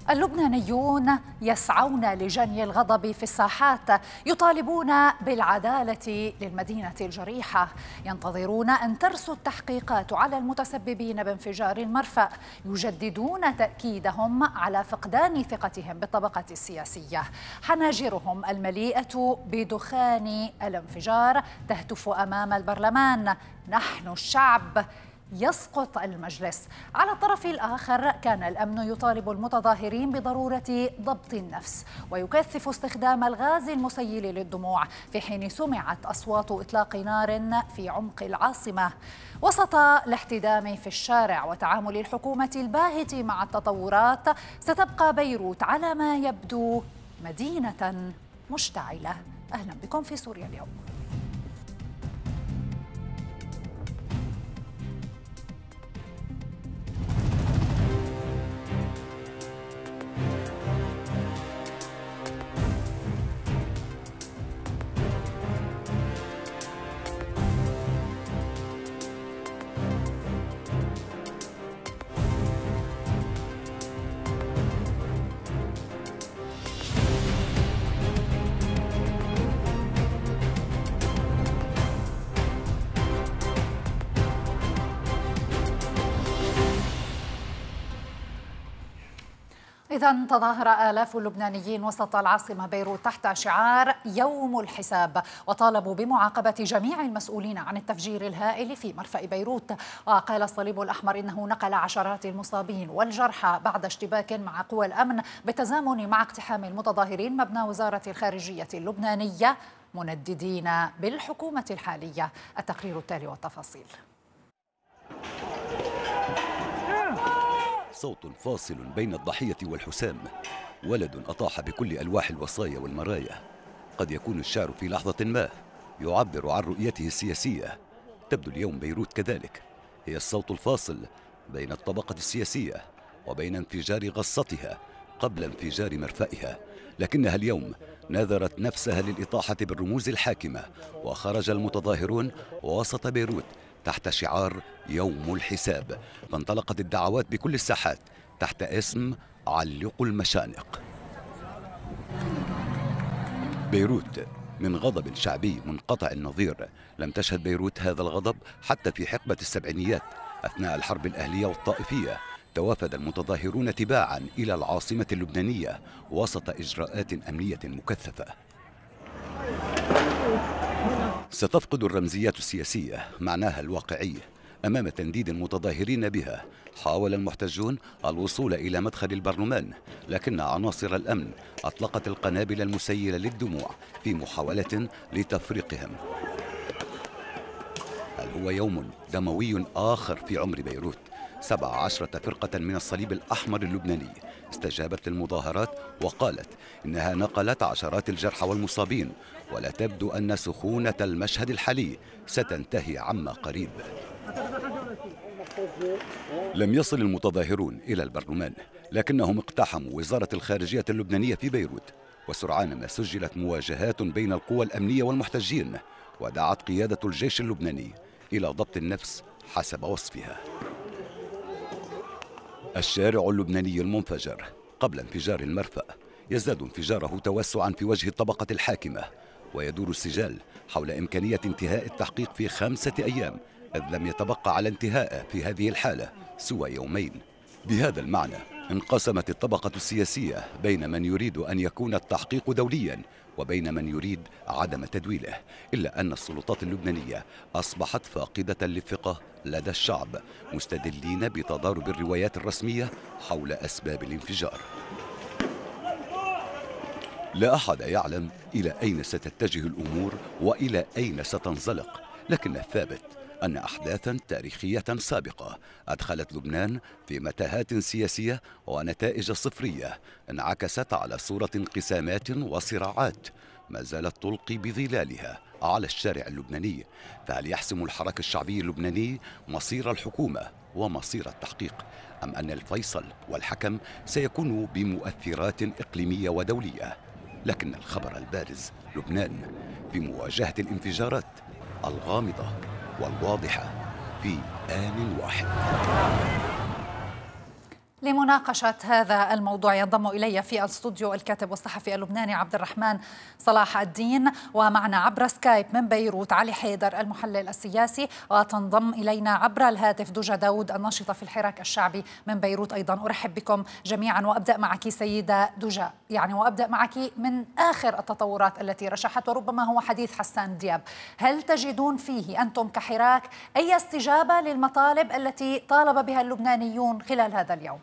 اللبنانيون يسعون لجني الغضب في الساحات، يطالبون بالعدالة للمدينة الجريحة، ينتظرون أن ترسو التحقيقات على المتسببين بانفجار المرفأ، يجددون تأكيدهم على فقدان ثقتهم بالطبقة السياسية. حناجرهم المليئة بدخان الانفجار تهتف أمام البرلمان: نحن الشعب، يسقط المجلس. على الطرف الآخر كان الأمن يطالب المتظاهرين بضرورة ضبط النفس ويكثف استخدام الغاز المسيل للدموع، في حين سمعت أصوات إطلاق نار في عمق العاصمة. وسط الاحتدام في الشارع وتعامل الحكومة الباهت مع التطورات، ستبقى بيروت على ما يبدو مدينة مشتعلة. أهلا بكم في سوريا اليوم. إذن تظاهر آلاف اللبنانيين وسط العاصمة بيروت تحت شعار يوم الحساب، وطالبوا بمعاقبة جميع المسؤولين عن التفجير الهائل في مرفأ بيروت. وقال الصليب الأحمر إنه نقل عشرات المصابين والجرحى بعد اشتباك مع قوى الأمن بالتزامن مع اقتحام المتظاهرين مبنى وزارة الخارجية اللبنانية، منددين بالحكومة الحالية. التقرير التالي والتفاصيل. صوت فاصل بين الضحية والحسام، ولد أطاح بكل ألواح الوصايا والمرايا. قد يكون الشعر في لحظة ما يعبر عن رؤيته السياسية. تبدو اليوم بيروت كذلك، هي الصوت الفاصل بين الطبقة السياسية وبين انفجار غصتها قبل انفجار مرفأها، لكنها اليوم نذرت نفسها للإطاحة بالرموز الحاكمة، وخرج المتظاهرون وسط بيروت تحت شعار يوم الحساب، فانطلقت الدعوات بكل الساحات تحت اسم علقوا المشانق. بيروت من غضب شعبي منقطع النظير. لم تشهد بيروت هذا الغضب حتى في حقبة السبعينيات أثناء الحرب الأهلية والطائفية. توافد المتظاهرون تباعا إلى العاصمة اللبنانية وسط إجراءات أمنية مكثفة. ستفقد الرمزيات السياسية معناها الواقعي أمام تنديد المتظاهرين بها. حاول المحتجون الوصول إلى مدخل البرلمان، لكن عناصر الأمن أطلقت القنابل المسيلة للدموع في محاولة لتفريقهم. هل هو يوم دموي آخر في عمر بيروت؟ 17 فرقة من الصليب الأحمر اللبناني استجابت للمظاهرات وقالت إنها نقلت عشرات الجرحى والمصابين، ولا تبدو أن سخونة المشهد الحالي ستنتهي عما قريب. لم يصل المتظاهرون إلى البرلمان، لكنهم اقتحموا وزارة الخارجية اللبنانية في بيروت، وسرعان ما سجلت مواجهات بين القوى الأمنية والمحتجين، ودعت قيادة الجيش اللبناني إلى ضبط النفس حسب وصفها. الشارع اللبناني المنفجر قبل انفجار المرفأ يزداد انفجاره توسعا في وجه الطبقة الحاكمة، ويدور السجال حول إمكانية انتهاء التحقيق في 5 أيام، إذ لم يتبقى على انتهاء في هذه الحالة سوى يومين. بهذا المعنى انقسمت الطبقة السياسية بين من يريد أن يكون التحقيق دوليا وبين من يريد عدم تدويله، إلا أن السلطات اللبنانية أصبحت فاقدة للثقة لدى الشعب، مستدلين بتضارب الروايات الرسمية حول أسباب الانفجار. لا أحد يعلم إلى أين ستتجه الأمور وإلى أين ستنزلق، لكن الثابت أن أحداثا تاريخية سابقة أدخلت لبنان في متاهات سياسية ونتائج صفرية انعكست على صورة انقسامات وصراعات ما زالت تلقي بظلالها على الشارع اللبناني. فهل يحسم الحراك الشعبي اللبناني مصير الحكومة ومصير التحقيق، أم أن الفيصل والحكم سيكون بمؤثرات إقليمية ودولية؟ لكن الخبر البارز: لبنان في مواجهة الانفجارات الغامضة والواضحة في آن واحد. لمناقشة هذا الموضوع ينضم إلي في الاستوديو الكاتب والصحفي اللبناني عبد الرحمن صلاح الدين، ومعنا عبر سكايب من بيروت علي حيدر المحلل السياسي، وتنضم إلينا عبر الهاتف دجى داود الناشطة في الحراك الشعبي من بيروت أيضا. أرحب بكم جميعا وأبدأ معك سيدة دجى، وأبدأ معك من آخر التطورات التي رشحت وربما هو حديث حسان دياب. هل تجدون فيه أنتم كحراك أي استجابة للمطالب التي طالب بها اللبنانيون خلال هذا اليوم؟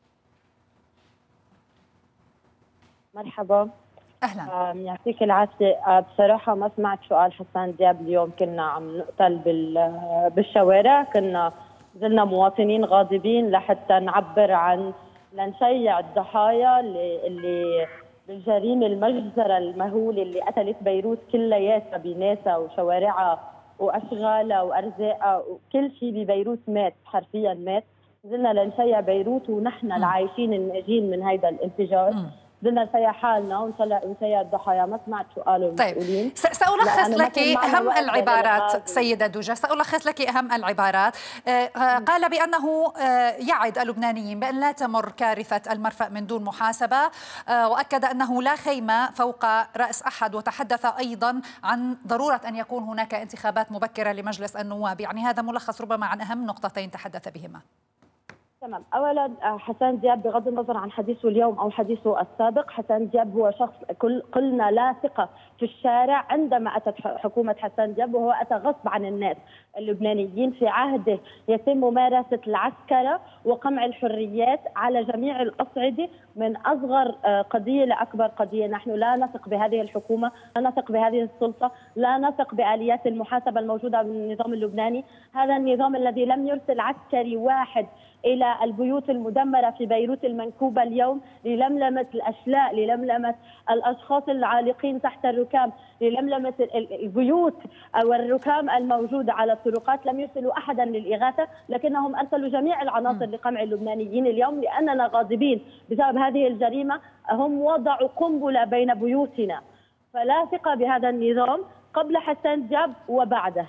مرحبا، أهلا. يعطيك العافية. بصراحة ما سمعت سؤال حسان دياب اليوم. كنا عم نقتل بالشوارع، كنا زلنا مواطنين غاضبين لحتى نعبر عن لنشيع الضحايا اللي بالجريمة المجزرة المهولة اللي قتلت بيروت كلياتها بناسها وشوارعها وأشغالها وأرزاقها وكل شيء ببيروت مات، حرفيا مات. زلنا لنشيع بيروت ونحن العايشين الناجين من هيدا الانفجار. بدنا نسيع حالنا ونسيع الضحايا. ما سمعت سؤال المسؤولين. طيب، سألخص لك أهم العبارات سيدة دجى، سألخص لك أهم العبارات. قال بأنه يعد اللبنانيين بأن لا تمر كارثة المرفأ من دون محاسبة، وأكد أنه لا خيمة فوق رأس أحد، وتحدث أيضا عن ضرورة أن يكون هناك انتخابات مبكرة لمجلس النواب. يعني هذا ملخص ربما عن أهم نقطتين تحدث بهما. تمام. اولا حسان دياب بغض النظر عن حديثه اليوم او حديثه السابق، حسان دياب هو شخص قلنا لا ثقه في الشارع عندما اتت حكومه حسان دياب، وهو اتى غصب عن الناس اللبنانيين. في عهده يتم ممارسه العسكره وقمع الحريات على جميع الاصعده من اصغر قضيه لاكبر قضيه. نحن لا نثق بهذه الحكومه، لا نثق بهذه السلطه، لا نثق باليات المحاسبه الموجوده بالنظام اللبناني. هذا النظام الذي لم يرسل عسكري واحد إلى البيوت المدمرة في بيروت المنكوبة اليوم للملمة الأشلاء، للملمة الأشخاص العالقين تحت الركام، للملمة البيوت والركام الموجودة على الطرقات. لم يرسلوا أحدا للإغاثة، لكنهم أرسلوا جميع العناصر لقمع اللبنانيين اليوم لأننا غاضبين بسبب هذه الجريمة. هم وضعوا قنبلة بين بيوتنا، فلا ثقة بهذا النظام قبل حسان دياب وبعده.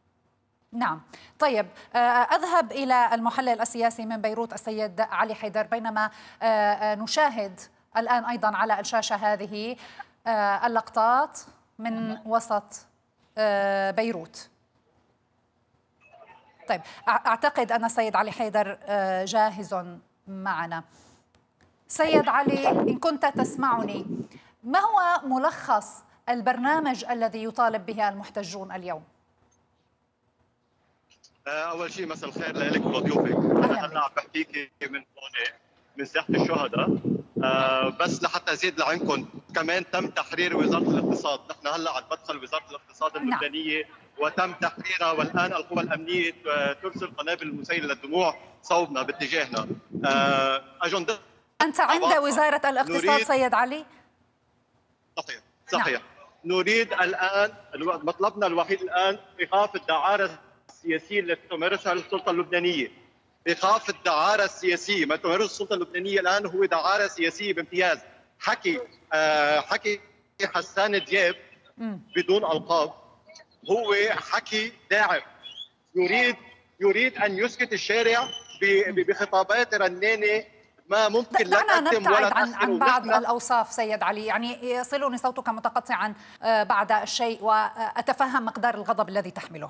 نعم. طيب، أذهب إلى المحلل السياسي من بيروت السيد علي حيدر. بينما نشاهد الآن أيضا على الشاشة هذه اللقطات من وسط بيروت. طيب، أعتقد أن السيد علي حيدر جاهز معنا. سيد علي، إن كنت تسمعني، ما هو ملخص البرنامج الذي يطالب به المحتجون اليوم؟ اول شيء مساء الخير لك ولضيوفك. انا هلا عم بحكيكي من هون من ساحه الشهداء. بس لحتى ازيد لعندكم، كمان تم تحرير وزاره الاقتصاد. نحن هلا عم بدخل وزاره الاقتصاد اللبنانيه وتم تحريرها، والان القوى الامنيه ترسل قنابل مسيله للدموع صوبنا باتجاهنا. اجنده انت عند وزاره الاقتصاد سيد علي؟ صحيح. نعم. نريد الان، مطلبنا الوحيد الان ايقاف الدعاره السياسية التي تمارسها السلطة اللبنانية. إيقاف الدعارة السياسية. ما تمارسه السلطة اللبنانية الآن هو دعارة سياسية بامتياز. حكي حسان دياب بدون ألقاب هو حكي داعم. يريد أن يسكت الشارع بخطابات رنانة ما ممكن لا تقدم ولا تأخر. عن بعض الأوصاف سيد علي، يعني يصلني صوتك متقطعا بعد الشيء، وأتفهم مقدار الغضب الذي تحمله.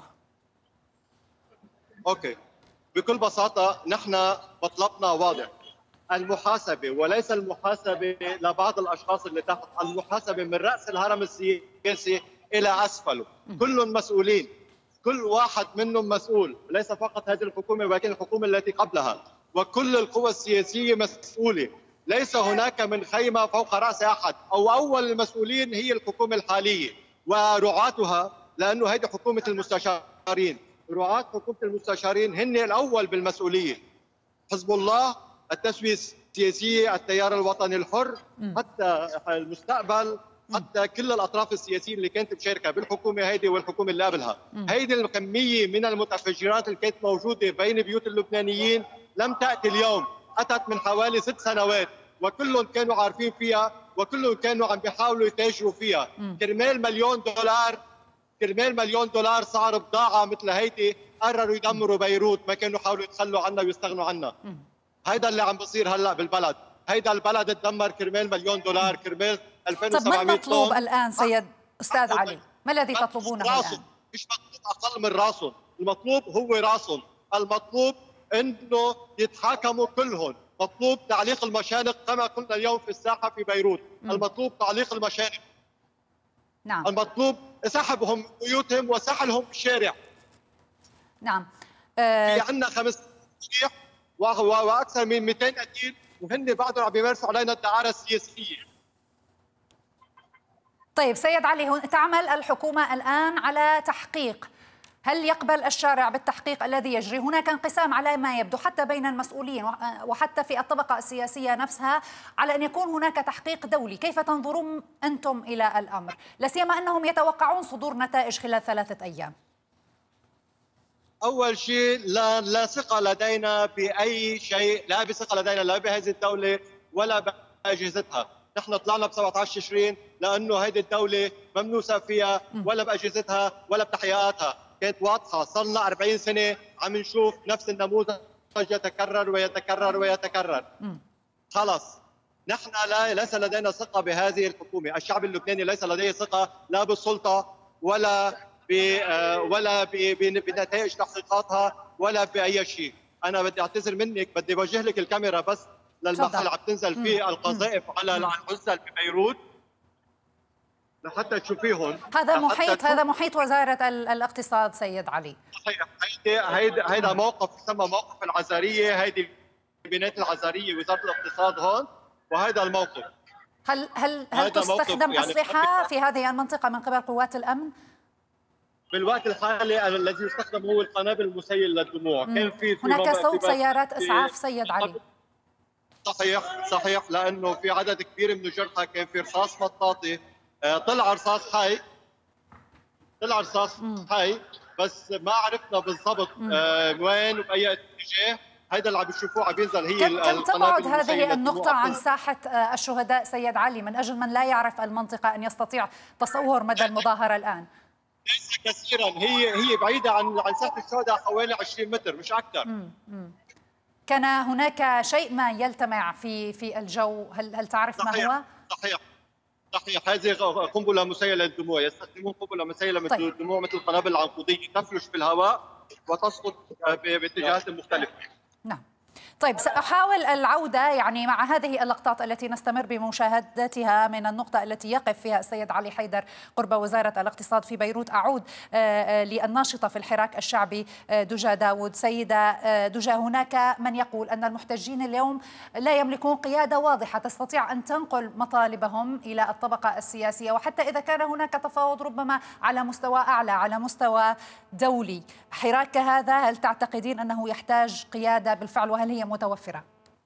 اوكي، بكل بساطه نحن مطلبنا واضح، المحاسبه، وليس المحاسبه لبعض الاشخاص اللي تحت، المحاسبه من راس الهرم السياسي الى اسفله. كلهم مسؤولين، كل واحد منهم مسؤول، ليس فقط هذه الحكومه ولكن الحكومه التي قبلها، وكل القوى السياسيه مسؤوله. ليس هناك من خيمه فوق راس احد، اول المسؤولين هي الحكومه الحاليه ورعاتها، لانه هذه حكومه المستشارين. رعاة حكومة المستشارين هن الأول بالمسؤولية. حزب الله، التسوية السياسية، التيار الوطني الحر، حتى المستقبل، حتى كل الأطراف السياسية اللي كانت مشاركة بالحكومة هيدي والحكومة اللي قبلها. هيدي الكمية من المتفجرات اللي كانت موجودة بين بيوت اللبنانيين لم تأتي اليوم، أتت من حوالي 6 سنوات، وكلهم كانوا عارفين فيها، وكلهم كانوا عم بيحاولوا يتاجروا فيها. كرمال مليون دولار سعر بضاعة مثل هيدي قرروا يدمروا بيروت، ما كانوا يحاولوا يتخلوا عنا ويستغنوا عنا. هيدا اللي عم بصير هلا بالبلد. هيدا البلد تدمر كرمال $1,000,000، كرمال 2700 طب ما المطلوب طن. الآن سيد أستاذ علي؟ ما الذي تطلبونه الآن؟ مش مطلوب أقل من راسهم، المطلوب هو راسهم، المطلوب أنه يتحاكموا كلهم، مطلوب تعليق المشانق كما قلنا اليوم في الساحة في بيروت، المطلوب تعليق المشانق. نعم. المطلوب سحبهم من بيوتهم وسحلهم بالشارع. نعم. في عندنا 5 تصريح واكثر من 200 قتيل، وهن بعدهم عم بيمارسوا علينا الدعاره السياسيه. طيب سيد علي، تعمل الحكومه الان على تحقيق، هل يقبل الشارع بالتحقيق الذي يجري؟ هناك انقسام على ما يبدو حتى بين المسؤولين وحتى في الطبقه السياسيه نفسها على ان يكون هناك تحقيق دولي، كيف تنظرون انتم الى الامر؟ لا سيما انهم يتوقعون صدور نتائج خلال 3 أيام. اول شيء لا ثقه لدينا باي شيء، لا بثقه لدينا لا بهذه الدوله ولا باجهزتها. نحن طلعنا ب 17 تشرين لانه هذه الدوله ممنوسه فيها ولا باجهزتها ولا بتحقيقاتها، كانت واضحه. صار لنا 40 سنه عم نشوف نفس النموذج يتكرر ويتكرر ويتكرر. خلص نحن ليس لدينا ثقه بهذه الحكومه، الشعب اللبناني ليس لديه ثقه لا بالسلطه ولا بنتائج تحقيقاتها ولا باي شيء. انا بدي اعتذر منك، بدي اوجه لك الكاميرا بس للمحل عم تنزل فيه القذائف على العزل ببيروت لحتى تشوفيهم. هذا محيط وزاره الاقتصاد سيد علي. صحيح. هيدا موقف يسمى موقف العزاريه، هيدي بنايه العزاريه وزاره الاقتصاد هون، وهذا الموقف. هل تستخدم اسلحه في هذه المنطقه من قبل قوات الامن؟ بالوقت الحالي الذي يستخدم هو القنابل المسيل للدموع. كان في هناك صوت سيارات اسعاف سيد علي. صحيح لانه في عدد كبير من الجرحى، كان في رصاص مطاطي، طلع رصاص حي بس ما عرفنا بالضبط وين وباي اتجاه. هيدا اللي عم بتشوفوه عم ينزل هي كم تبعد هذه النقطة عن ساحة الشهداء سيد علي، من أجل من لا يعرف المنطقة أن يستطيع تصور مدى المظاهرة الآن؟ ليس كثيرا، هي بعيدة عن ساحة الشهداء حوالي 20 متر مش أكثر. كان هناك شيء ما يلتمع في الجو، هل تعرف ما هو؟ صحيح. هذه قنبلة مسيلة للدموع، يستخدمون قنبلة مسيلة للدموع مثل القنابل العنقودية، تفلش في الهواء وتسقط باتجاهات مختلفة. نعم. طيب سأحاول العودة يعني مع هذه اللقطات التي نستمر بمشاهدتها من النقطة التي يقف فيها السيد علي حيدر قرب وزارة الاقتصاد في بيروت. أعود للناشطة في الحراك الشعبي دجى داود. سيدة دجى، هناك من يقول أن المحتجين اليوم لا يملكون قيادة واضحة تستطيع أن تنقل مطالبهم إلى الطبقة السياسية، وحتى إذا كان هناك تفاوض ربما على مستوى أعلى، على مستوى دولي. حراك كهذا هل تعتقدين أنه يحتاج قيادة بالفعل، وهل هي متوفرة؟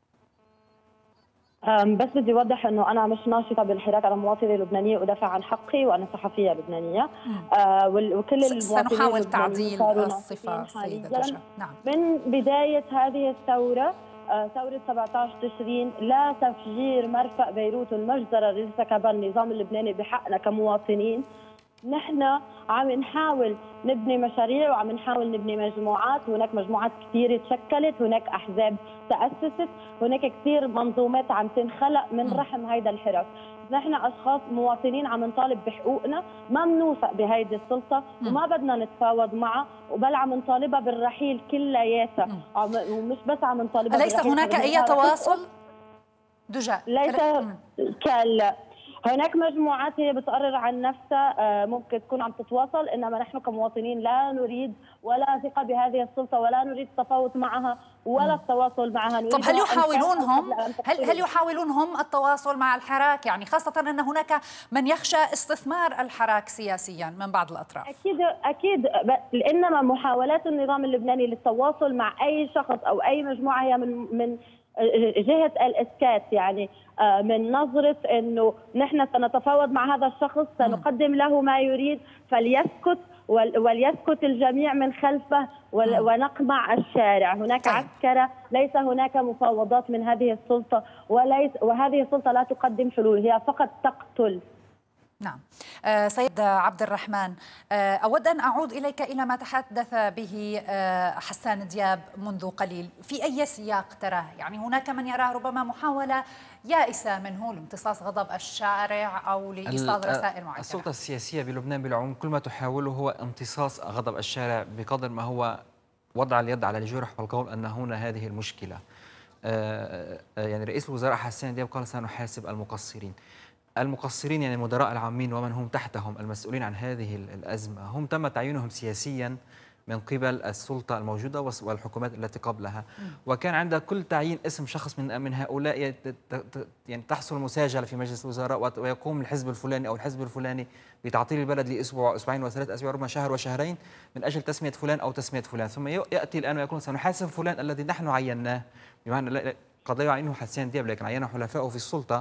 بس بدي اوضح انه انا مش ناشطه بالحراك، انا مواطنه لبنانيه ادافع عن حقي وانا صحفيه لبنانيه. وكل المواطنين سنحاول تعديل الصفه سيده دجى. نعم. من بدايه هذه الثوره، ثوره 17 تشرين، لا تفجير مرفأ بيروت المجزره اللي ارتكبها النظام اللبناني بحقنا كمواطنين. نحن عم نحاول نبني مشاريع وعم نحاول نبني مجموعات، هناك مجموعات كثير تشكلت، هناك احزاب تاسست، هناك كثير منظومات عم تنخلق من رحم هيدا الحراك. نحن اشخاص مواطنين عم نطالب بحقوقنا، ما بنوثق بهيدي السلطه وما بدنا نتفاوض معها، وبل عم نطالبها بالرحيل كلياتها، ومش بس عم نطالبها. أليس هناك اي تواصل دجى؟ ليس كلا. هناك مجموعات هي بتقرر عن نفسها، ممكن تكون عم تتواصل، انما نحن كمواطنين لا نريد ولا ثقه بهذه السلطه ولا نريد التفاوض معها ولا التواصل معها. طب هل يحاولون هم التواصل مع الحراك؟ يعني خاصه ان هناك من يخشى استثمار الحراك سياسيا من بعض الاطراف. اكيد انما محاولات النظام اللبناني للتواصل مع اي شخص او اي مجموعه هي من جهة الإسكات، يعني من نظرة أنه نحن سنتفاوض مع هذا الشخص، سنقدم له ما يريد فليسكت وليسكت الجميع من خلفه ونقمع الشارع. هناك عسكرة، ليس هناك مفاوضات من هذه السلطة، وهذه السلطة لا تقدم حلول، هي فقط تقتل. نعم. سيد عبد الرحمن، أود أن أعود إليك إلى ما تحدث به حسان دياب منذ قليل. في أي سياق تراه؟ يعني هناك من يراه ربما محاولة يائسة منه لامتصاص غضب الشارع أو لإيصال رسائل معينة. السلطة السياسية بلبنان بالعموم كل ما تحاوله هو امتصاص غضب الشارع بقدر ما هو وضع اليد على الجرح والقول أن هنا هذه المشكلة. يعني رئيس الوزراء حسان دياب قال سنحاسب المقصرين. المقصرين يعني المدراء العامين ومن هم تحتهم المسؤولين عن هذه الأزمة هم تم تعيينهم سياسيا من قبل السلطة الموجودة والحكومات التي قبلها، وكان عند كل تعيين اسم شخص من هؤلاء يعني تحصل مساجلة في مجلس الوزراء، ويقوم الحزب الفلاني أو الحزب الفلاني بتعطيل البلد لأسبوع وأسبوعين وثلاث أسابيع وربما شهر وشهرين من أجل تسمية فلان أو تسمية فلان، ثم يأتي الآن ويقول سنحاسب فلان الذي نحن عيناه، بمعنى قد لا يعينه حسان دياب لكن عينه حلفائه في السلطة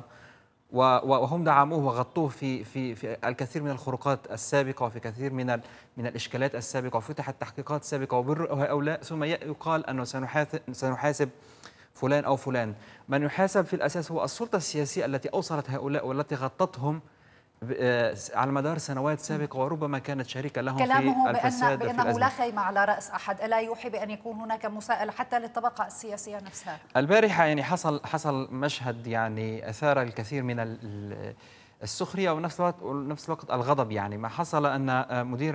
وهم دعموه وغطوه في الكثير من الخروقات السابقة وفي كثير من الإشكالات السابقة، وفتحت تحقيقات سابقة وبرئوا هؤلاء، ثم يقال أنه سنحاسب فلان أو فلان. من يحاسب في الأساس هو السلطة السياسية التي أوصلت هؤلاء والتي غطتهم على مدار سنوات سابقة وربما كانت شريكة لهم كلامه في الفساد بأنه لا خيمة على رأس أحد، ألا يوحي بأن يكون هناك مساءلة حتى للطبقة السياسية نفسها؟ البارحة يعني حصل مشهد يعني أثار الكثير من السخرية ونفس الوقت الغضب. يعني ما حصل أن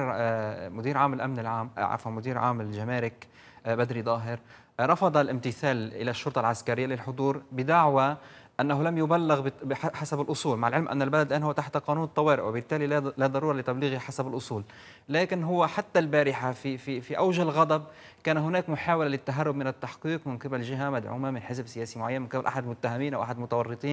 مدير عام الأمن العام مدير عام الجمارك بدري ظاهر رفض الامتثال إلى الشرطة العسكرية للحضور بدعوى أنه لم يبلغ حسب الأصول، مع العلم أن البلد الآن هو تحت قانون الطوارئ وبالتالي لا ضرورة لتبليغه حسب الأصول. لكن هو حتى البارحة في أوج الغضب كان هناك محاولة للتهرب من التحقيق من قبل جهة مدعومة من حزب سياسي معين، من قبل أحد المتهمين أو أحد المتورطين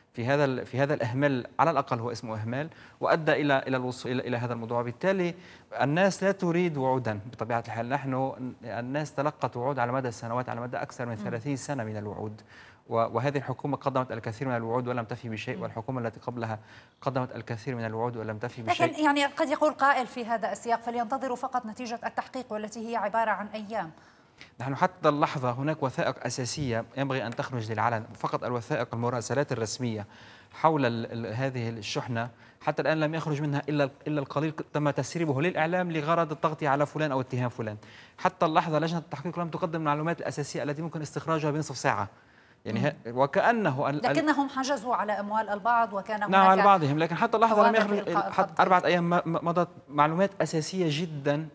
في هذا الإهمال، على الأقل هو اسمه إهمال، وأدى إلى الوصول إلى هذا الموضوع. بالتالي الناس لا تريد وعودا بطبيعة الحال. نحن الناس تلقت وعود على مدى السنوات، على مدى أكثر من 30 سنة من الوعود، وهذه الحكومة قدمت الكثير من الوعود ولم تفي بشيء، والحكومة التي قبلها قدمت الكثير من الوعود ولم تفي بشيء. لكن يعني قد يقول قائل في هذا السياق فلينتظروا فقط نتيجة التحقيق والتي هي عبارة عن أيام. نحن حتى اللحظة هناك وثائق أساسية ينبغي أن تخرج للعلن، فقط الوثائق المراسلات الرسمية حول هذه الشحنة حتى الآن لم يخرج منها إلا القليل تم تسريبه للإعلام لغرض التغطية على فلان أو اتهام فلان. حتى اللحظة لجنة التحقيق لم تقدم المعلومات الأساسية التي ممكن استخراجها بنصف ساعة. يعني وكأنه لكنهم حجزوا على أموال البعض وكان هناك نعم على بعضهم، لكن حتى اللحظة لم يخرج، حتى 4 أيام مضت معلومات أساسية جدا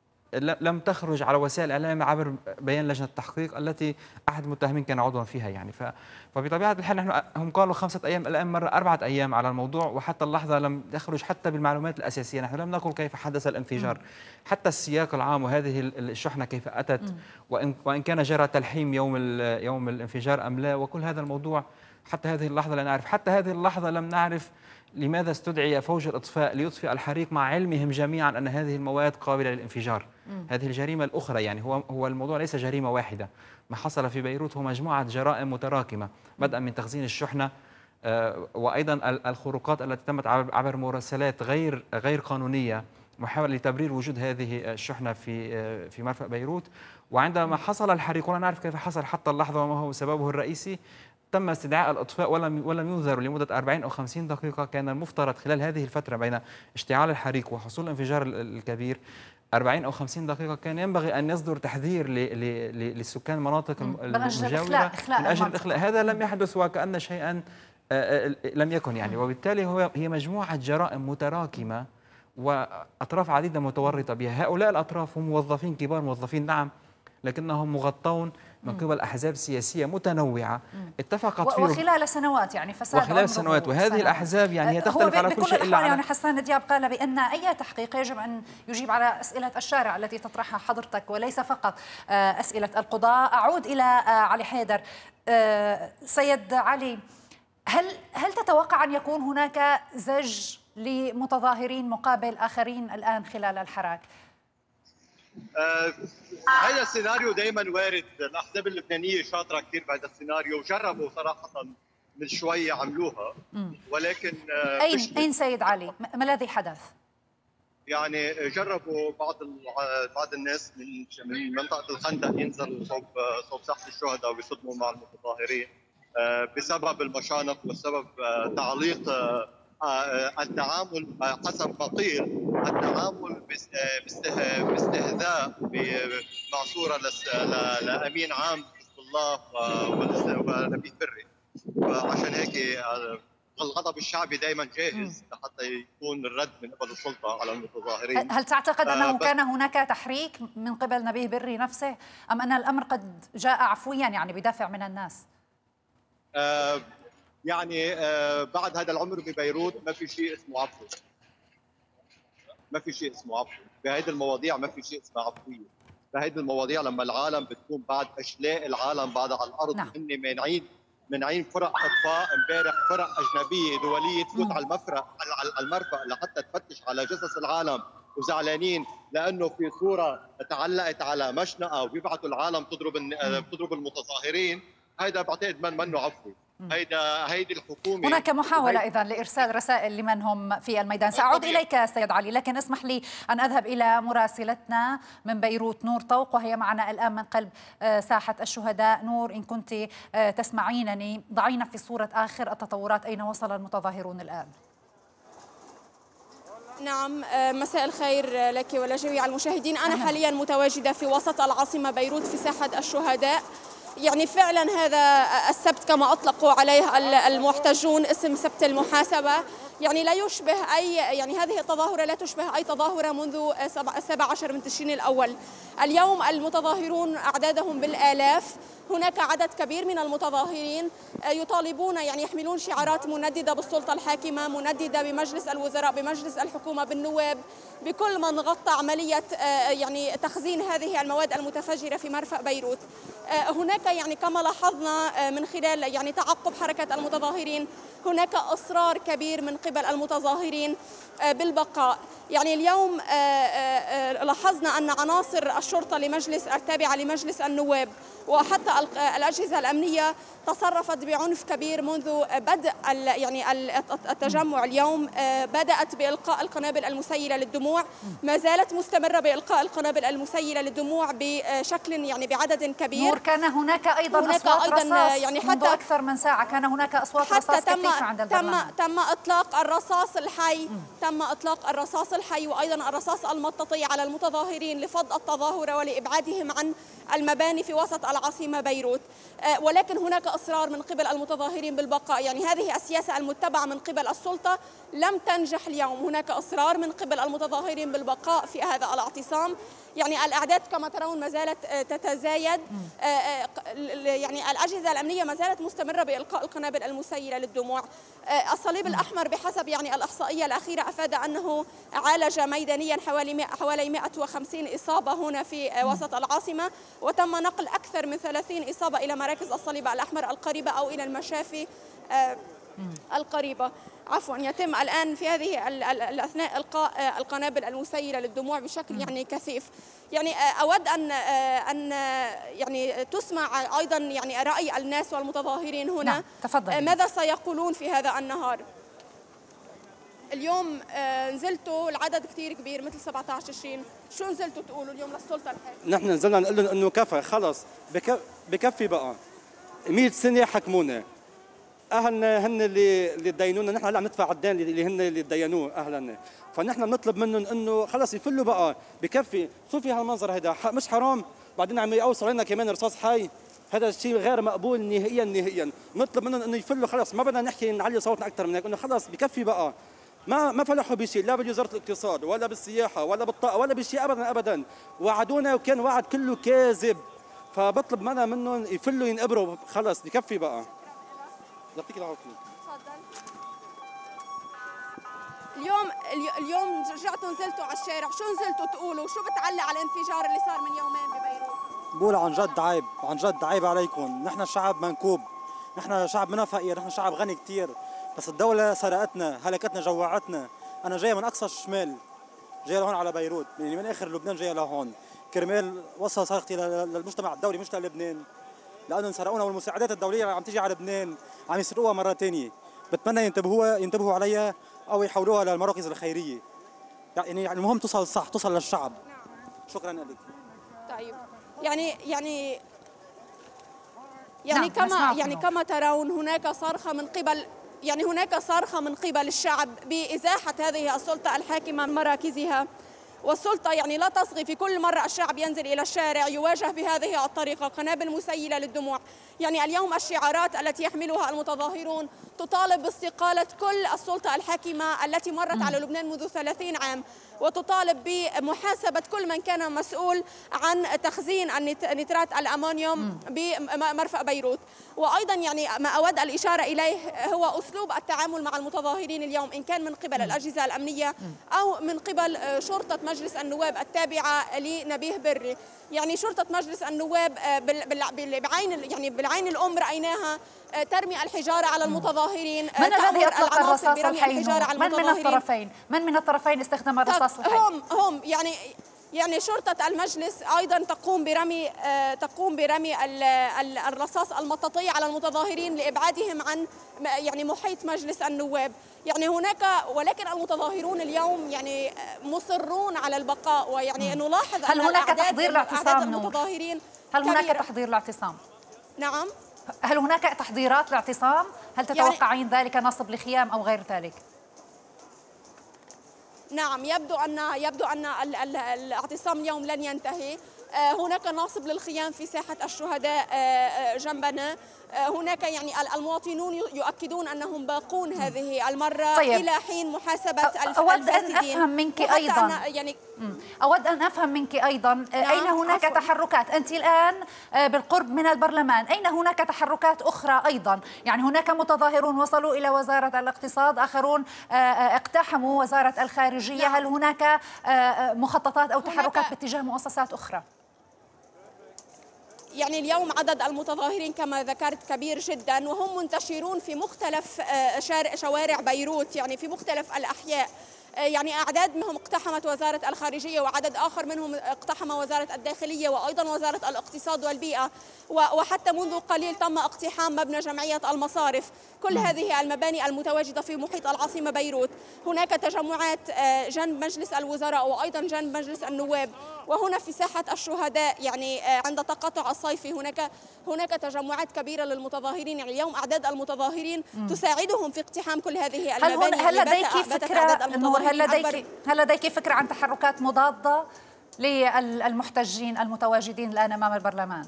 لم تخرج على وسائل الإعلام عبر بيان لجنة التحقيق التي أحد المتهمين كان عضوا فيها. يعني فبطبيعة الحال هم قالوا 5 أيام، الآن مر 4 أيام على الموضوع، وحتى اللحظة لم يخرج حتى بالمعلومات الأساسية. نحن لم نقل كيف حدث الانفجار، حتى السياق العام وهذه الشحنة كيف أتت، وإن كان جرى تلحيم يوم الانفجار أم لا، وكل هذا الموضوع حتى هذه اللحظة لا نعرف. حتى هذه اللحظة لم نعرف لماذا استدعي فوج الإطفاء ليطفئ الحريق مع علمهم جميعا أن هذه المواد قابلة للانفجار. هذه الجريمة الأخرى، يعني هو الموضوع ليس جريمة واحدة. ما حصل في بيروت هو مجموعة جرائم متراكمة، بدءا من تخزين الشحنة وأيضا الخروقات التي تمت عبر مراسلات غير قانونية، محاولة لتبرير وجود هذه الشحنة في مرفأ بيروت. وعندما حصل الحريق ولا نعرف كيف حصل حتى اللحظة وما هو سببه الرئيسي، تم استدعاء الإطفاء ولم ينذروا لمدة 40 أو 50 دقيقة. كان المفترض خلال هذه الفترة بين اشتعال الحريق وحصول الانفجار الكبير 40 أو 50 دقيقة كان ينبغي أن يصدر تحذير للسكان المناطق المجاورة من أجل الإخلاء. هذا لم يحدث وكأن شيئا لم يكن يعني. وبالتالي هي مجموعة جرائم متراكمة وأطراف عديدة متورطة بها. هؤلاء الأطراف هم موظفين كبار، موظفين نعم، لكنهم مغطون من قبل أحزاب سياسية متنوعة اتفقت فيه وخلال سنوات، يعني فساد وخلال سنوات. وهذه الأحزاب يعني هي تختلف على كل شيء إلا على يعني حسان دياب قال بأن أي تحقيق يجب أن يجيب على أسئلة الشارع التي تطرحها حضرتك وليس فقط أسئلة القضاء. أعود إلى علي حيدر. سيد علي، هل تتوقع أن يكون هناك زج لمتظاهرين مقابل آخرين الآن خلال الحراك؟ هذا السيناريو دائما وارد. الاحزاب اللبنانيه شاطره كثير بهذا السيناريو، جربوا صراحه من شوي عملوها، ولكن اين سيد علي؟ ما الذي حدث؟ يعني جربوا بعض الناس من منطقه الخندق ينزلوا صوب ساحه الشهداء ويصطدموا مع المتظاهرين بسبب المشانق وسبب تعليق التعامل حسب ما قيل، التعامل باستهزاء مع صورة لأمين عام حزب الله ونبيه بري. فعشان هيك الغضب الشعبي دائما جاهز لحتى يكون الرد من قبل السلطة على المتظاهرين. هل تعتقد أنه كان هناك تحريك من قبل نبيه بري نفسه أم أن الأمر قد جاء عفويا يعني بدافع من الناس؟ يعني بعد هذا العمر ببيروت ما في شيء اسمه عفو، ما في شيء اسمه عفو بهيدي المواضيع، ما في شيء اسمه عفويه بهيدي المواضيع. لما العالم بتكون بعد اشلاء العالم بعد على الارض، نعم. هن منعين فرق اطفاء امبارح، فرق اجنبيه دوليه تفوت على المرفأ لحتى تفتش على جثث العالم، وزعلانين لانه في صوره تعلقت على مشنقه وبيبعثوا العالم تضرب المتظاهرين. هيدا بعتقد منه عفوي. هيدي الحكومه. هناك محاولة إذن لإرسال رسائل لمن هم في الميدان. سأعود إليك سيد علي، لكن اسمح لي أن أذهب إلى مراسلتنا من بيروت نور طوق، وهي معنا الآن من قلب ساحة الشهداء. نور، إن كنت تسمعينني ضعينا في صورة آخر التطورات، أين وصل المتظاهرون الآن؟ نعم، مساء الخير لك ولجميع المشاهدين. أنا حاليا متواجدة في وسط العاصمة بيروت في ساحة الشهداء. يعني فعلا هذا السبت كما أطلقوا عليه المحتجون اسم سبت المحاسبة، يعني لا يشبه يعني هذه التظاهرة لا تشبه أي تظاهرة منذ 17 من تشرين الأول. اليوم المتظاهرون أعدادهم بالآلاف، هناك عدد كبير من المتظاهرين يطالبون، يعني يحملون شعارات منددة بالسلطة الحاكمة، منددة بمجلس الوزراء، بمجلس الحكومة، بالنواب، بكل من غطى عملية يعني تخزين هذه المواد المتفجرة في مرفأ بيروت. هناك يعني كما لاحظنا من خلال يعني تعقب حركة المتظاهرين، هناك إصرار كبير من قبل المتظاهرين بالبقاء. يعني اليوم لاحظنا أن عناصر الشرطة التابعة لمجلس النواب وحتى الأجهزة الأمنية تصرفت بعنف كبير منذ بدء يعني التجمع اليوم. بدأت بإلقاء القنابل المسيلة للدموع، ما زالت مستمرة بإلقاء القنابل المسيلة للدموع بشكل يعني بعدد كبير. نور، كان هناك أيضا أصوات رصاص يعني منذ أكثر من ساعة، كان هناك أصوات رصاص كثيفة عند البرلمان. تم إطلاق الرصاص الحي، تم إطلاق الرصاص الحي وأيضا الرصاص المطاطي على المتظاهرين لفض التظاهر ولإبعادهم عن المباني في وسط العاصمة بيروت. ولكن هناك إصرار من قبل المتظاهرين بالبقاء، يعني هذه السياسة المتبعة من قبل السلطة لم تنجح اليوم. هناك إصرار من قبل المتظاهرين بالبقاء في هذا الاعتصام. يعني الأعداد كما ترون ما زالت تتزايد. يعني الأجهزة الأمنية ما زالت مستمرة بإلقاء القنابل المسيلة للدموع. الصليب الأحمر بحسب يعني الإحصائية الأخيرة أفاد أنه عالج ميدانيا حوالي 150 إصابة هنا في وسط العاصمة، وتم نقل أكثر من 30 إصابة إلى مراكز الصليب الأحمر القريبة أو إلى المشافي القريبة. عفوا، يتم الآن في هذه الأثناء إلقاء القنابل المسيلة للدموع بشكل يعني كثيف. يعني أود أن يعني تسمع أيضا يعني رأي الناس والمتظاهرين هنا. نعم. تفضل. ماذا سيقولون في هذا النهار؟ اليوم نزلتوا العدد كثير كبير مثل 17 تشرين، شو نزلتوا تقولوا اليوم للسلطة الحاكمة؟ نحن نزلنا نقول لهم انه كفى خلص، بكفي بقى 100 سنة حكمونا، اهلنا هن اللي تدينونا، نحن هلا عم ندفع الدين اللي هن اللي تدينوه اهلنا، فنحن بنطلب منهم انه خلص يفلوا بقى، بكفي. شوفي هالمنظر هيدا مش حرام؟ بعدين عم يوصل لنا كمان رصاص حي، هذا الشيء غير مقبول نهائيا. نطلب منهم انه يفلوا خلص، ما بدنا نحكي نعلي صوتنا اكثر من هيك، انه خلص بكفي بقى. ما فلحوا بشيء، لا بوزارة الاقتصاد ولا بالسياحة ولا بالطاقة ولا بشيء ابدا. وعدونا وكان وعد كله كاذب، فبطلب منهم يفلوا ينقبروا خلص بكفي بقى. يعطيك العافية. اليوم رجعتوا نزلتوا على الشارع، شو نزلتوا تقولوا؟ شو بتعلق على الانفجار اللي صار من يومين ببيروت؟ بقول عن جد عيب، عن جد عيب عليكم. نحن شعب منكوب، نحن شعب منا فقير، نحن شعب غني كثير، بس الدولة سرقتنا، هلكتنا، جوعتنا. أنا جاي من أقصى الشمال، جاي لهون على بيروت، يعني من آخر لبنان جاي لهون، كرمال وصل صرختي للمجتمع الدولي مش للبنان، لأنه انسرقونا والمساعدات الدولية عم تيجي على لبنان عم يسرقوها مرة ثانية. بتمنى ينتبهوا عليها أو يحولوها للمراكز الخيرية. يعني المهم توصل صح، توصل للشعب. شكرا لك. طيب يعني نعم. كما ترون هناك صرخة من قبل يعني هناك صرخة من قبل الشعب بإزاحة هذه السلطة الحاكمة من مراكزها، والسلطة يعني لا تصغي. في كل مرة الشعب ينزل إلى الشارع يواجه بهذه الطريقة، قنابل مسيلة للدموع. يعني اليوم الشعارات التي يحملها المتظاهرون تطالب باستقالة كل السلطة الحاكمة التي مرت على لبنان منذ 30 عام، وتطالب بمحاسبة كل من كان مسؤول عن تخزين نترات الأمونيوم بمرفأ بيروت. وأيضا يعني ما أود الإشارة إليه هو أسلوب التعامل مع المتظاهرين اليوم، إن كان من قبل الأجهزة الأمنية أو من قبل شرطة مجلس النواب التابعة لنبيه بري. يعني شرطة مجلس النواب بالعين الأم رأيناها ترمي الحجارة على المتظاهرين. من الذي أطلق الرصاص الحي؟ من من الطرفين استخدم الرصاص الحي؟ هم يعني شرطة المجلس أيضا تقوم برمي الرصاص المطاطي على المتظاهرين لإبعادهم عن يعني محيط مجلس النواب. يعني هناك، ولكن المتظاهرون اليوم يعني مصرون على البقاء. ويعني نلاحظ هل هناك تحضير لاعتصام المتظاهرين؟ هل هناك تحضير لاعتصام؟ نعم. هل هناك تحضيرات لاعتصام؟ هل تتوقعين ذلك نصب لخيام أو غير ذلك؟ نعم، يبدو أن الاعتصام اليوم لن ينتهي. هناك ناصب للخيام في ساحة الشهداء جنبنا. هناك يعني المواطنون يؤكدون أنهم باقون هذه المرة إلى حين محاسبة أود أن أفهم منك أيضا أود أن أفهم منك أيضا أين هناك تحركات؟ أنت الآن بالقرب من البرلمان، أين هناك تحركات أخرى أيضا؟ يعني هناك متظاهرون وصلوا إلى وزارة الاقتصاد، آخرون اقتحموا وزارة الخارجية. هل هناك مخططات أو تحركات باتجاه مؤسسات أخرى؟ يعني اليوم عدد المتظاهرين كما ذكرت كبير جدا، وهم منتشرون في مختلف شوارع بيروت، يعني في مختلف الأحياء. يعني أعداد منهم اقتحمت وزارة الخارجية، وعدد آخر منهم اقتحم وزارة الداخلية وأيضا وزارة الاقتصاد والبيئة، وحتى منذ قليل تم اقتحام مبنى جمعية المصارف. كل هذه المباني المتواجدة في محيط العاصمة بيروت. هناك تجمعات جنب مجلس الوزراء وأيضا جنب مجلس النواب. وهنا في ساحة الشهداء يعني عند تقاطع الصيفي هناك تجمعات كبيرة للمتظاهرين. يعني اليوم أعداد المتظاهرين تساعدهم في اقتحام كل هذه المباني. هل لديك فكرة نور، هل لديك فكرة عن تحركات مضادة للمحتجين المتواجدين الآن أمام البرلمان؟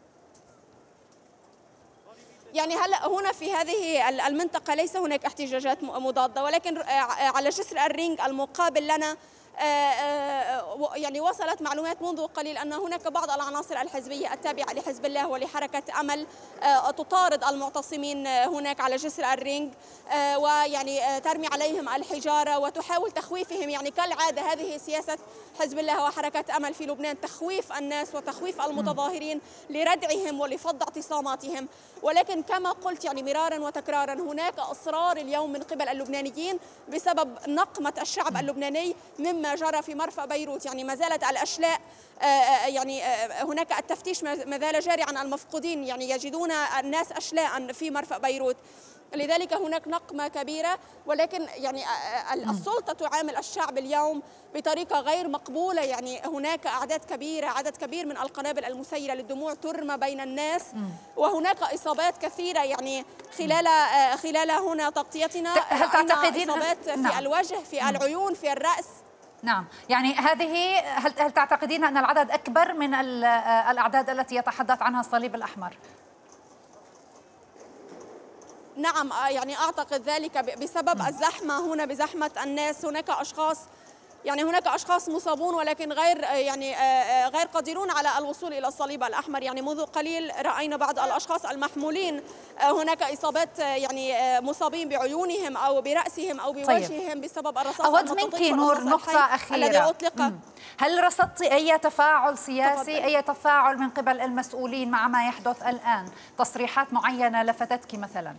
يعني هلا هنا في هذه المنطقة ليس هناك احتجاجات مضادة، ولكن على جسر الرينج المقابل لنا يعني وصلت معلومات منذ قليل أن هناك بعض العناصر الحزبية التابعة لحزب الله ولحركة أمل تطارد المعتصمين هناك على جسر الرينج، ويعني ترمي عليهم الحجارة وتحاول تخويفهم. يعني كالعادة هذه سياسة حزب الله وحركة أمل في لبنان، تخويف الناس وتخويف المتظاهرين لردعهم ولفض اعتصاماتهم. ولكن كما قلت يعني مرارا وتكرارا هناك إصرار اليوم من قبل اللبنانيين بسبب نقمة الشعب اللبناني مما جرى في مرفأ بيروت. يعني ما زالت الأشلاء يعني هناك التفتيش ما زال جاري عن المفقودين، يعني يجدون الناس أشلاء في مرفأ بيروت. لذلك هناك نقمة كبيرة، ولكن يعني السلطة تعامل الشعب اليوم بطريقة غير مقبولة. يعني هناك عدد كبير من القنابل المسيلة للدموع ترمى بين الناس، وهناك إصابات كثيرة. يعني خلال هنا تغطيتنا هل تعتقدين إصابات في الوجه، في العيون، في الرأس. نعم، يعني هل تعتقدين أن العدد أكبر من الأعداد التي يتحدث عنها الصليب الأحمر؟ نعم، يعني أعتقد ذلك بسبب الزحمة هنا، بزحمة الناس. هناك أشخاص مصابون ولكن غير قادرون على الوصول إلى الصليب الأحمر. يعني منذ قليل رأينا بعض الأشخاص المحمولين، هناك إصابات يعني مصابين بعيونهم أو برأسهم أو بوجههم بسبب الرصاص. أود منك نور نقطة أخيرة الذي أطلق. هل رصدت أي تفاعل سياسي، أي تفاعل من قبل المسؤولين مع ما يحدث الآن؟ تصريحات معينة لفتتك مثلا؟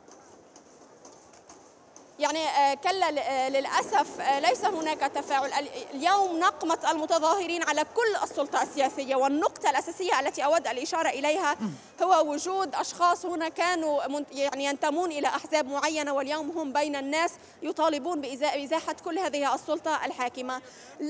يعني كلا للأسف ليس هناك تفاعل. اليوم نقمة المتظاهرين على كل السلطة السياسية، والنقطة الأساسية التي أود الإشارة إليها هو وجود أشخاص هنا كانوا يعني ينتمون إلى أحزاب معينة واليوم هم بين الناس يطالبون بإزاحة كل هذه السلطة الحاكمة.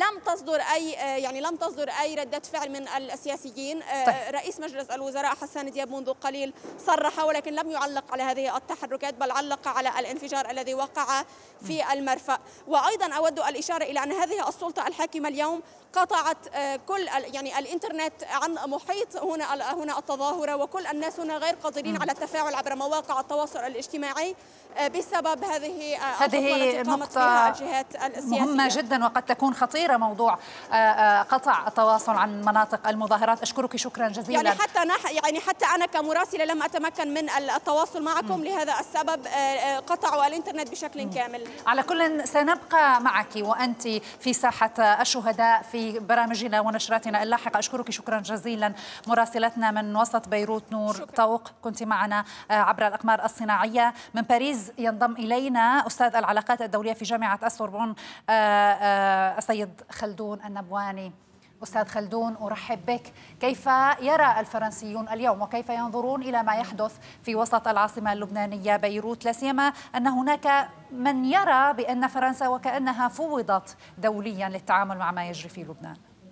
لم تصدر أي ردة فعل من السياسيين. رئيس مجلس الوزراء حسان دياب منذ قليل صرح ولكن لم يعلق على هذه التحركات، بل علق على الانفجار الذي وقع في المرفأ. وأيضا أود الإشارة إلى أن هذه السلطة الحاكمة اليوم قطعت كل يعني الإنترنت عن محيط هنا التظاهرة، وكل الناس هنا غير قادرين على التفاعل عبر مواقع التواصل الاجتماعي بسبب هذه نقطة مهمة جدا وقد تكون خطيرة، موضوع قطع التواصل عن مناطق المظاهرات. أشكرك شكرا جزيلا. يعني حتى أنا كمراسلة لم أتمكن من التواصل معكم، لهذا السبب قطعوا الإنترنت بشكل كامل. على كل سنبقى معك وأنت في ساحة الشهداء في برامجنا ونشراتنا اللاحقة. أشكرك شكرا جزيلا مراسلتنا من وسط بيروت نور طوق، كنت معنا عبر الأقمار الصناعية. من باريس ينضم إلينا أستاذ العلاقات الدولية في جامعة السوربون السيد خلدون النبواني. أستاذ خلدون، أرحب بك. كيف يرى الفرنسيون اليوم وكيف ينظرون إلى ما يحدث في وسط العاصمة اللبنانية بيروت، لا سيما أن هناك من يرى بأن فرنسا وكأنها فوضت دوليا للتعامل مع ما يجري في لبنان؟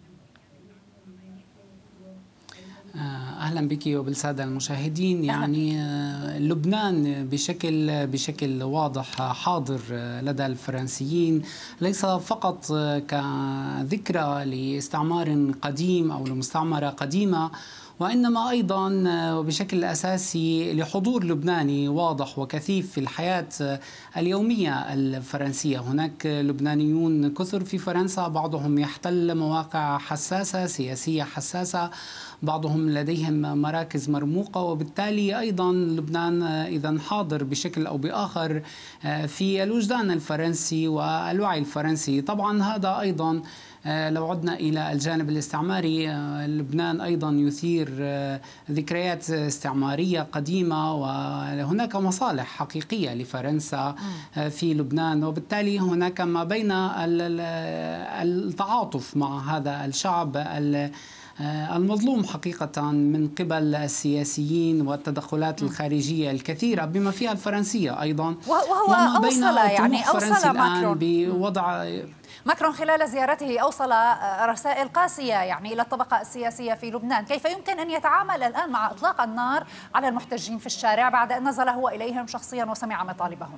أهلا بك وبالسادة المشاهدين. يعني لبنان بشكل واضح حاضر لدى الفرنسيين، ليس فقط كذكرى لاستعمار قديم أو لمستعمرة قديمة، وإنما أيضا بشكل أساسي لحضور لبناني واضح وكثيف في الحياة اليومية الفرنسية. هناك لبنانيون كثر في فرنسا، بعضهم يحتل مواقع حساسة سياسية حساسة، بعضهم لديهم مراكز مرموقة، وبالتالي أيضا لبنان إذا حاضر بشكل أو بآخر في الوجدان الفرنسي والوعي الفرنسي. طبعا هذا أيضا لو عدنا إلى الجانب الاستعماري، لبنان أيضا يثير ذكريات استعمارية قديمة، وهناك مصالح حقيقية لفرنسا في لبنان، وبالتالي هناك ما بين التعاطف مع هذا الشعب المظلوم حقيقة من قبل السياسيين والتدخلات الخارجية الكثيرة بما فيها الفرنسية أيضا، وهو أوصل ماكرون بوضع ماكرون خلال زيارته أوصل رسائل قاسية يعني إلى الطبقة السياسية في لبنان. كيف يمكن أن يتعامل الآن مع إطلاق النار على المحتجين في الشارع بعد أن نزل هو إليهم شخصيا وسمع مطالبهم؟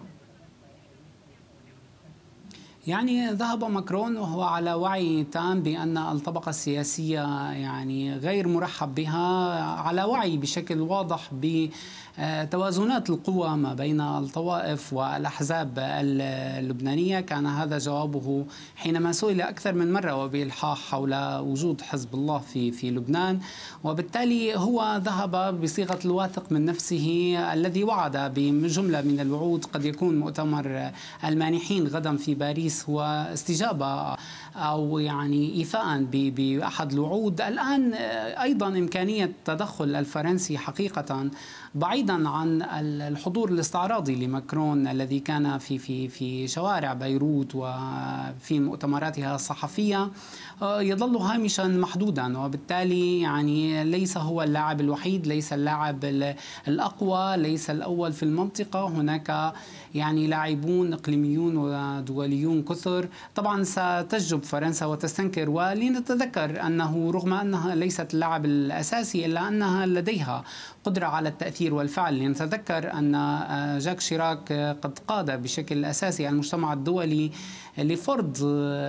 يعني ذهب ماكرون وهو على وعي تام بأن الطبقة السياسية يعني غير مرحب بها، على وعي بشكل واضح بتوازنات القوى ما بين الطوائف والأحزاب اللبنانية. كان هذا جوابه حينما سئل أكثر من مرة وبإلحاح حول وجود حزب الله في لبنان، وبالتالي هو ذهب بصيغة الواثق من نفسه الذي وعد بجملة من الوعود. قد يكون مؤتمر المانحين غدا في باريس هو استجابة أو يعني إيفاء بأحد الوعود. الآن أيضا إمكانية تدخل الفرنسي حقيقة بعيدا عن الحضور الاستعراضي لماكرون الذي كان في شوارع بيروت وفي مؤتمراتها الصحفية يظل هامشا محدودا، وبالتالي يعني ليس هو اللاعب الوحيد، ليس اللاعب الأقوى، ليس الأول في المنطقة. هناك يعني لاعبون إقليميون ودوليون كثر. طبعا ستجب فرنسا وتستنكر، ولنتذكر أنه رغم أنها ليست اللاعب الأساسي إلا أنها لديها قدرة على التأثير والفعل. لنتذكر أن جاك شيراك قد قاد بشكل أساسي المجتمع الدولي لفرض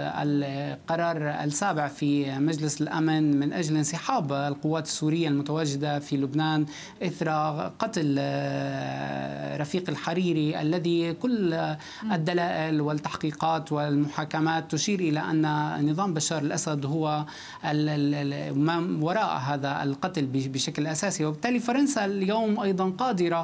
القرار السابع في مجلس الأمن من أجل انسحاب القوات السورية المتواجدة في لبنان إثر قتل رفيق الحريري، الذي كل الدلائل والتحقيقات والمحاكمات تشير إلى أن نظام بشار الأسد هو ما وراء هذا القتل بشكل أساسي. وبالتالي فرنسا اليوم أيضا قادرة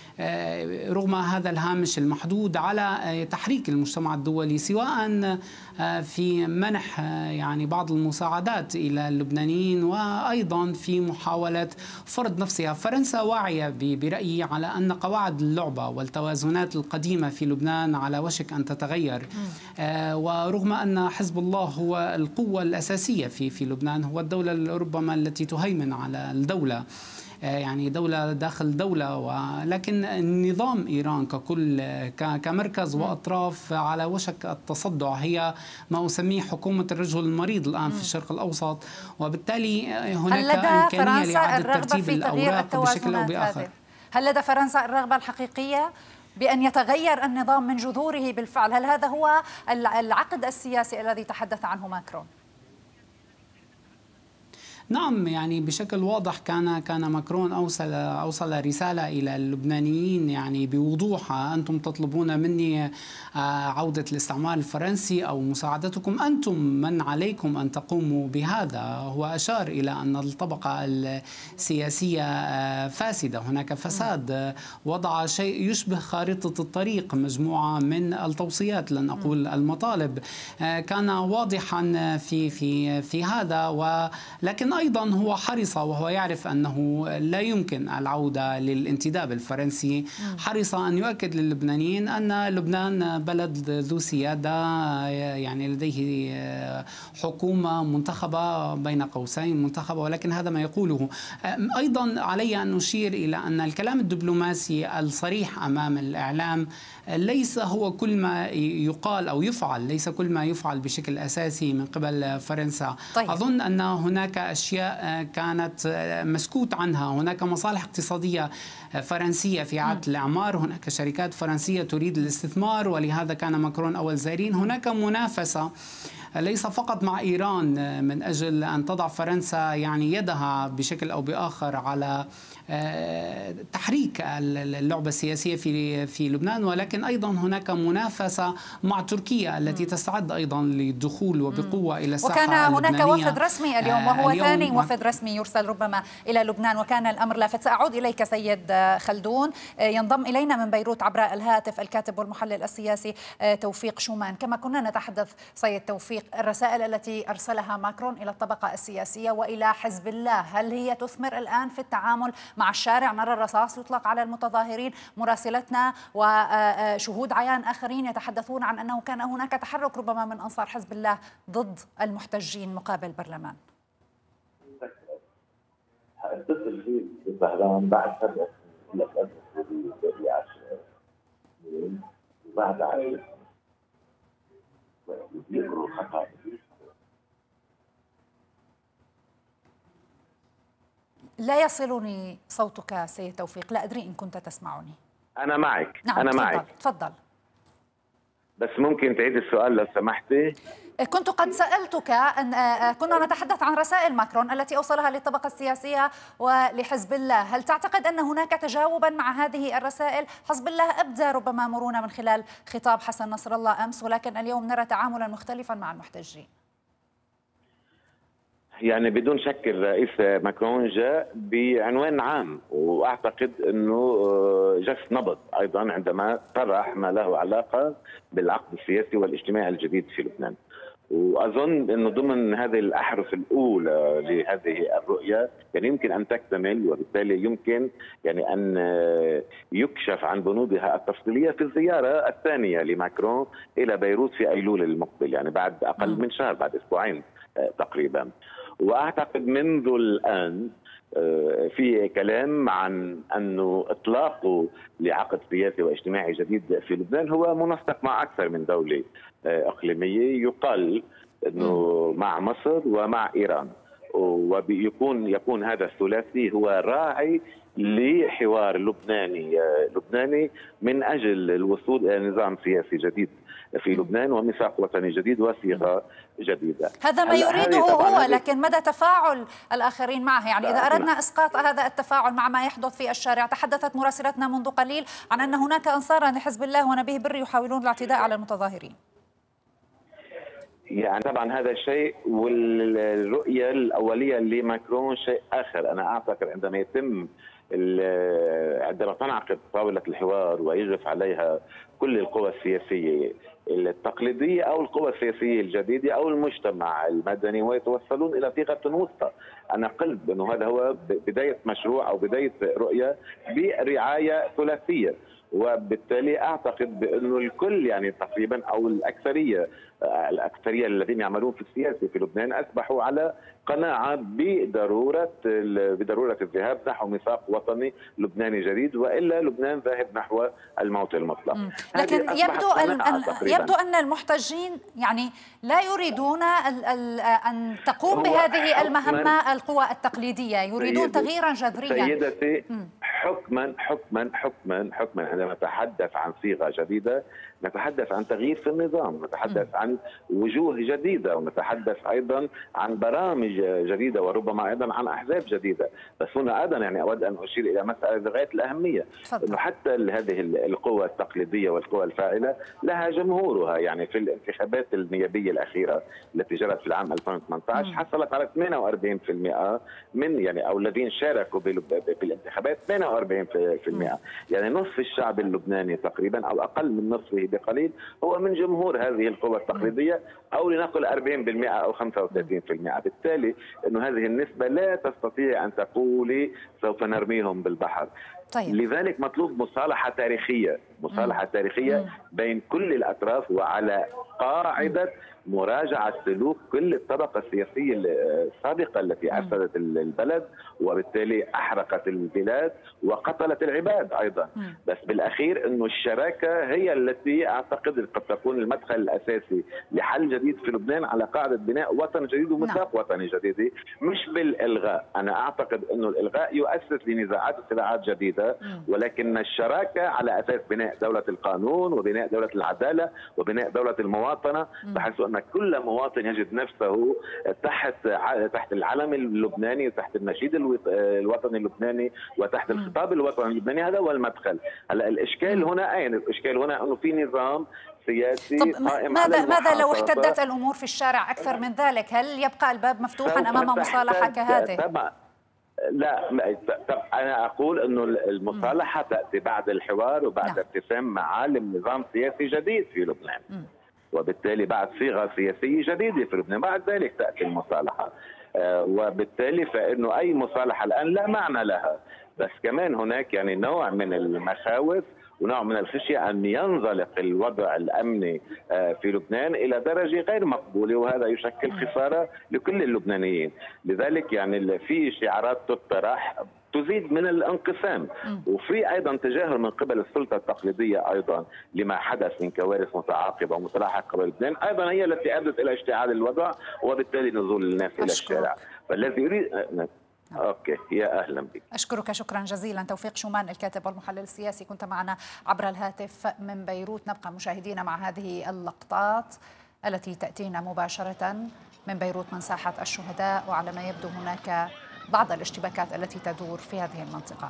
رغم هذا الهامش المحدود على تحريك المجتمع الدولي، سواء في منح يعني بعض المساعدات إلى اللبنانيين وأيضا في محاولة فرض نفسها. فرنسا واعية برأيي على أن قواعد اللعبة والتوازنات القديمة في لبنان على وشك أن تتغير، ورغم أن حزب الله هو القوة الأساسية في لبنان، هو الدولة ربما التي تهيمن على الدولة، يعني دولة داخل دولة، ولكن نظام إيران ككل كمركز وأطراف على وشك التصدع. هي ما أسميه حكومة الرجل المريض الآن في الشرق الأوسط، وبالتالي هناك إمكانية لإعادة ترتيب الأوراق بشكل أو بآخر. هل لدى فرنسا الرغبة الحقيقية بأن يتغير النظام من جذوره بالفعل؟ هل هذا هو العقد السياسي الذي تحدث عنه ماكرون؟ نعم، يعني بشكل واضح كان ماكرون أوصل رسالة إلى اللبنانيين يعني بوضوح: أنتم تطلبون مني عودة الاستعمار الفرنسي أو مساعدتكم، أنتم من عليكم أن تقوموا بهذا. هو أشار إلى أن الطبقة السياسية فاسدة، هناك فساد، وضع شيء يشبه خارطة الطريق، مجموعة من التوصيات، لن أقول المطالب. كان واضحا في هذا، ولكن أيضا هو حرص، وهو يعرف أنه لا يمكن العودة للانتداب الفرنسي، حرص أن يؤكد للبنانيين أن لبنان بلد ذو سيادة، يعني لديه حكومة منتخبة بين قوسين منتخبة، ولكن هذا ما يقوله. أيضا علي أن نشير إلى أن الكلام الدبلوماسي الصريح أمام الإعلام ليس هو كل ما يقال أو يفعل، ليس كل ما يفعل بشكل أساسي من قبل فرنسا. طيب. أظن أن هناك أشياء كانت مسكوت عنها، هناك مصالح اقتصادية فرنسية في إعادة الإعمار، هناك شركات فرنسية تريد الاستثمار، ولهذا كان ماكرون أول زائرين. هناك منافسة ليس فقط مع إيران من أجل أن تضع فرنسا يعني يدها بشكل أو بآخر على تحريك اللعبة السياسية في لبنان، ولكن أيضا هناك منافسة مع تركيا التي تستعد أيضا للدخول وبقوة إلى الساحة اللبنانية. وكان هناك وفد رسمي اليوم، وهو ثاني وفد رسمي يرسل ربما إلى لبنان، وكان الأمر لافت. سأعود إليك سيد خلدون. ينضم إلينا من بيروت عبر الهاتف الكاتب والمحلل السياسي توفيق شومان. كما كنا نتحدث سيد توفيق، الرسائل التي أرسلها ماكرون إلى الطبقة السياسية وإلى حزب الله، هل هي تثمر الآن في التعامل مع الشارع؟ نرى الرصاص يطلق على المتظاهرين، مراسلتنا وشهود عيان آخرين يتحدثون عن أنه كان هناك تحرك ربما من أنصار حزب الله ضد المحتجين مقابل البرلمان. اتصل في بهران بعد 7 سنين وبعد 10 يقروا الخطأ. لا يصلني صوتك سيد توفيق، لا أدري إن كنت تسمعني. أنا معك. نعم، أنا معك. تفضل. بس ممكن تعيد السؤال لو سمحتي؟ كنت قد سألتك أن كنا نتحدث عن رسائل ماكرون التي أوصلها للطبقة السياسية ولحزب الله. هل تعتقد أن هناك تجاوبا مع هذه الرسائل؟ حزب الله أبدى ربما مرونة من خلال خطاب حسن نصر الله أمس، ولكن اليوم نرى تعاملا مختلفا مع المحتجين. يعني بدون شك الرئيس ماكرون جاء بعنوان عام، واعتقد انه جس نبض ايضا عندما طرح ما له علاقه بالعقد السياسي والاجتماعي الجديد في لبنان. واظن انه ضمن هذه الاحرف الاولى لهذه الرؤيه يعني يمكن ان تكتمل، وبالتالي يمكن يعني ان يكشف عن بنودها التفصيليه في الزياره الثانيه لماكرون الى بيروت في ايلول المقبل، يعني بعد اقل من شهر، بعد اسبوعين تقريبا. واعتقد منذ الان في كلام عن انه اطلاقه لعقد سياسي واجتماعي جديد في لبنان هو منسق مع اكثر من دوله اقليميه، يقال انه مع مصر ومع ايران، ويكون هذا الثلاثي هو راعي لحوار لبناني من اجل الوصول الى نظام سياسي جديد في لبنان وميثاق وطني جديد وصيغه جديده. هذا ما يريده هو، لكن مدى تفاعل الآخرين معه؟ يعني إذا أردنا إسقاط هذا التفاعل مع ما يحدث في الشارع، تحدثت مراسلتنا منذ قليل عن أن هناك أنصارا لحزب الله ونبيه بري يحاولون الاعتداء على المتظاهرين. يعني طبعا هذا شيء، والرؤية الأولية لماكرون شيء آخر. أنا أعتقد عندما تنعقد طاولة الحوار ويجلس عليها كل القوى السياسية التقليدية أو القوى السياسية الجديدة أو المجتمع المدني ويتوصلون إلى صيغة وسطى، أنا قلت أنه هذا هو بداية مشروع أو بداية رؤية برعاية ثلاثية. وبالتالي اعتقد بانه الكل يعني تقريبا او الاكثريه الذين يعملون في السياسه في لبنان اصبحوا على قناعه بضروره الذهاب نحو ميثاق وطني لبناني جديد، والا لبنان ذاهب نحو الموت المطلق. لكن يبدو ان المحتجين يعني لا يريدون ان تقوم بهذه المهمه القوى التقليديه، يريدون تغييرا جذريا. سيدتي، حكما عندما نتحدث عن صيغه جديده نتحدث عن تغيير في النظام، نتحدث عن وجوه جديده، ونتحدث ايضا عن برامج جديده، وربما ايضا عن احزاب جديده. بس هنا ايضا يعني اود ان اشير الى مساله غايه الاهميه، انه حتى هذه القوى التقليديه والقوى الفاعله لها جمهورها. يعني في الانتخابات النيابيه الاخيره التي جرت في العام 2018 حصلت على 48% من يعني او الذين شاركوا بالانتخابات 48%، يعني نصف الشعب اللبناني تقريبا او اقل من نصفه بقليل هو من جمهور هذه القوى التقليديه، او لنقل 40% او 35%. بالتالي انه هذه النسبه لا تستطيع ان تقولي سوف نرميهم بالبحر. طيب. لذلك مطلوب مصالحه تاريخيه بين كل الاطراف، وعلى قاعده مراجعة سلوك كل الطبقة السياسية السابقة التي أفسدت البلد وبالتالي أحرقت البلاد وقتلت العباد أيضا. بس بالأخير أنه الشراكة هي التي أعتقد قد تكون المدخل الأساسي لحل جديد في لبنان على قاعدة بناء وطن جديد وميثاق وطني جديد، مش بالإلغاء. أنا أعتقد أنه الإلغاء يؤسس لنزاعات وصراعات جديدة، ولكن الشراكة على أساس بناء دولة القانون وبناء دولة العدالة وبناء دولة المواطنة، بحيث أن كل مواطن يجد نفسه تحت العلم اللبناني وتحت النشيد الوطني اللبناني وتحت الخطاب الوطني اللبناني. هذا هو المدخل. هلا الإشكال هنا أين؟ الإشكال هنا أنه في نظام سياسي قائم على ماذا لو احتدت الأمور في الشارع أكثر من ذلك؟ هل يبقى الباب مفتوحا أمام مصالحة كهذه؟ لا، أنا أقول أنه المصالحة تأتي بعد الحوار وبعد ارتسام معالم نظام سياسي جديد في لبنان، وبالتالي بعد صيغة سياسية جديدة في لبنان، بعد ذلك تأتي المصالحة. وبالتالي فإنه أي مصالحة الآن لا معنى لها. بس كمان هناك يعني نوع من المخاوف ونوع من الخشية أن ينزلق الوضع الأمني في لبنان إلى درجة غير مقبولة، وهذا يشكل خسارة لكل اللبنانيين. لذلك يعني في شعارات تطرح تزيد من الانقسام، وفي ايضا تجاهل من قبل السلطه التقليديه ايضا لما حدث من كوارث متعاقبه ومتلاحقه بلبنان، ايضا هي التي ادت الى اشتعال الوضع وبالتالي نزول الناس الى الشارع. فالذي يريد اوكي، يا اهلا بك. اشكرك شكرا جزيلا. توفيق شومان الكاتب والمحلل السياسي كنت معنا عبر الهاتف من بيروت. نبقى مشاهدينا مع هذه اللقطات التي تاتينا مباشره من بيروت من ساحه الشهداء، وعلى ما يبدو هناك بعض الاشتباكات التي تدور في هذه المنطقة.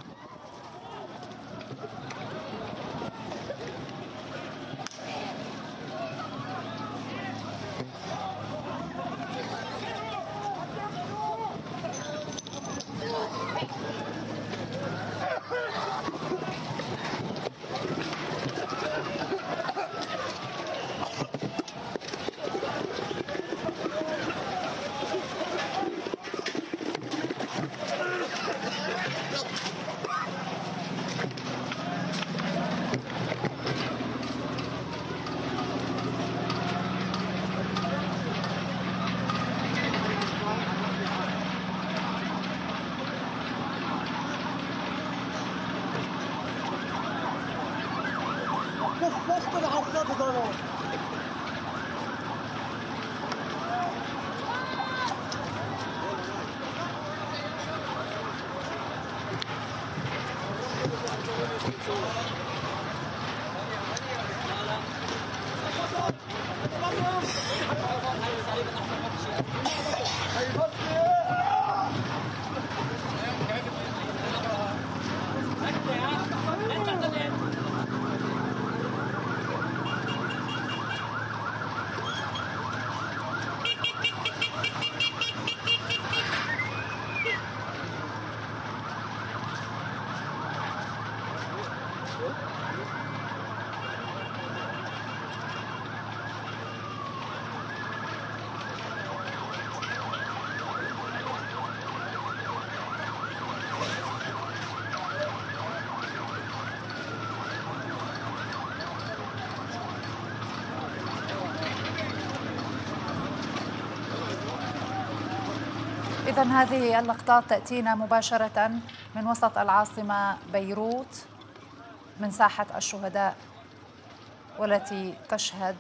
إذن هذه اللقطات تأتينا مباشرة من وسط العاصمة بيروت، من ساحة الشهداء، والتي تشهد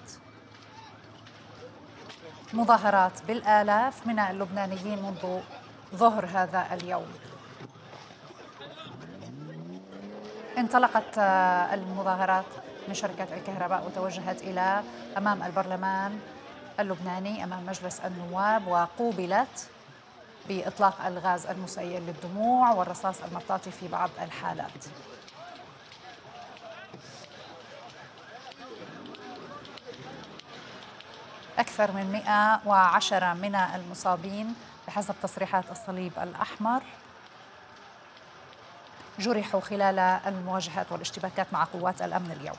مظاهرات بالآلاف من اللبنانيين منذ ظهر هذا اليوم. انطلقت المظاهرات من شركة الكهرباء وتوجهت إلى أمام البرلمان اللبناني، أمام مجلس النواب، وقوبلت بإطلاق الغاز المسيل للدموع والرصاص المطاطي في بعض الحالات. أكثر من 110 من المصابين بحسب تصريحات الصليب الأحمر جرحوا خلال المواجهات والاشتباكات مع قوات الأمن اليوم.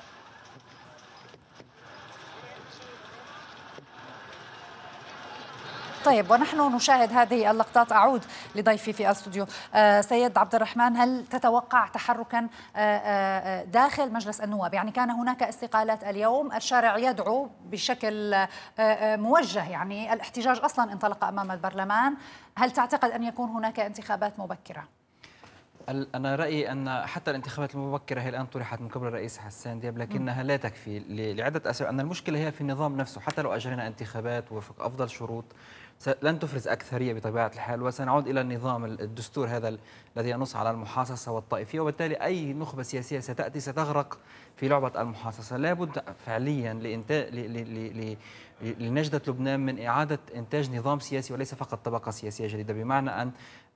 طيب، ونحن نشاهد هذه اللقطات. أعود لضيفي في الاستوديو سيد عبد الرحمن، هل تتوقع تحركا داخل مجلس النواب؟ يعني كان هناك استقالات اليوم، الشارع يدعو بشكل موجه، يعني الاحتجاج أصلا انطلق أمام البرلمان. هل تعتقد أن يكون هناك انتخابات مبكرة؟ أنا رأيي أن حتى الانتخابات المبكرة هي الآن طرحت من قبل الرئيس حسان دياب، لكنها لا تكفي لعدة أسباب. أن المشكلة هي في النظام نفسه. حتى لو أجرينا انتخابات وفق أفضل شروط لن تفرز أكثرية بطبيعة الحال، وسنعود إلى النظام الدستور هذا الذي ينص على المحاصصة والطائفية، وبالتالي أي نخبة سياسية ستأتي ستغرق في لعبة المحاصصة. لابد فعليا لنجدة لبنان من إعادة إنتاج نظام سياسي وليس فقط طبقة سياسية جديدة، بمعنى أن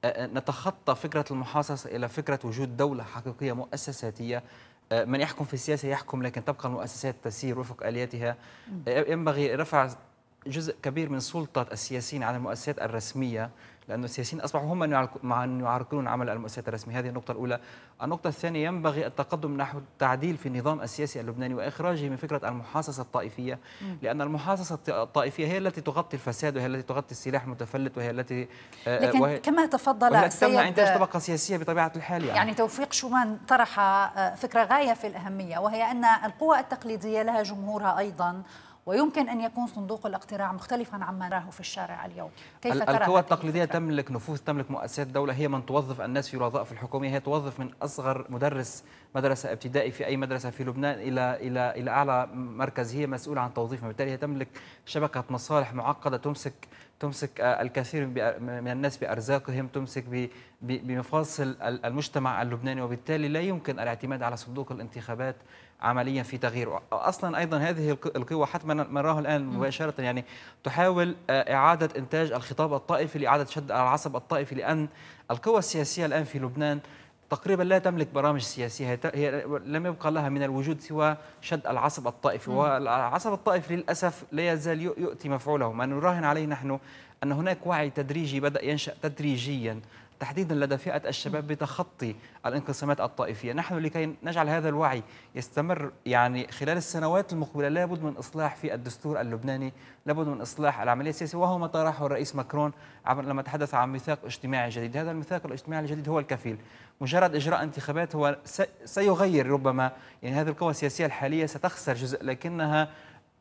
نتخطى فكرة المحاصصة إلى فكرة وجود دولة حقيقية مؤسساتية. من يحكم في السياسة يحكم، لكن تبقى المؤسسات تسير وفق آلياتها. ينبغي رفع جزء كبير من سلطة السياسيين عن المؤسسات الرسمية، لأن السياسيين أصبحوا هم من يعرقلون عمل المؤسسات الرسمية. هذه النقطة الأولى. النقطة الثانية، ينبغي التقدم نحو التعديل في النظام السياسي اللبناني وإخراجه من فكرة المحاصصة الطائفية، لأن المحاصصة الطائفية هي التي تغطي الفساد، وهي التي تغطي السلاح المتفلت، وهي التي لكن كما تفضل سيد تمنع إنتاج طبقة سياسية بطبيعة الحال. يعني توفيق شومان طرح فكرة غاية في الأهمية، وهي أن القوى التقليدية لها جمهورها أيضا، ويمكن أن يكون صندوق الاقتراع مختلفا عما نراه في الشارع اليوم. كيف ترى القوى التقليدية تملك نفوذ، تملك مؤسسات دولة، هي من توظف الناس في الوظائف الحكومية، هي توظف من أصغر مدرس مدرسة ابتدائي في أي مدرسة في لبنان إلى أعلى مركز، هي مسؤولة عن توظيفهم. بالتالي هي تملك شبكة مصالح معقدة تمسك الكثير من الناس بأرزاقهم، تمسك بمفاصل المجتمع اللبناني، وبالتالي لا يمكن الاعتماد على صندوق الانتخابات عمليا في تغيير. اصلا ايضا هذه القوى حتى ما نراه الان مباشره يعني تحاول اعاده انتاج الخطاب الطائفي لاعاده شد العصب الطائفي، لان القوى السياسيه الان في لبنان تقريبا لا تملك برامج سياسيه، هي لم يبقى لها من الوجود سوى شد العصب الطائفي، والعصب الطائفي للاسف لا يزال يؤتي مفعوله. ما نراهن عليه نحن ان هناك وعي تدريجي بدا ينشا تدريجيا تحديدا لدى فئة الشباب بتخطي الانقسامات الطائفية. نحن لكي نجعل هذا الوعي يستمر يعني خلال السنوات المقبلة لابد من إصلاح في الدستور اللبناني، لابد من إصلاح العملية السياسية، وهو ما طرحه الرئيس ماكرون لما تحدث عن ميثاق اجتماعي جديد. هذا الميثاق الاجتماعي الجديد هو الكفيل. مجرد إجراء انتخابات هو سيغير ربما، يعني هذه القوى السياسية الحالية ستخسر جزء، لكنها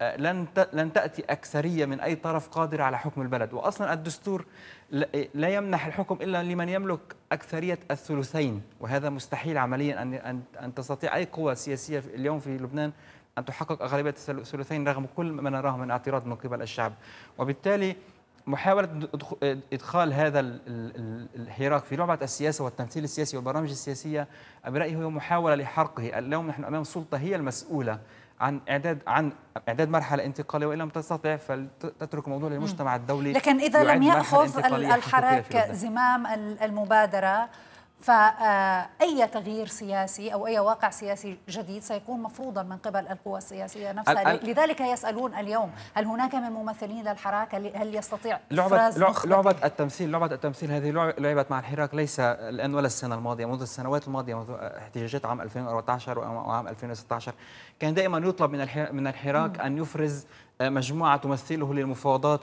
لن تأتي أكثرية من أي طرف قادر على حكم البلد. وأصلا الدستور لا يمنح الحكم إلا لمن يملك أكثرية الثلثين، وهذا مستحيل عمليا أن تستطيع أي قوة سياسية اليوم في لبنان أن تحقق أغلبية الثلثين رغم كل ما نراه من اعتراض من قبل الشعب. وبالتالي محاولة إدخال هذا الحراك في لعبة السياسة والتمثيل السياسي والبرامج السياسية برأيي هو محاولة لحرقه. اليوم نحن أمام سلطة هي المسؤولة عن إعداد مرحلة انتقالية، وإن لم تستطع فلتترك الموضوع للمجتمع الدولي. لكن إذا لم يأخذ الحراك زمام المبادرة، فأي تغيير سياسي أو أي واقع سياسي جديد سيكون مفروضا من قبل القوى السياسية نفسها. لذلك يسألون اليوم هل هناك من ممثلين للحراك؟ هل يستطيع إفراز لعبة التمثيل هذه لعبت مع الحراك ليس الآن ولا السنة الماضية، منذ السنوات الماضية، منذ احتجاجات عام 2014 وعام 2016 كان دائما يطلب من الحراك أن يفرز مجموعة تمثله للمفاوضات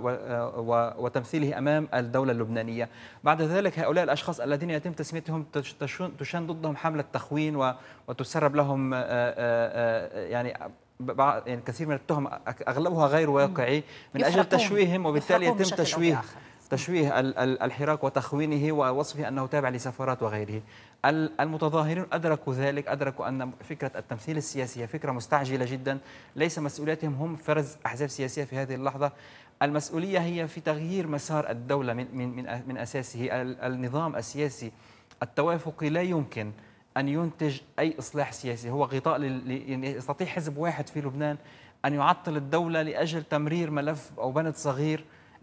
وتمثيله أمام الدولة اللبنانية. بعد ذلك هؤلاء الأشخاص الذين يتم تسميتهم تشن ضدهم حملة تخوين وتسرب لهم يعني كثير من التهم أغلبها غير واقعي من أجل تشويههم، وبالتالي يتم تشويه الحراك وتخوينه ووصفه أنه تابع لسفارات وغيره. المتظاهرون أدركوا ذلك، أدركوا أن فكرة التمثيل السياسي هي فكرة مستعجلة جدا، ليس مسؤوليتهم هم فرز أحزاب سياسية في هذه اللحظة. المسؤولية هي في تغيير مسار الدولة من أساسه. النظام السياسي التوافقي لا يمكن أن ينتج أي إصلاح سياسي، هو غطاء يعني يستطيع حزب واحد في لبنان أن يعطل الدولة لأجل تمرير ملف أو بند صغير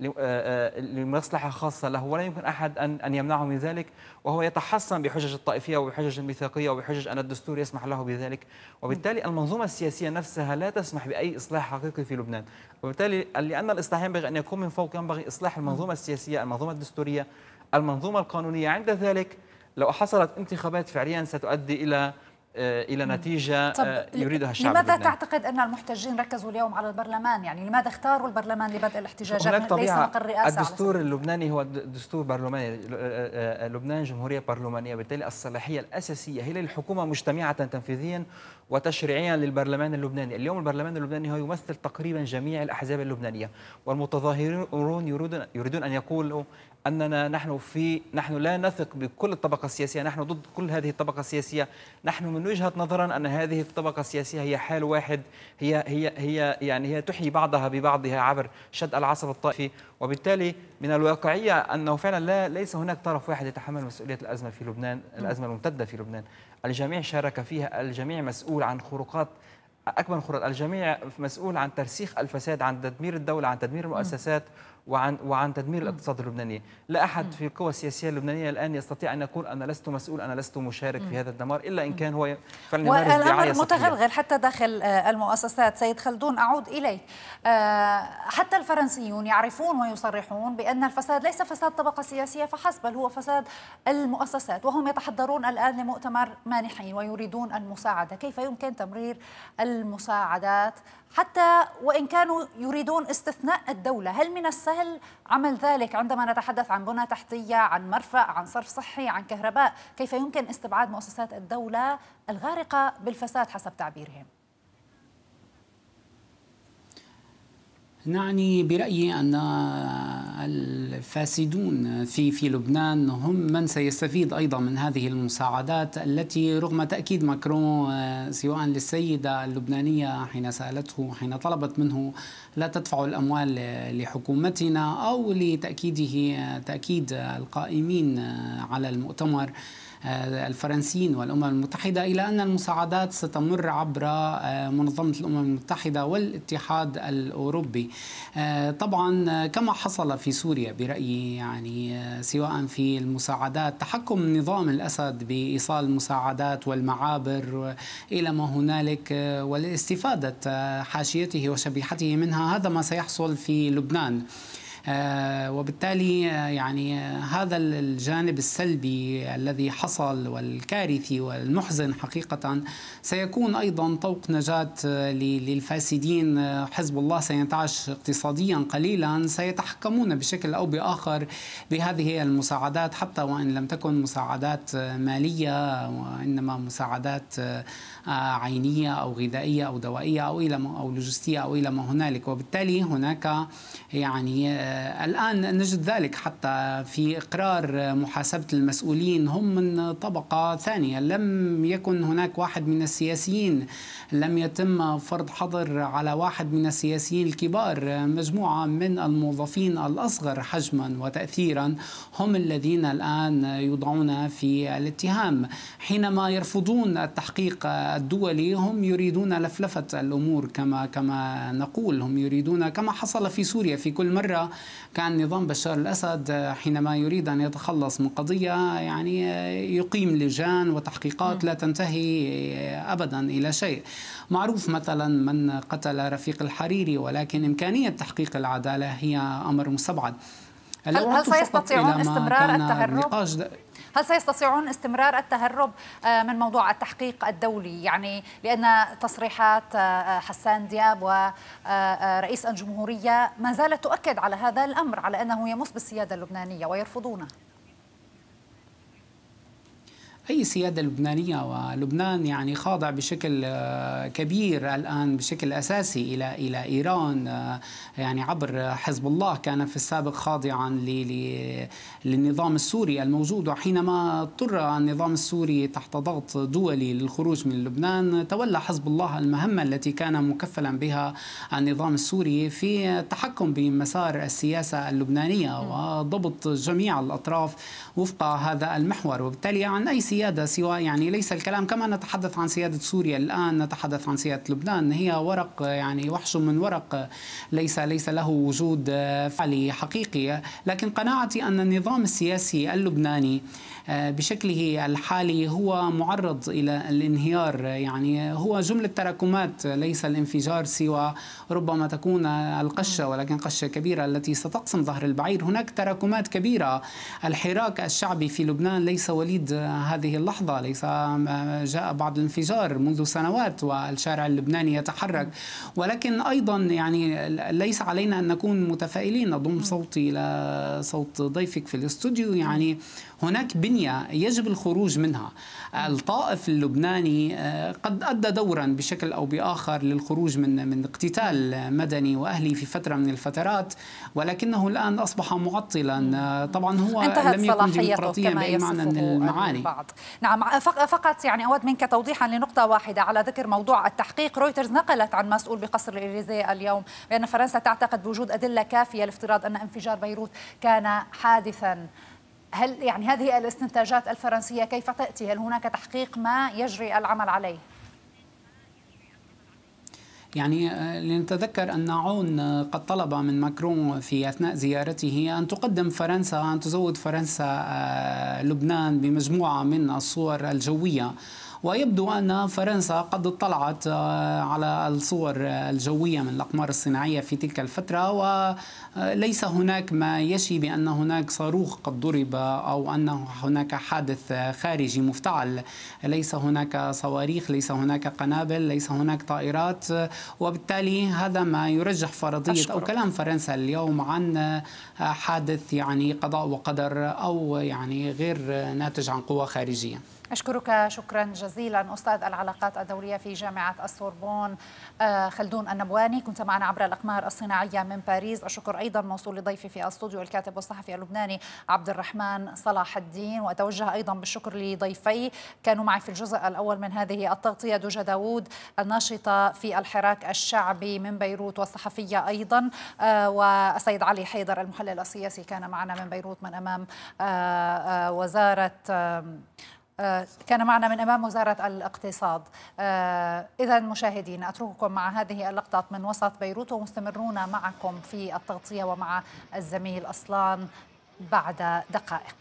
لمصلحة خاصة له، ولا يمكن أحد أن يمنعه من ذلك، وهو يتحصن بحجج الطائفية وبحجج الميثاقية وبحجج أن الدستور يسمح له بذلك. وبالتالي المنظومة السياسية نفسها لا تسمح بأي إصلاح حقيقي في لبنان. وبالتالي لأن الإصلاح ينبغي أن يكون من فوق، ينبغي إصلاح المنظومة السياسية، المنظومة الدستورية، المنظومة القانونية. عند ذلك لو حصلت انتخابات فعليا ستؤدي إلى نتيجة يريدها الشعب لماذا اللبناني. تعتقد أن المحتجين ركزوا اليوم على البرلمان؟ يعني لماذا اختاروا البرلمان لبدء الاحتجاجات ليس مقر رئاسة؟ الدستور اللبناني هو دستور برلماني، لبنان جمهورية برلمانية، بالتالي الصلاحية الأساسية هي للحكومة مجتمعة تنفيذيا وتشريعيا للبرلمان اللبناني. اليوم البرلمان اللبناني هو يمثل تقريبا جميع الأحزاب اللبنانية، والمتظاهرون يريدون أن يقولوا أننا نحن لا نثق بكل الطبقة السياسية، نحن ضد كل هذه الطبقة السياسية، نحن من وجهة نظرنا أن هذه الطبقة السياسية هي حال واحد، هي تحيي بعضها ببعضها عبر شد العصب الطائفي. وبالتالي من الواقعية أنه فعلا ليس هناك طرف واحد يتحمل مسؤولية الأزمة في لبنان، الأزمة الممتدة في لبنان. الجميع شارك فيها، الجميع مسؤول عن خروقات أكبر خروقات، الجميع مسؤول عن ترسيخ الفساد، عن تدمير الدولة، عن تدمير المؤسسات وعن تدمير الاقتصاد اللبناني. لا أحد في القوى السياسية اللبنانية الآن يستطيع أن يقول أنا لست مسؤول، أنا لست مشارك في هذا الدمار، إلا إن كان هو فعلا يمارس دعاية والأمر متغلغل حتى داخل المؤسسات. سيد خلدون، أعود إليك. حتى الفرنسيون يعرفون ويصرحون بأن الفساد ليس فساد طبقة سياسية فحسب، بل هو فساد المؤسسات، وهم يتحضرون الآن لمؤتمر مانحين ويريدون المساعدة. كيف يمكن تمرير المساعدات حتى وإن كانوا يريدون استثناء الدولة؟ هل من السهل عمل ذلك عندما نتحدث عن بنى تحتية، عن مرفأ، عن صرف صحي، عن كهرباء؟ كيف يمكن استبعاد مؤسسات الدولة الغارقة بالفساد حسب تعبيرهم؟ نعني برأيي أن الفاسدون في لبنان هم من سيستفيد أيضا من هذه المساعدات التي رغم تأكيد ماكرون سواء للسيدة اللبنانية حين سألته، حين طلبت منه لا تدفعوا الأموال لحكومتنا، أو تأكيد القائمين على المؤتمر الفرنسيين والأمم المتحدة إلى أن المساعدات ستمر عبر منظمة الأمم المتحدة والاتحاد الأوروبي. طبعا كما حصل في سوريا برأيي، يعني سواء في المساعدات، تحكم نظام الأسد بإيصال المساعدات والمعابر إلى ما هنالك والاستفادة حاشيته وشبيحته منها، هذا ما سيحصل في لبنان. وبالتالي يعني هذا الجانب السلبي الذي حصل والكارثي والمحزن حقيقة سيكون أيضا طوق نجاة للفاسدين. حزب الله سينتعش اقتصاديا قليلا، سيتحكمون بشكل أو بآخر بهذه المساعدات، حتى وإن لم تكن مساعدات مالية وإنما مساعدات عينية أو غذائية أو دوائية أو لوجستية أو إلى ما هنالك. وبالتالي هناك يعني الآن نجد ذلك حتى في إقرار محاسبة المسؤولين، هم من طبقة ثانية. لم يكن هناك واحد من السياسيين، لم يتم فرض حظر على واحد من السياسيين الكبار، مجموعة من الموظفين الأصغر حجما وتأثيرا هم الذين الآن يوضعون في الاتهام. حينما يرفضون التحقيق الدولي هم يريدون لفلفة الأمور كما نقول، هم يريدون كما حصل في سوريا. في كل مرة كان نظام بشار الأسد حينما يريد أن يتخلص من قضية يعني يقيم لجان وتحقيقات لا تنتهي أبدا إلى شيء. معروف مثلا من قتل رفيق الحريري، ولكن إمكانية تحقيق العدالة هي أمر مستبعد. هل سيستطيعون استمرار التهرب؟ هل سيستطيعون استمرار التهرب من موضوع التحقيق الدولي؟ يعني لأن تصريحات حسان دياب ورئيس الجمهورية ما زالت تؤكد على هذا الأمر، على أنه يمس بالسيادة اللبنانية ويرفضونه. أي سيادة لبنانية، ولبنان يعني خاضع بشكل كبير الآن بشكل أساسي إلى إيران، يعني عبر حزب الله كان في السابق خاضعا للنظام السوري الموجود، وحينما اضطر النظام السوري تحت ضغط دولي للخروج من لبنان تولى حزب الله المهمة التي كان مكفلا بها النظام السوري في التحكم بمسار السياسة اللبنانية وضبط جميع الأطراف وفق هذا المحور. وبالتالي عن أي سيادة سواء يعني ليس الكلام كما نتحدث عن سيادة سوريا الآن نتحدث عن سيادة لبنان، هي ورق يعني وحش من ورق ليس له وجود فعلي حقيقي. لكن قناعتي أن النظام السياسي اللبناني بشكله الحالي هو معرض إلى الانهيار، يعني هو جملة تراكمات ليس الانفجار سوى ربما تكون القشة، ولكن قشة كبيرة التي ستقسم ظهر البعير. هناك تراكمات كبيرة. الحراك الشعبي في لبنان ليس وليد هذه اللحظة، ليس جاء بعد الانفجار منذ سنوات والشارع اللبناني يتحرك، ولكن أيضا يعني ليس علينا أن نكون متفائلين. أضم صوتي إلى صوت ضيفك في الاستوديو، يعني هناك بنية يجب الخروج منها. الطائف اللبناني قد أدى دورا بشكل أو بآخر للخروج من اقتتال مدني وأهلي في فترة من الفترات، ولكنه الآن أصبح معطلا. طبعا هو لم يكن ديمقراطيا بأي معنى من المعاني. نعم، فقط يعني أود منك توضيحا لنقطة واحدة على ذكر موضوع التحقيق. رويترز نقلت عن مسؤول بقصر الإليزيه اليوم بأن فرنسا تعتقد بوجود أدلة كافية لافتراض أن انفجار بيروت كان حادثا. هل يعني هذه الاستنتاجات الفرنسية كيف تأتي؟ هل هناك تحقيق ما يجري العمل عليه؟ يعني لنتذكر أن عون قد طلب من ماكرون في أثناء زيارته أن تزود فرنسا لبنان بمجموعة من الصور الجوية، ويبدو أن فرنسا قد اطلعت على الصور الجوية من الأقمار الصناعية في تلك الفترة، وليس هناك ما يشي بأن هناك صاروخ قد ضرب أو أن هناك حادث خارجي مفتعل. ليس هناك صواريخ، ليس هناك قنابل، ليس هناك طائرات، وبالتالي هذا ما يرجح فرضية أو كلام فرنسا اليوم عن حادث يعني قضاء وقدر أو يعني غير ناتج عن قوة خارجية. أشكرك شكرا جزيلا أستاذ العلاقات الدولية في جامعة السوربون خلدون النبواني، كنت معنا عبر الأقمار الصناعية من باريس. الشكر أيضا موصول لضيفي في الاستوديو الكاتب والصحفي اللبناني عبد الرحمن صلاح الدين، وأتوجه أيضا بالشكر لضيفي كانوا معي في الجزء الأول من هذه التغطية، دوجة داوود الناشطة في الحراك الشعبي من بيروت والصحفية أيضا، والسيد علي حيدر المحلل السياسي كان معنا من بيروت من أمام وزارة الاقتصاد. إذا مشاهدينا أترككم مع هذه اللقطات من وسط بيروت، ومستمرون معكم في التغطية ومع الزميل أصلان بعد دقائق.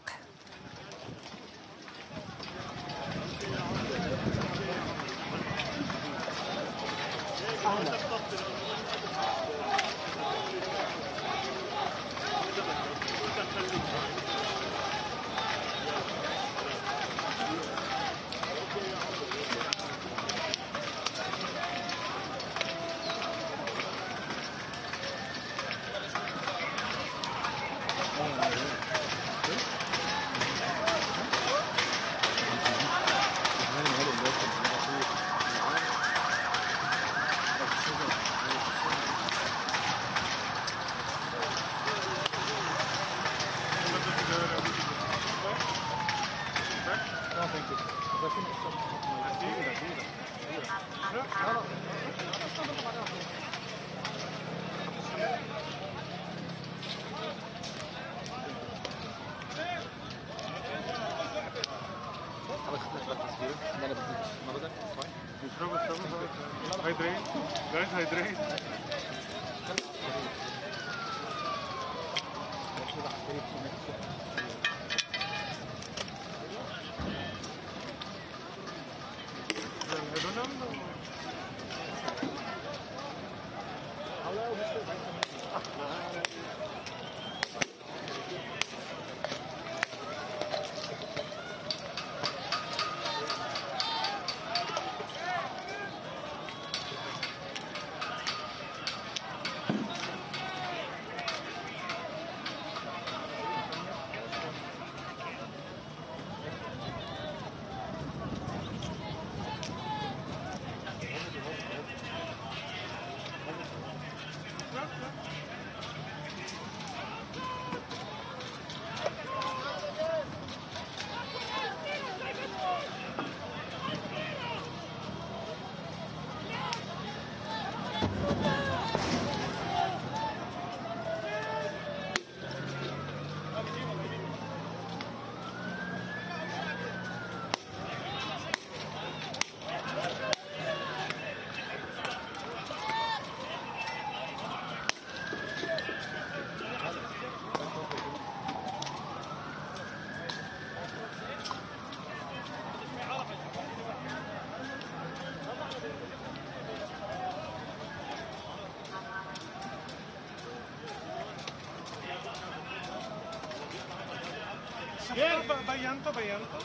بينته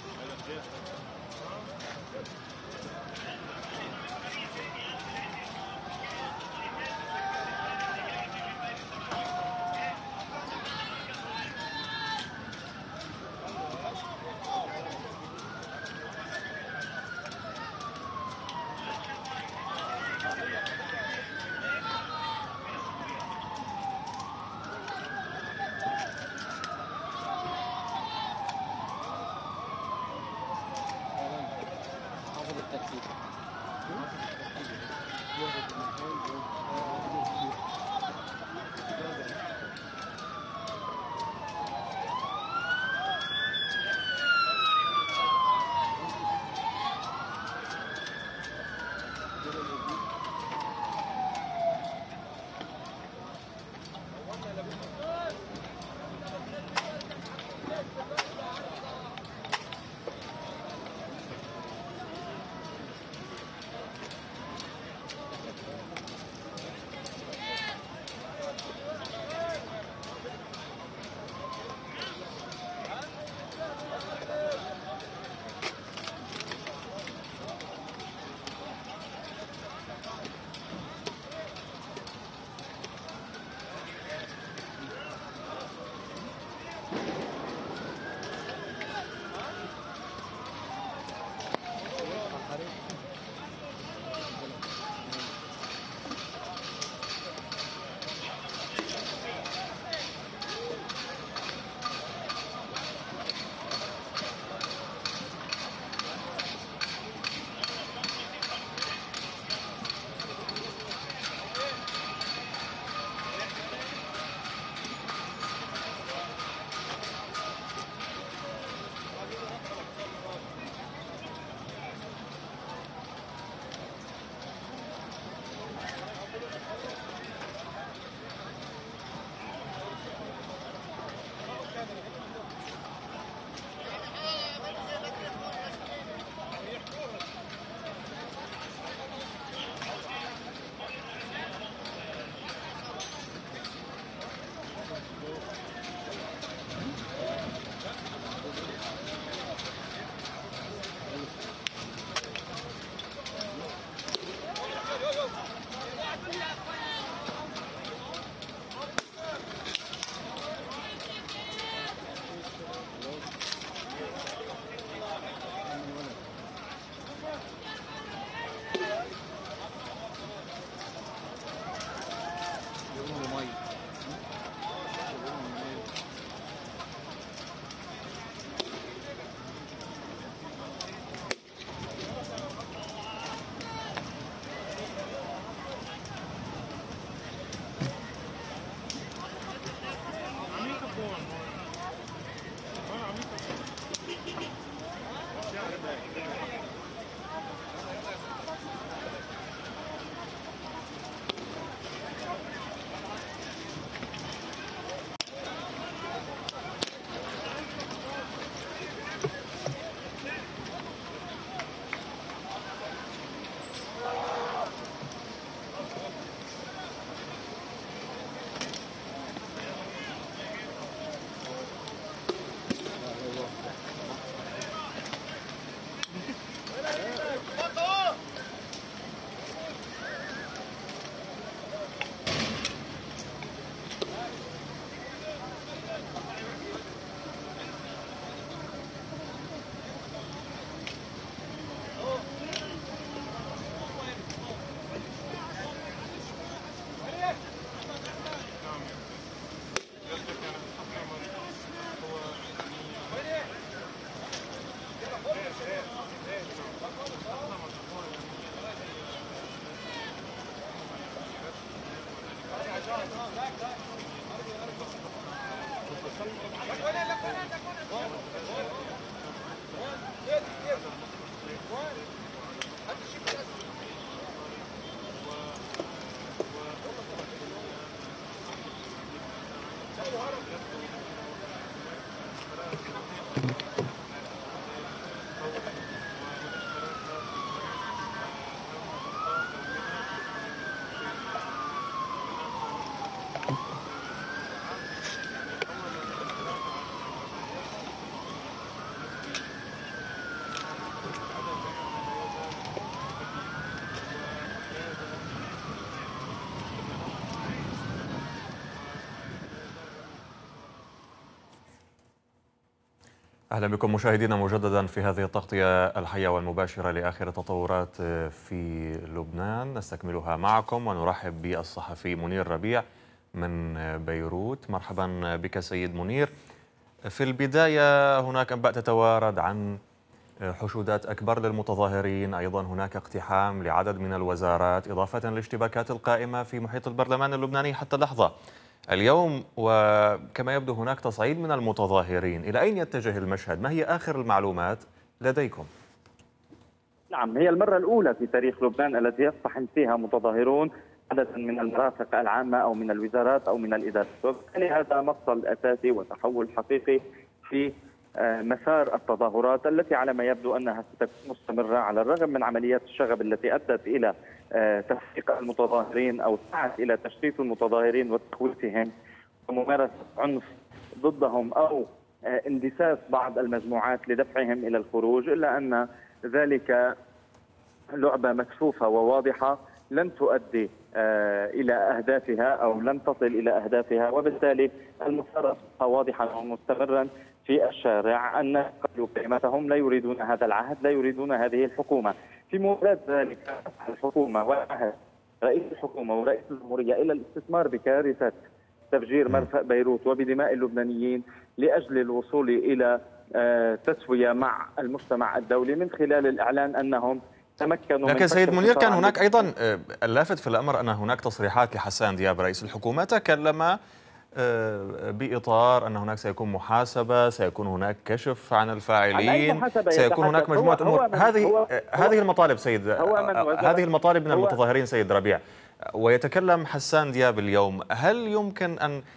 أهلا بكم مشاهدينا مجددا في هذه التغطية الحية والمباشرة لآخر التطورات في لبنان، نستكملها معكم ونرحب بالصحفي منير ربيع من بيروت. مرحبا بك سيد منير. في البداية هناك أنباء تتوارد عن حشودات أكبر للمتظاهرين، أيضا هناك اقتحام لعدد من الوزارات إضافة للاشتباكات القائمة في محيط البرلمان اللبناني حتى اللحظة اليوم، وكما يبدو هناك تصعيد من المتظاهرين. إلى أين يتجه المشهد؟ ما هي آخر المعلومات لديكم؟ نعم، هي المرة الأولى في تاريخ لبنان التي يقتحم فيها متظاهرون عددا من المرافق العامة أو من الوزارات أو من الإدارات، وبالتالي هذا مفصل أساسي وتحول حقيقي في مسار التظاهرات التي على ما يبدو أنها ستكون مستمرة على الرغم من عمليات الشغب التي أدت إلى تفريق المتظاهرين أو سعت إلى تشتيت المتظاهرين وتخويفهم وممارسة عنف ضدهم أو اندساس بعض المجموعات لدفعهم إلى الخروج، إلا أن ذلك لعبة مكشوفة وواضحة لن تؤدي إلى أهدافها أو لن تصل إلى أهدافها، وبالتالي المسار أصبح واضحا ومستمرا في الشارع أن قالوا كلمتهم لا يريدون هذا العهد، لا يريدون هذه الحكومة. في موالاة ذلك الحكومة وعهد رئيس الحكومة ورئيس الجمهورية إلى الاستثمار بكارثة تفجير مرفأ بيروت وبدماء اللبنانيين لأجل الوصول إلى تسوية مع المجتمع الدولي من خلال الإعلان أنهم تمكنوا. لكن سيد منير كان هناك أيضا اللافت في الأمر أن هناك تصريحات لحسان دياب رئيس الحكومة تكلم بإطار أن هناك سيكون محاسبة، سيكون هناك كشف عن الفاعلين، سيكون هناك مجموعة أمور. هذه المطالب سيد، هذه المطالب من المتظاهرين سيد ربيع، ويتكلم حسان دياب اليوم. هل يمكن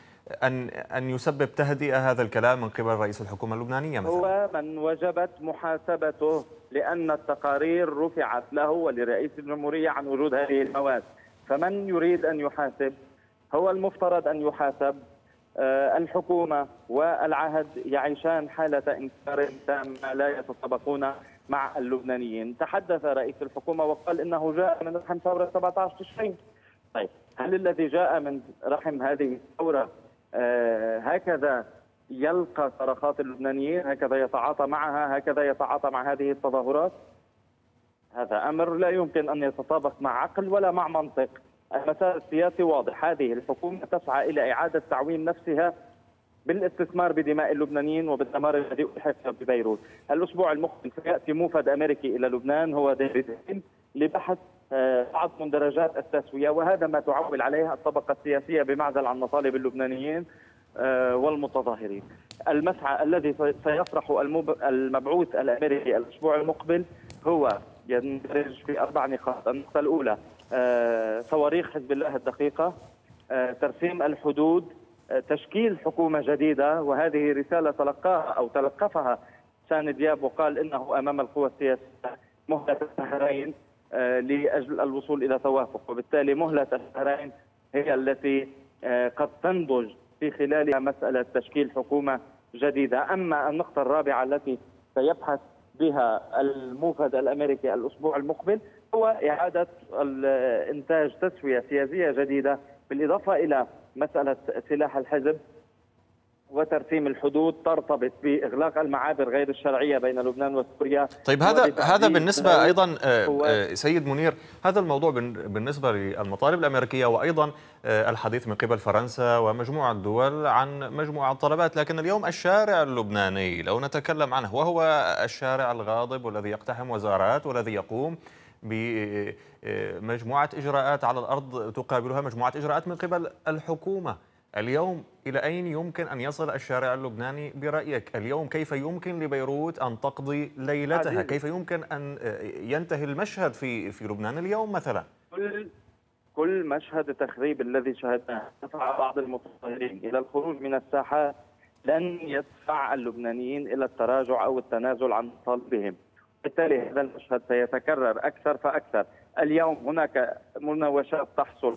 أن يسبب تهدئة هذا الكلام من قبل رئيس الحكومة اللبنانية مثلا؟ هو من وجبت محاسبته لأن التقارير رفعت له ولرئيس الجمهورية عن وجود هذه المواد، فمن يريد أن يحاسب هو المفترض أن يحاسب. الحكومة والعهد يعيشان حالة إنكار تامة لا يتطابقون مع اللبنانيين. تحدث رئيس الحكومة وقال إنه جاء من رحم ثورة 17 تشرين. طيب، هل الذي جاء من رحم هذه الثورة هكذا يلقى صرخات اللبنانيين، هكذا يتعاطى معها، هكذا يتعاطى مع هذه التظاهرات؟ هذا أمر لا يمكن أن يتطابق مع عقل ولا مع منطق. المسار السياسي واضح، هذه الحكومة تسعى إلى إعادة تعويم نفسها بالاستثمار بدماء اللبنانيين وبالدمار الذي ألحق ببيروت. الأسبوع المقبل سيأتي موفد أمريكي إلى لبنان هو ديفيد لبحث بعض مندرجات التسوية، وهذا ما تعول عليه الطبقة السياسية بمعزل عن مطالب اللبنانيين والمتظاهرين. المسعى الذي سيطرح المبعوث الأمريكي الأسبوع المقبل هو يندرج في 4 نقاط. النقطة الأولى صواريخ حزب الله الدقيقة، ترسيم الحدود، تشكيل حكومة جديدة، وهذه رسالة تلقاها أو تلقفها حسان دياب وقال إنه أمام القوى السياسية مهلة الشهرين لأجل الوصول إلى توافق، وبالتالي مهلة الشهرين هي التي قد تنضج في خلالها مسألة تشكيل حكومة جديدة. أما النقطة الرابعة التي سيبحث بها الموفد الأمريكي الأسبوع المقبل هو إعادة إنتاج تسوية سياسية جديدة، بالإضافة إلى مسألة سلاح الحزب وترسيم الحدود ترتبط بإغلاق المعابر غير الشرعية بين لبنان وسوريا. طيب، هذا بالنسبة أيضا سيد منير، هذا الموضوع بالنسبة للمطالب الأمريكية وأيضا الحديث من قبل فرنسا ومجموعة دول عن مجموعة طلبات، لكن اليوم الشارع اللبناني لو نتكلم عنه وهو الشارع الغاضب والذي يقتحم وزارات والذي يقوم بمجموعة إجراءات على الأرض تقابلها مجموعة إجراءات من قبل الحكومة. اليوم إلى أين يمكن أن يصل الشارع اللبناني برأيك؟ اليوم كيف يمكن لبيروت أن تقضي ليلتها؟ كيف يمكن أن ينتهي المشهد في لبنان اليوم مثلا؟ كل مشهد التخريب الذي شاهدناه دفع بعض المتظاهرين إلى الخروج من الساحات لن يدفع اللبنانيين إلى التراجع أو التنازل عن مطالبهم، بالتالي هذا المشهد سيتكرر أكثر فأكثر. اليوم هناك مناوشات تحصل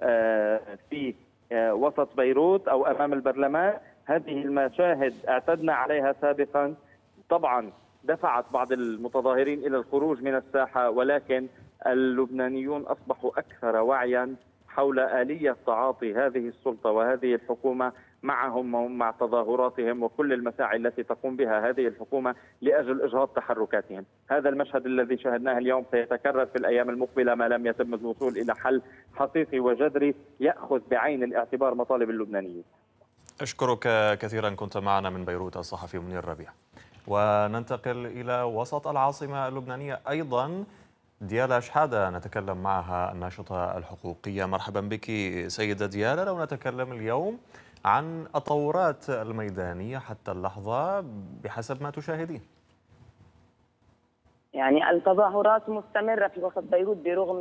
في وسط بيروت أو أمام البرلمان. هذه المشاهد اعتدنا عليها سابقا، طبعا دفعت بعض المتظاهرين إلى الخروج من الساحة، ولكن اللبنانيون أصبحوا أكثر وعيا حول آلية تعاطي هذه السلطة وهذه الحكومة معهم ومع تظاهراتهم وكل المساعي التي تقوم بها هذه الحكومة لأجل إجهاض تحركاتهم. هذا المشهد الذي شاهدناه اليوم سيتكرر في الأيام المقبلة ما لم يتم الوصول إلى حل حقيقي وجذري يأخذ بعين الاعتبار مطالب اللبنانيين. أشكرك كثيرا، كنت معنا من بيروت الصحفي منير ربيع. وننتقل إلى وسط العاصمة اللبنانية أيضا. ديالا شحادة نتكلم معها، الناشطة الحقوقية. مرحبا بك سيدة ديالا. لو نتكلم اليوم عن التطورات الميدانية حتى اللحظة بحسب ما تشاهدين. يعني التظاهرات مستمرة في وسط بيروت برغم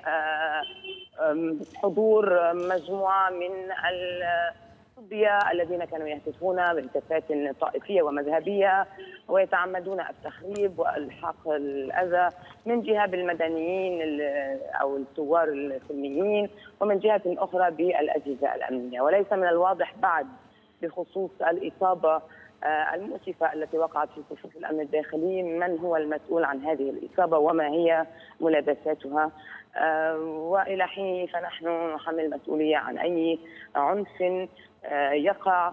حضور مجموعة من الصبية الذين كانوا يهتفون بهتافات طائفية ومذهبية ويتعمدون التخريب والحاق الأذى من جهة بالمدنيين أو الثوار السلميين ومن جهة أخرى بالأجهزة الأمنية. وليس من الواضح بعد بخصوص الإصابة المؤسفة التي وقعت في صفوف الأمن الداخلي من هو المسؤول عن هذه الإصابة وما هي ملابساتها، وإلى حين فنحن نحمل المسؤولية عن أي عنف يقع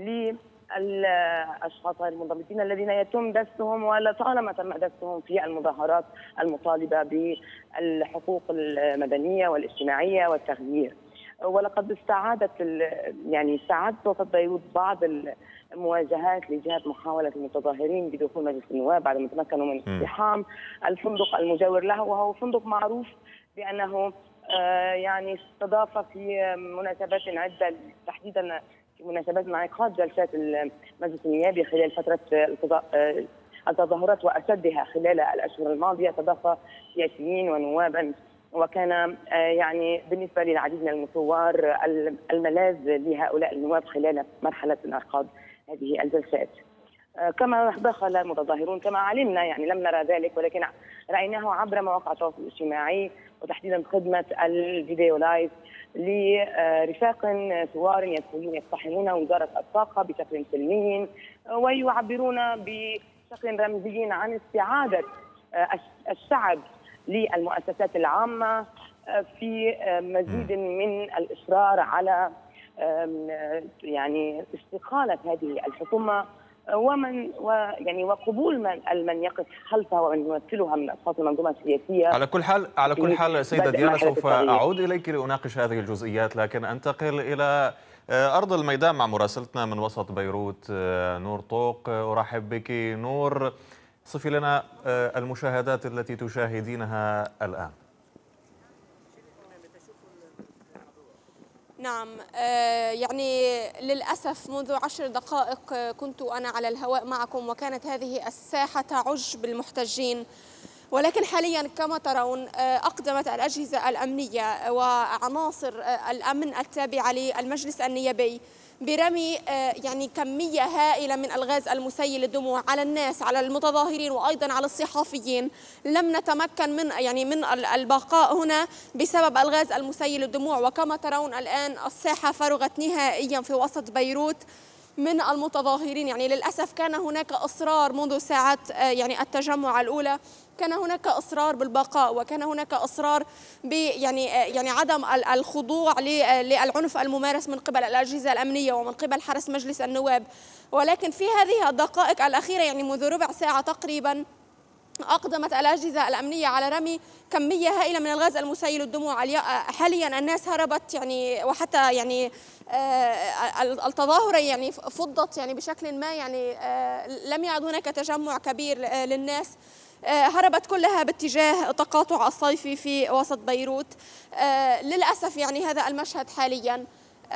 للأشخاص المنضبطين الذين يتم دسهم ولطالما تم دسهم في المظاهرات المطالبة بالحقوق المدنية والاجتماعية والتغيير. ولقد استعادت وسط بيروت بعض المواجهات لجهة محاولة المتظاهرين بدخول مجلس النواب بعد ما تمكنوا من اقتحام الفندق المجاور له، وهو فندق معروف بأنه استضاف في مناسبات عدة، تحديدا في مناسبات انعقاد جلسات المجلس النيابي خلال فترة التظاهرات وأشدها خلال الأشهر الماضية، استضاف سياسيين ونوابا، وكان بالنسبة للعديد من المثوار الملاذ لهؤلاء النواب خلال مرحلة انعقاد هذه الجلسات. كما دخل المتظاهرون كما علمنا، لم نرى ذلك ولكن رأيناه عبر مواقع التواصل الاجتماعي وتحديدا خدمة الفيديو لايف لرفاق ثوار يدخلون يقتحمون وزارة الطاقة بشكل سلمي ويعبرون بشكل رمزي عن استعادة الشعب للمؤسسات العامة في مزيد من الإصرار على استقالة هذه الحكومة وقبول من يقف خلفها ومن يمثلها من أصوات المنظومة السياسية. على كل حال سيدة ديالا سوف أعود إليك لأناقش هذه الجزئيات، لكن أنتقل إلى أرض الميدان مع مراسلتنا من وسط بيروت نور طوق. أرحب بك نور، صفي لنا المشاهدات التي تشاهدينها الآن. نعم، للأسف منذ 10 دقائق كنت أنا على الهواء معكم وكانت هذه الساحة تعج بالمحتجين، ولكن حاليا كما ترون أقدمت الأجهزة الأمنية وعناصر الأمن التابعة للمجلس النيابي برمي كمية هائلة من الغاز المسيل للدموع على الناس، على المتظاهرين وأيضا على الصحفيين. لم نتمكن من البقاء هنا بسبب الغاز المسيل للدموع، وكما ترون الآن الساحة فرغت نهائيا في وسط بيروت من المتظاهرين. للأسف كان هناك إصرار منذ ساعات التجمع الأولى، كان هناك إصرار بالبقاء وكان هناك إصرار عدم الخضوع للعنف الممارس من قبل الأجهزة الأمنية ومن قبل حرس مجلس النواب. ولكن في هذه الدقائق الأخيرة منذ ربع ساعة تقريبا أقدمت الأجهزة الأمنية على رمي كمية هائلة من الغاز المسيل للدموع. حاليا الناس هربت وحتى التظاهرة فضت بشكل ما، لم يعد هناك تجمع كبير للناس، هربت كلها باتجاه تقاطع الصيفي في وسط بيروت. للأسف هذا المشهد حاليا.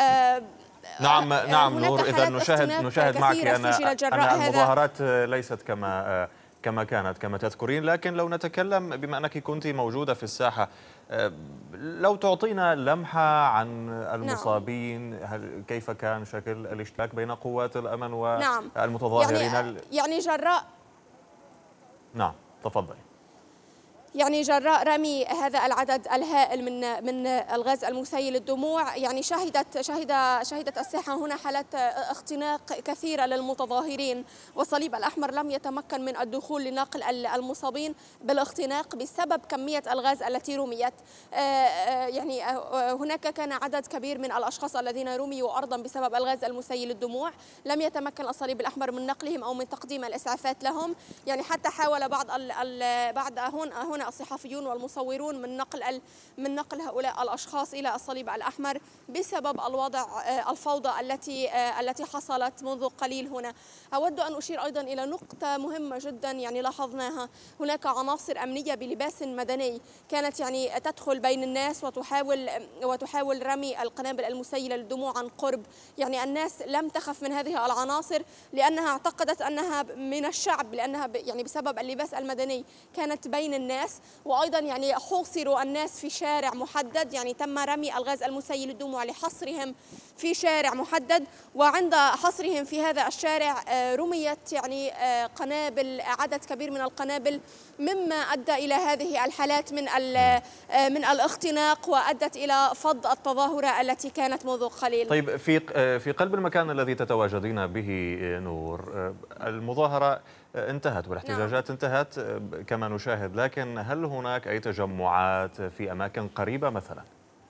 نعم نور، إذا نشاهد معك أن المظاهرات ليست كما كانت كما تذكرين، لكن لو نتكلم بما أنك كنت موجودة في الساحة، لو تعطينا لمحة عن المصابين، كيف كان شكل الاشتباك بين قوات الأمن والمتظاهرين؟ جراء نعم تفضلي. يعني جراء رمي هذا العدد الهائل من الغاز المسيل للدموع، يعني شهدت الساحة هنا حالات اختناق كثيرة للمتظاهرين، والصليب الأحمر لم يتمكن من الدخول لنقل المصابين بالاختناق بسبب كمية الغاز التي رميت. يعني هناك كان عدد كبير من الأشخاص الذين رميوا أرضا بسبب الغاز المسيل للدموع، لم يتمكن الصليب الأحمر من نقلهم أو من تقديم الإسعافات لهم. يعني حتى حاول بعض هنا الصحفيون والمصورون من نقل هؤلاء الأشخاص إلى الصليب الأحمر بسبب الفوضى التي حصلت منذ قليل هنا. أود أن أشير أيضا إلى نقطة مهمة جدا يعني لاحظناها. هناك عناصر أمنية بلباس مدني كانت يعني تدخل بين الناس وتحاول رمي القنابل المسيلة للدموع عن قرب. يعني الناس لم تخف من هذه العناصر لأنها اعتقدت أنها من الشعب، لأنها يعني بسبب اللباس المدني كانت بين الناس. وأيضا يعني حوصروا الناس في شارع محدد، يعني تم رمي الغاز المسيل للدموع لحصرهم في شارع محدد، وعند حصرهم في هذا الشارع رميت يعني قنابل، عدد كبير من القنابل، مما أدى إلى هذه الحالات من الاختناق وأدت إلى فض التظاهرة التي كانت منذ قليل. طيب في قلب المكان الذي تتواجدين به نور، المظاهرة انتهت والاحتجاجات انتهت كما نشاهد، لكن هل هناك أي تجمعات في أماكن قريبة مثلا؟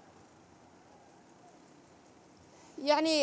يعني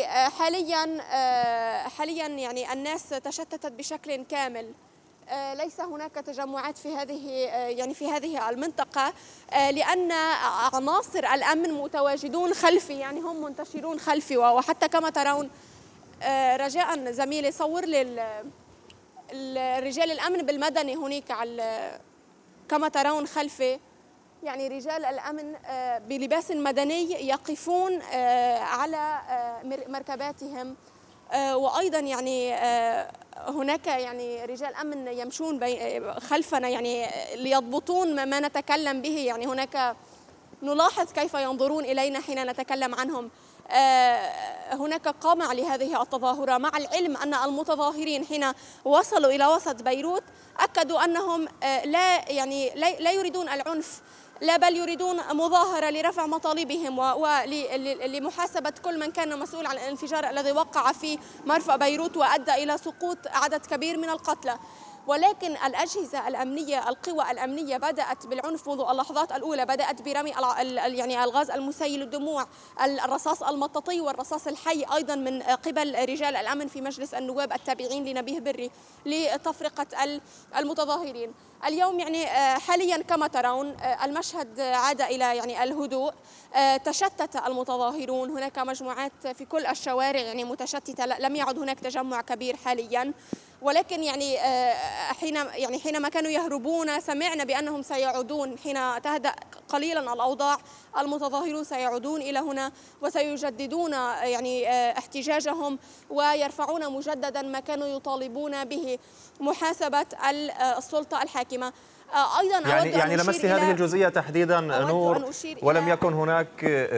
حاليا يعني الناس تشتتت بشكل كامل. ليس هناك تجمعات في هذه المنطقة، لأن عناصر الأمن متواجدون خلفي، يعني هم منتشرون خلفي. وحتى كما ترون، رجاء زميلي صور لي رجال الأمن بالمدني هناك كما ترون خلفي، يعني رجال الأمن بلباس مدني يقفون على مركباتهم. وأيضا يعني هناك يعني رجال أمن يمشون خلفنا يعني ليضبطون ما نتكلم به. يعني هناك نلاحظ كيف ينظرون إلينا حين نتكلم عنهم. هناك قمع لهذه التظاهرة، مع العلم أن المتظاهرين حين وصلوا إلى وسط بيروت أكدوا أنهم لا يريدون العنف، لا بل يريدون مظاهرة لرفع مطالبهم ولمحاسبة كل من كان مسؤول عن الانفجار الذي وقع في مرفأ بيروت وأدى إلى سقوط عدد كبير من القتلى. ولكن الأجهزة الأمنية، القوى الأمنية بدأت بالعنف منذ اللحظات الأولى، بدأت برمي يعني الغاز المسيل للدموع، الرصاص المطاطي والرصاص الحي أيضا من قبل رجال الأمن في مجلس النواب التابعين لنبيه بري لتفرقة المتظاهرين. اليوم يعني حاليا كما ترون المشهد عاد إلى يعني الهدوء. تشتت المتظاهرون، هناك مجموعات في كل الشوارع يعني متشتتة، لم يعد هناك تجمع كبير حاليا. ولكن يعني حينما كانوا يهربون سمعنا بأنهم سيعودون حين تهدأ قليلا الأوضاع. المتظاهرون سيعودون إلى هنا وسيجددون يعني احتجاجهم ويرفعون مجددا ما كانوا يطالبون به، محاسبة السلطة الحاكمة. أيضا يعني لمست هذه الجزئية تحديدا نور، ولم يكن هناك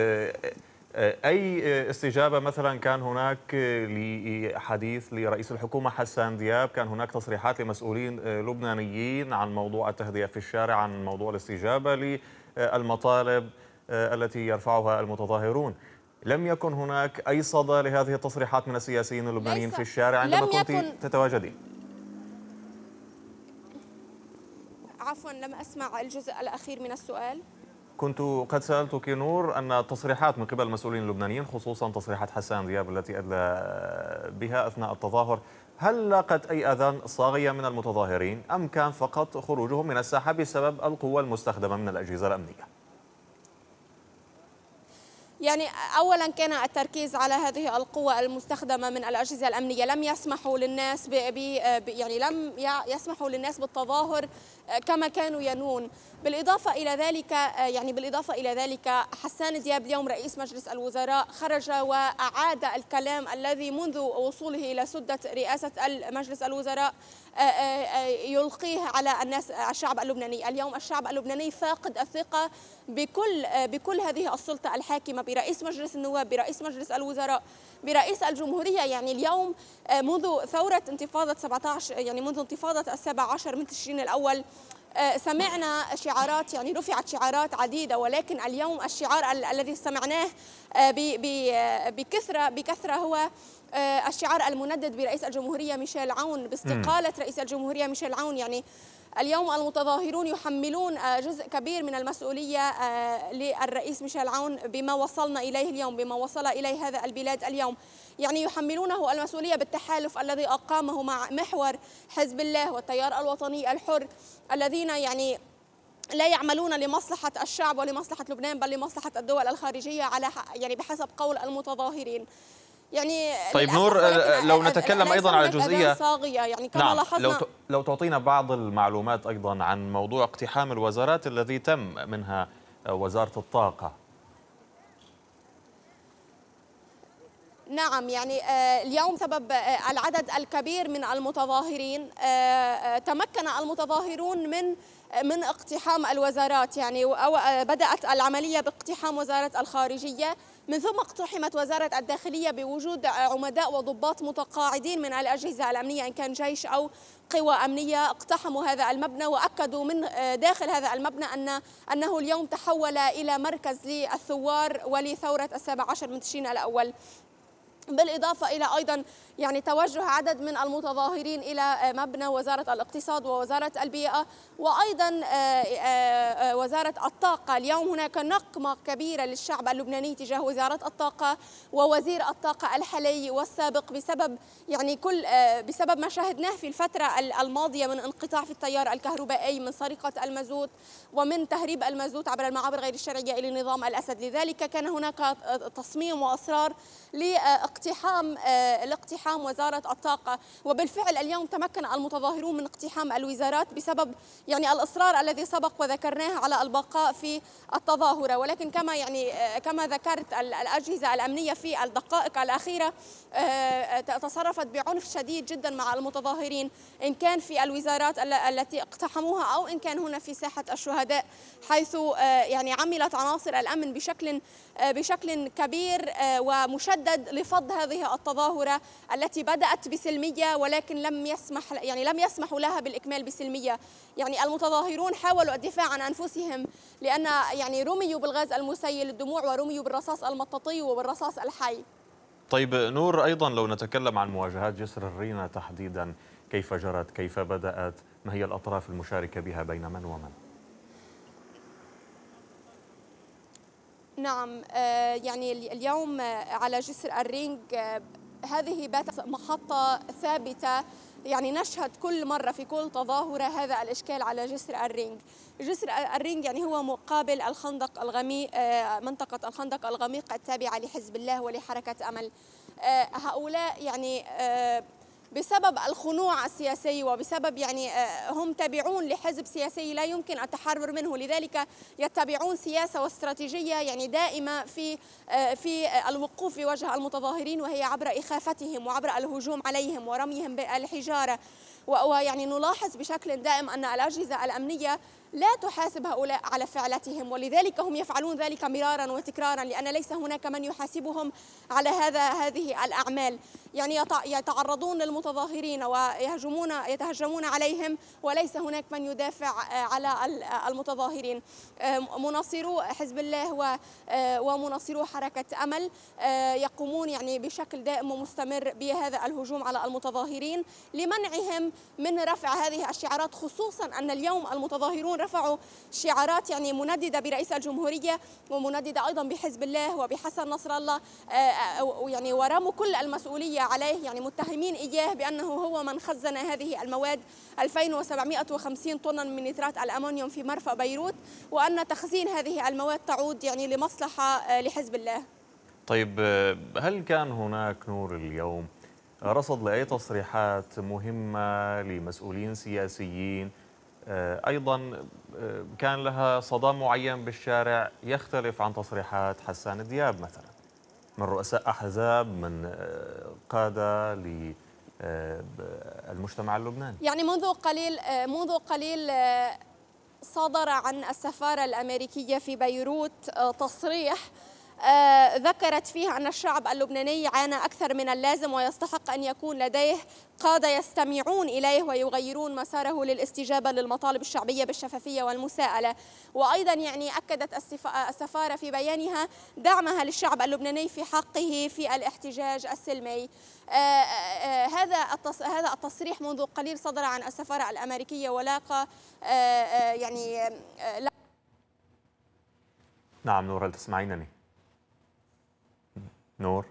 أي استجابة مثلا؟ كان هناك لحديث لرئيس الحكومة حسان دياب، كان هناك تصريحات لمسؤولين لبنانيين عن موضوع التهدئة في الشارع، عن موضوع الاستجابة للمطالب التي يرفعها المتظاهرون. لم يكن هناك أي صدى لهذه التصريحات من السياسيين اللبنانيين في الشارع عندما كنت تتواجدين؟ عفوا لم أسمع الجزء الأخير من السؤال. كنت قد سألتك نور أن تصريحات من قبل المسؤولين اللبنانيين، خصوصا تصريحات حسان دياب التي أدلى بها أثناء التظاهر، هل لاقت أي أذان صاغية من المتظاهرين أم كان فقط خروجهم من الساحة بسبب القوة المستخدمة من الأجهزة الأمنية؟ يعني أولا كان التركيز على هذه القوة المستخدمة من الأجهزة الأمنية، لم يسمحوا للناس لم يسمحوا للناس بالتظاهر كما كانوا ينون. بالإضافة إلى ذلك حسان دياب اليوم رئيس مجلس الوزراء خرج وأعاد الكلام الذي منذ وصوله إلى سدة رئاسة مجلس الوزراء يلقيه على الشعب اللبناني. اليوم الشعب اللبناني فاقد الثقة بكل هذه السلطة الحاكمة، برئيس مجلس النواب، برئيس مجلس الوزراء، برئيس الجمهورية. يعني اليوم منذ ثورة انتفاضة 17، يعني منذ انتفاضة 17 من تشرين الأول، سمعنا شعارات، يعني رفعت شعارات عديدة، ولكن اليوم الشعار الذي سمعناه بكثرة هو الشعار المندد برئيس الجمهورية ميشيل عون باستقالة رئيس الجمهورية ميشيل عون. يعني اليوم المتظاهرون يحملون جزء كبير من المسؤولية للرئيس ميشيل عون بما وصلنا إليه اليوم، بما وصل إليه هذا البلاد اليوم. يعني يحملونه المسؤولية بالتحالف الذي أقامه مع محور حزب الله والتيار الوطني الحر، الذين يعني لا يعملون لمصلحة الشعب ولمصلحة لبنان بل لمصلحة الدول الخارجية على يعني بحسب قول المتظاهرين. يعني طيب نور، لو نتكلم أيضا على جزئية صاغية، يعني كما لاحظنا، لو تعطينا بعض المعلومات أيضا عن موضوع اقتحام الوزارات الذي تم منها وزارة الطاقة. نعم، يعني اليوم سبب العدد الكبير من المتظاهرين تمكن المتظاهرون من اقتحام الوزارات. يعني بدأت العملية باقتحام وزارة الخارجية، من ثم اقتحمت وزارة الداخلية بوجود عمداء وضباط متقاعدين من الأجهزة الأمنية إن كان جيش أو قوى أمنية. اقتحموا هذا المبنى وأكدوا من داخل هذا المبنى أنه اليوم تحول إلى مركز للثوار ولثورة 17 من تشرين الأول. بالإضافة إلى أيضا يعني توجه عدد من المتظاهرين إلى مبنى وزارة الاقتصاد ووزارة البيئة وأيضا وزارة الطاقة. اليوم هناك نقمة كبيرة للشعب اللبناني تجاه وزارة الطاقة ووزير الطاقة الحالي والسابق بسبب ما شاهدناه في الفترة الماضية من انقطاع في التيار الكهربائي، من سرقة المازوت ومن تهريب المازوت عبر المعابر غير الشرعية إلى نظام الأسد. لذلك كان هناك تصميم وأصرار لاقتحام وزارة الطاقة، وبالفعل اليوم تمكن المتظاهرون من اقتحام الوزارات بسبب يعني الإصرار الذي سبق وذكرناه على البقاء في التظاهرة. ولكن كما ذكرت الأجهزة الأمنية في الدقائق الأخيرة تصرفت بعنف شديد جدا مع المتظاهرين، إن كان في الوزارات التي اقتحموها أو إن كان هنا في ساحة الشهداء، حيث يعني عملت عناصر الأمن بشكل كبير ومشدد لفض هذه التظاهرة التي بدأت بسلمية ولكن لم يسمحوا لها بالإكمال بسلمية. يعني المتظاهرون حاولوا الدفاع عن أنفسهم لأن يعني رميوا بالغاز المسيل للدموع ورميوا بالرصاص المطاطي وبالرصاص الحي. طيب نور، أيضا لو نتكلم عن مواجهات جسر الرينا تحديدا، كيف جرت؟ كيف بدأت؟ ما هي الأطراف المشاركة بها بين من ومن؟ نعم، يعني اليوم على جسر الرينج هذه باتت محطة ثابتة، يعني نشهد كل مرة في كل تظاهرة هذا الإشكال على جسر الرينج. جسر الرينج يعني هو مقابل الخندق الغميق، منطقة الخندق الغميق التابعة لحزب الله ولحركة أمل. هؤلاء يعني بسبب الخنوع السياسي وبسبب يعني هم تابعون لحزب سياسي لا يمكن التحرر منه، لذلك يتبعون سياسة واستراتيجية يعني دائمة في الوقوف في وجه المتظاهرين، وهي عبر إخافتهم وعبر الهجوم عليهم ورميهم بالحجارة. ويعني نلاحظ بشكل دائم أن الأجهزة الأمنية لا تحاسب هؤلاء على فعلتهم، ولذلك هم يفعلون ذلك مرارا وتكرارا لأن ليس هناك من يحاسبهم على هذه الأعمال. يعني يتعرضون للمتظاهرين ويتهجمون عليهم وليس هناك من يدافع على المتظاهرين. مناصرو حزب الله ومناصرو حركة أمل يقومون يعني بشكل دائم ومستمر بهذا الهجوم على المتظاهرين لمنعهم من رفع هذه الشعارات، خصوصا أن اليوم المتظاهرون رفعوا شعارات يعني منددة برئيس الجمهورية ومنددة أيضا بحزب الله وبحسن نصر الله، يعني ورموا كل المسؤولية عليه، يعني متهمين إياه بأنه هو من خزن هذه المواد 2750 طنا من نترات الأمونيوم في مرفأ بيروت، وأن تخزين هذه المواد تعود يعني لمصلحة لحزب الله. طيب هل كان هناك نور اليوم رصد لأي تصريحات مهمة لمسؤولين سياسيين أيضا كان لها صدى معين بالشارع يختلف عن تصريحات حسان دياب مثلا من رؤساء أحزاب من قادة للمجتمع اللبناني؟ يعني منذ قليل صدر عن السفارة الأمريكية في بيروت تصريح ذكرت فيه أن الشعب اللبناني عانى أكثر من اللازم ويستحق أن يكون لديه قادة يستمعون إليه ويغيرون مساره للاستجابة للمطالب الشعبية بالشفافية والمساءلة. وأيضا يعني أكدت السفارة في بيانها دعمها للشعب اللبناني في حقه في الاحتجاج السلمي. هذا التصريح منذ قليل صدر عن السفارة الأمريكية ولاقى يعني نعم نور، هل تسمعينني؟ نور،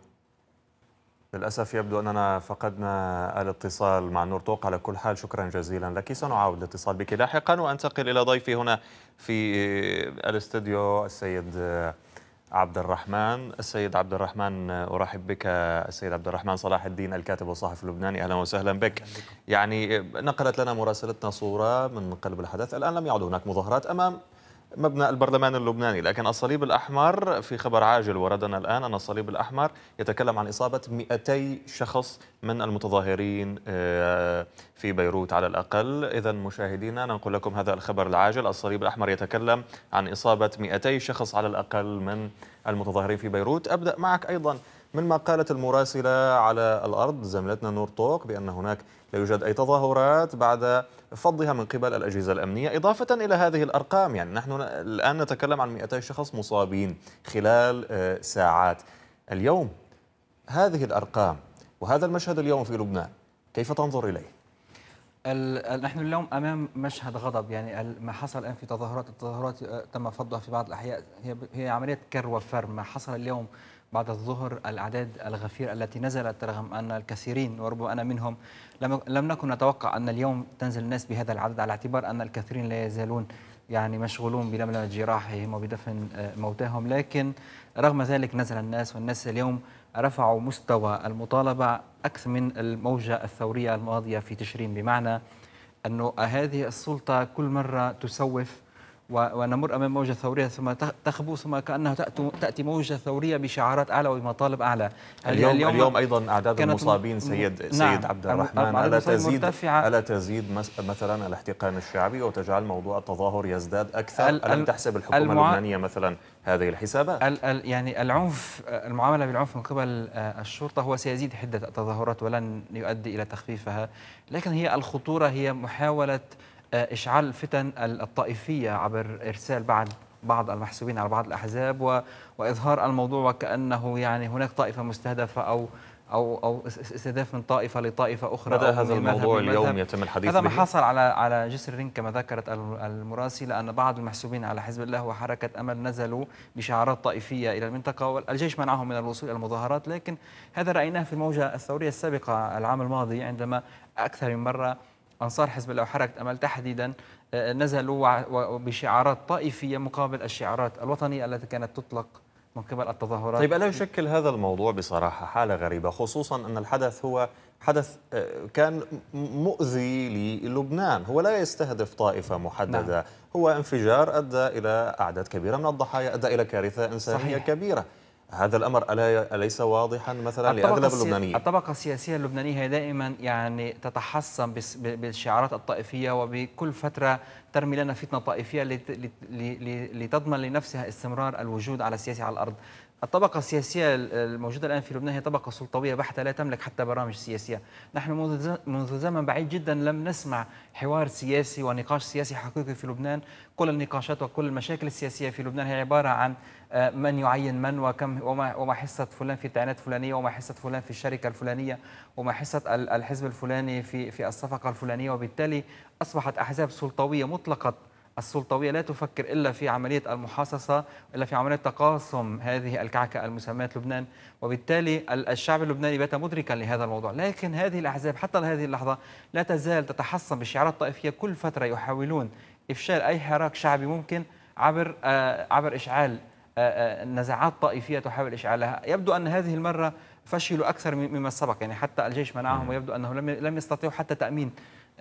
للأسف يبدو أننا فقدنا الاتصال مع نور طوق. على كل حال شكرا جزيلا لك، سنعاود الاتصال بك لاحقا. وأنتقل إلى ضيفي هنا في الاستوديو السيد عبد الرحمن. السيد عبد الرحمن، أرحب بك. السيد عبد الرحمن صلاح الدين، الكاتب والصحفي اللبناني، أهلا وسهلا بك. يعني نقلت لنا مراسلتنا صورة من قلب الحدث. الآن لم يعد هناك مظاهرات أمام مبنى البرلمان اللبناني، لكن الصليب الأحمر في خبر عاجل وردنا الآن أن الصليب الأحمر يتكلم عن إصابة 200 شخص من المتظاهرين في بيروت على الأقل. إذن مشاهدينا ننقل لكم هذا الخبر العاجل. الصليب الأحمر يتكلم عن إصابة 200 شخص على الأقل من المتظاهرين في بيروت. أبدأ معك أيضا من ما قالت المراسلة على الأرض زميلتنا نور طوق بأن هناك لا يوجد أي تظاهرات بعد فضها من قبل الأجهزة الأمنية، إضافة إلى هذه الأرقام. يعني نحن الآن نتكلم عن 200 شخص مصابين خلال ساعات. اليوم هذه الأرقام وهذا المشهد اليوم في لبنان كيف تنظر إليه؟ نحن اليوم أمام مشهد غضب. يعني ما حصل الآن في التظاهرات تم فضها في بعض الأحياء هي عملية كر وفر. ما حصل اليوم بعد الظهر، الأعداد الغفيرة التي نزلت رغم أن الكثيرين وربما أنا منهم لم نكن نتوقع أن اليوم تنزل الناس بهذا العدد، على اعتبار أن الكثيرين لا يزالون يعني مشغولون بلملمة جراحهم وبدفن موتاهم. لكن رغم ذلك نزل الناس، والناس اليوم رفعوا مستوى المطالبة أكثر من الموجة الثورية الماضية في تشرين، بمعنى أنه هذه السلطة كل مرة تسوف ونمر أمام موجة ثورية ثم تخبو، ثم كأنها تأتي موجة ثورية بشعارات أعلى ومطالب أعلى. اليوم أيضا أعداد المصابين سيد عبد الرحمن ألا تزيد مثلا الاحتقان الشعبي وتجعل موضوع التظاهر يزداد أكثر؟ ألم تحسب الحكومة اللبنانية مثلا هذه الحسابات؟ يعني العنف، المعاملة بالعنف من قبل الشرطة هو سيزيد حدة التظاهرات ولن يؤدي إلى تخفيفها. لكن هي الخطورة هي محاولة إشعال الفتن الطائفية عبر إرسال بعض المحسوبين على بعض الأحزاب وإظهار الموضوع وكأنه يعني هناك طائفة مستهدفة أو استهداف من طائفة لطائفة أخرى. بدأ هذا الموضوع اليوم يتم الحديث هذا ما حصل على جسر الرين كما ذكرت المراسلة، أن بعض المحسوبين على حزب الله وحركة أمل نزلوا بشعارات طائفية إلى المنطقة والجيش منعهم من الوصول إلى المظاهرات. لكن هذا رأيناه في الموجة الثورية السابقة العام الماضي، عندما أكثر من مرة أنصار حزب الله وحركة أمل تحديدا نزلوا بشعارات طائفية مقابل الشعارات الوطنية التي كانت تطلق من قبل التظاهرات. طيب، ألا يشكل هذا الموضوع بصراحة حالة غريبة، خصوصا أن الحدث هو حدث كان مؤذي للبنان، هو لا يستهدف طائفة محددة. نعم. هو انفجار أدى إلى أعداد كبيرة من الضحايا، أدى إلى كارثة إنسانية صحيح. كبيرة. هذا الأمر أليس واضحا مثلا لأغلب اللبنانيين؟ الطبقة السياسية اللبنانية هي دائما يعني تتحصن بالشعارات الطائفية، وبكل فترة ترمي لنا فتنة طائفية لتضمن لنفسها استمرار الوجود على السياسة على الأرض. الطبقة السياسية الموجودة الآن في لبنان هي طبقة سلطوية بحتة لا تملك حتى برامج سياسية. نحن منذ زمن بعيد جدا لم نسمع حوار سياسي ونقاش سياسي حقيقي في لبنان. كل النقاشات وكل المشاكل السياسية في لبنان هي عبارة عن من يعين من وكم وما حصة فلان في التعيينات الفلانية وما حصة فلان في الشركة الفلانية وما حصة الحزب الفلاني في الصفقة الفلانية. وبالتالي أصبحت أحزاب سلطوية مطلقة السلطوية لا تفكر إلا في عملية المحاصصة، إلا في عملية تقاسم هذه الكعكة المسماة لبنان. وبالتالي الشعب اللبناني بات مدركا لهذا الموضوع. لكن هذه الأحزاب حتى لهذه اللحظة لا تزال تتحصن بالشعارات الطائفية. كل فترة يحاولون إفشال أي حراك شعبي ممكن عبر إشعال نزاعات طائفية تحاول إشعالها. يبدو أن هذه المرة فشلوا أكثر مما سبق، يعني حتى الجيش منعهم، ويبدو أنه لم يستطيعوا حتى تأمين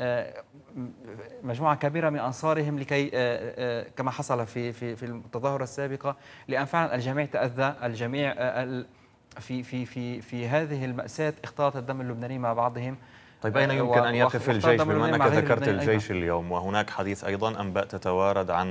مجموعة كبيرة من أنصارهم لكي كما حصل في التظاهرة السابقة، لأن فعلا الجميع تأذى، الجميع في هذه المأساة اختلط الدم اللبناني مع بعضهم. طيب، أين يمكن أن يقف الجيش بما أنك ذكرت الجيش اليوم، وهناك حديث أيضا أنباء تتوارد عن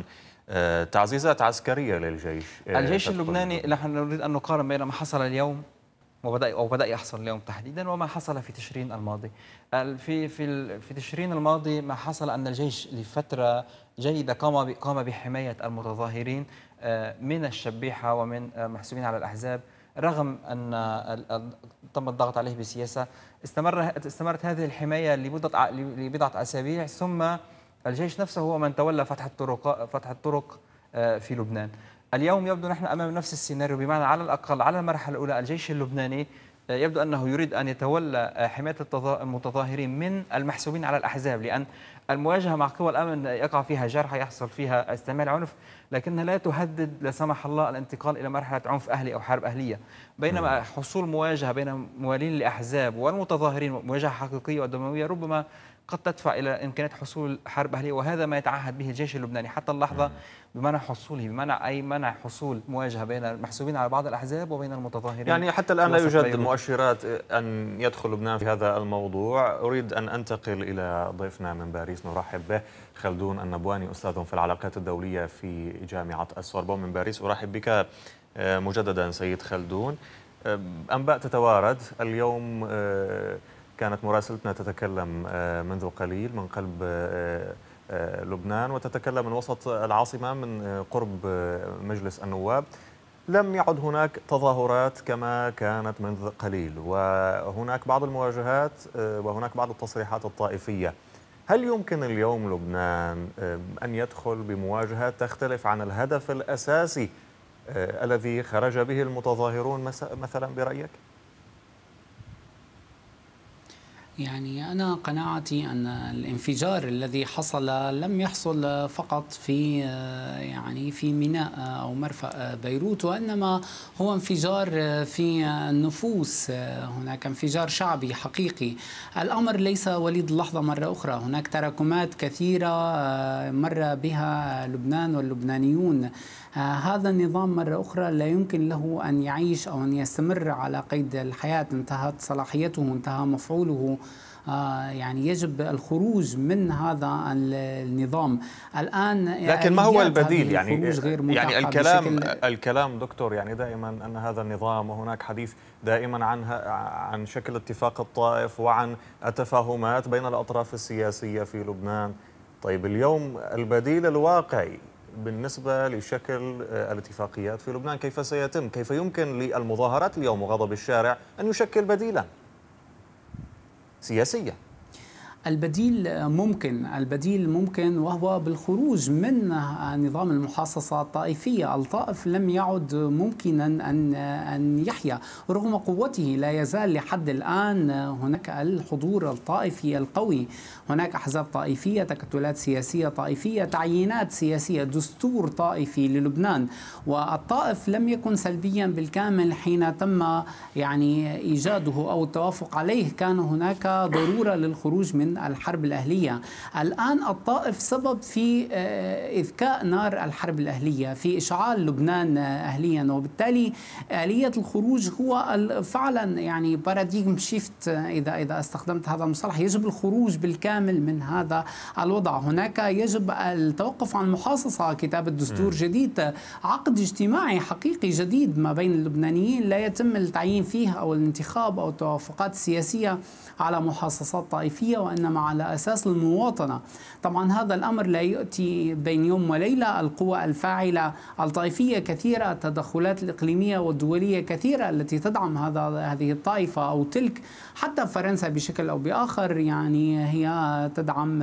تعزيزات عسكرية للجيش. الجيش اللبناني نحن نريد أن نقارن بين ما حصل اليوم وبدأ يحصل اليوم تحديدا وما حصل في تشرين الماضي. في تشرين الماضي ما حصل أن الجيش لفترة جيدة قام بحماية المتظاهرين من الشبيحة ومن محسوبين على الأحزاب، رغم أن تم الضغط عليه بسياسة. استمرت هذه الحماية لبضعة أسابيع، ثم الجيش نفسه هو من تولى فتح الطرق في لبنان. اليوم يبدو نحن أمام نفس السيناريو، بمعنى على الأقل على المرحلة الأولى الجيش اللبناني يبدو أنه يريد أن يتولى حماية المتظاهرين من المحسوبين على الأحزاب، لأن المواجهة مع قوى الأمن يقع فيها جرح، يحصل فيها استعمال عنف، لكنها لا تهدد لا سمح الله الانتقال إلى مرحلة عنف أهلي أو حرب أهلية. بينما حصول مواجهة بين موالين الأحزاب والمتظاهرين، مواجهة حقيقية ودموية، ربما قد تدفع إلى إمكانية حصول حرب أهلية، وهذا ما يتعهد به الجيش اللبناني حتى اللحظة بمنع حصول مواجهة بين المحسوبين على بعض الأحزاب وبين المتظاهرين. يعني حتى الآن لا يوجد مؤشرات أن يدخل لبنان في هذا الموضوع. أريد أن أنتقل إلى ضيفنا من باريس، نرحب به خلدون النبواني، أستاذ في العلاقات الدولية في جامعة السوربون من باريس. أرحب بك مجددا سيد خلدون. أنباء تتوارد اليوم، كانت مراسلتنا تتكلم منذ قليل من قلب لبنان وتتكلم من وسط العاصمة من قرب مجلس النواب. لم يعد هناك تظاهرات كما كانت منذ قليل، وهناك بعض المواجهات وهناك بعض التصريحات الطائفية. هل يمكن اليوم لبنان أن يدخل بمواجهات تختلف عن الهدف الأساسي الذي خرج به المتظاهرون مثلا برأيك؟ يعني أنا قناعتي أن الانفجار الذي حصل لم يحصل فقط في ميناء أو مرفأ بيروت، وإنما هو انفجار في النفوس. هناك انفجار شعبي حقيقي. الأمر ليس وليد اللحظة مرة أخرى، هناك تراكمات كثيرة مر بها لبنان واللبنانيون. هذا النظام مرة أخرى لا يمكن له أن يعيش أو أن يستمر على قيد الحياة. انتهت صلاحيته، انتهى مفعوله. يعني يجب الخروج من هذا النظام الآن. لكن ما هو البديل؟ يعني الكلام دكتور، يعني دائما أن هذا النظام، وهناك حديث دائما عن شكل اتفاق الطائف وعن التفاهمات بين الأطراف السياسية في لبنان. طيب اليوم البديل الواقعي بالنسبة لشكل الاتفاقيات في لبنان كيف سيتم؟ كيف يمكن للمظاهرات اليوم وغضب الشارع أن يشكل بديلا سياسيا؟ البديل ممكن، وهو بالخروج من نظام المحاصصة الطائفية. الطائف لم يعد ممكنا أن يحيا رغم قوته. لا يزال لحد الآن هناك الحضور الطائفي القوي، هناك أحزاب طائفية، تكتلات سياسية طائفية، تعيينات سياسية، دستور طائفي للبنان. والطائف لم يكن سلبيا بالكامل حين تم إيجاده أو التوافق عليه. كان هناك ضرورة للخروج من الحرب الأهلية. الآن الطائف سبب في إذكاء نار الحرب الأهلية، في إشعال لبنان أهليا، وبالتالي آلية الخروج هو فعلا باراديغم شيفت، إذا استخدمت هذا المصطلح. يجب الخروج بالكامل من هذا الوضع. هناك يجب التوقف عن المحاصصة، كتابة دستور جديد، عقد اجتماعي حقيقي جديد ما بين اللبنانيين لا يتم التعيين فيه أو الانتخاب أو التوافقات السياسية على محاصصات طائفية، وإنما على أساس المواطنة. طبعا هذا الأمر لا يأتي بين يوم وليلة. القوى الفاعلة الطائفية كثيرة، التدخلات الإقليمية والدولية كثيرة التي تدعم هذه الطائفة أو تلك. حتى فرنسا بشكل أو بآخر هي تدعم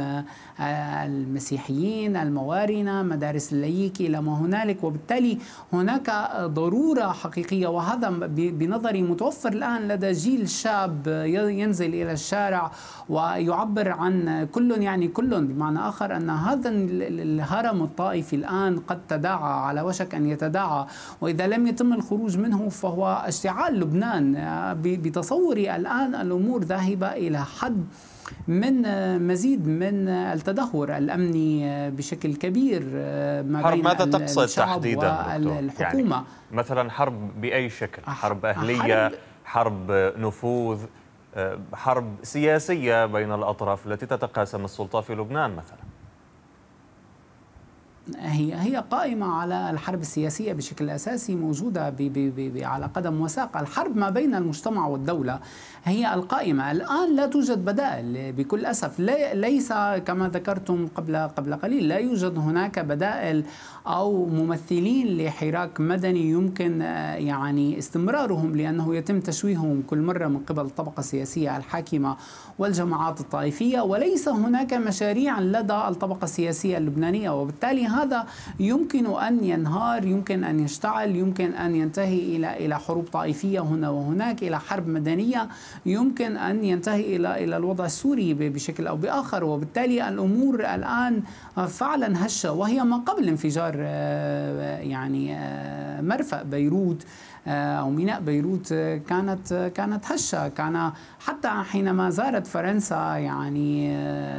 المسيحيين، الموارنة، مدارس اللايكي إلى ما هنالك. وبالتالي هناك ضرورة حقيقية، وهذا بنظري متوفر الآن لدى جيل شاب ينزل إلى الشارع ويعبر عن كل بمعنى آخر أن هذا الهرم الطائفي الآن قد تداعى، على وشك أن يتداعى، وإذا لم يتم الخروج منه فهو اشتعال لبنان. بتصوري الآن الأمور ذاهبة إلى حد من مزيد من التدهور الأمني بشكل كبير ما بين ماذا تقصد تحديدا والحكومة؟ مثلا حرب بأي شكل؟ حرب أهلية، حرب نفوذ، حرب سياسية بين الأطراف التي تتقاسم السلطة في لبنان مثلا؟ هي قائمة على الحرب السياسية بشكل أساسي، موجودة على قدم وساق. الحرب ما بين المجتمع والدولة هي القائمة الآن، لا توجد بدائل بكل أسف. ليس كما ذكرتم قبل قليل، لا يوجد هناك بدائل أو ممثلين لحراك مدني يمكن يعني استمرارهم، لأنه يتم تشويههم كل مرة من قبل الطبقة السياسية الحاكمة والجماعات الطائفية، وليس هناك مشاريع لدى الطبقة السياسية اللبنانية، وبالتالي هذا يمكن أن ينهار، يمكن أن يشتعل، يمكن أن ينتهي إلى حروب طائفية هنا وهناك، إلى حرب مدنية، يمكن أن ينتهي إلى الوضع السوري بشكل أو بآخر. وبالتالي الأمور الآن فعلا هشة، وهي ما قبل انفجار يعني مرفأ بيروت أو ميناء بيروت كانت هشة. كان حتى حينما زارت فرنسا يعني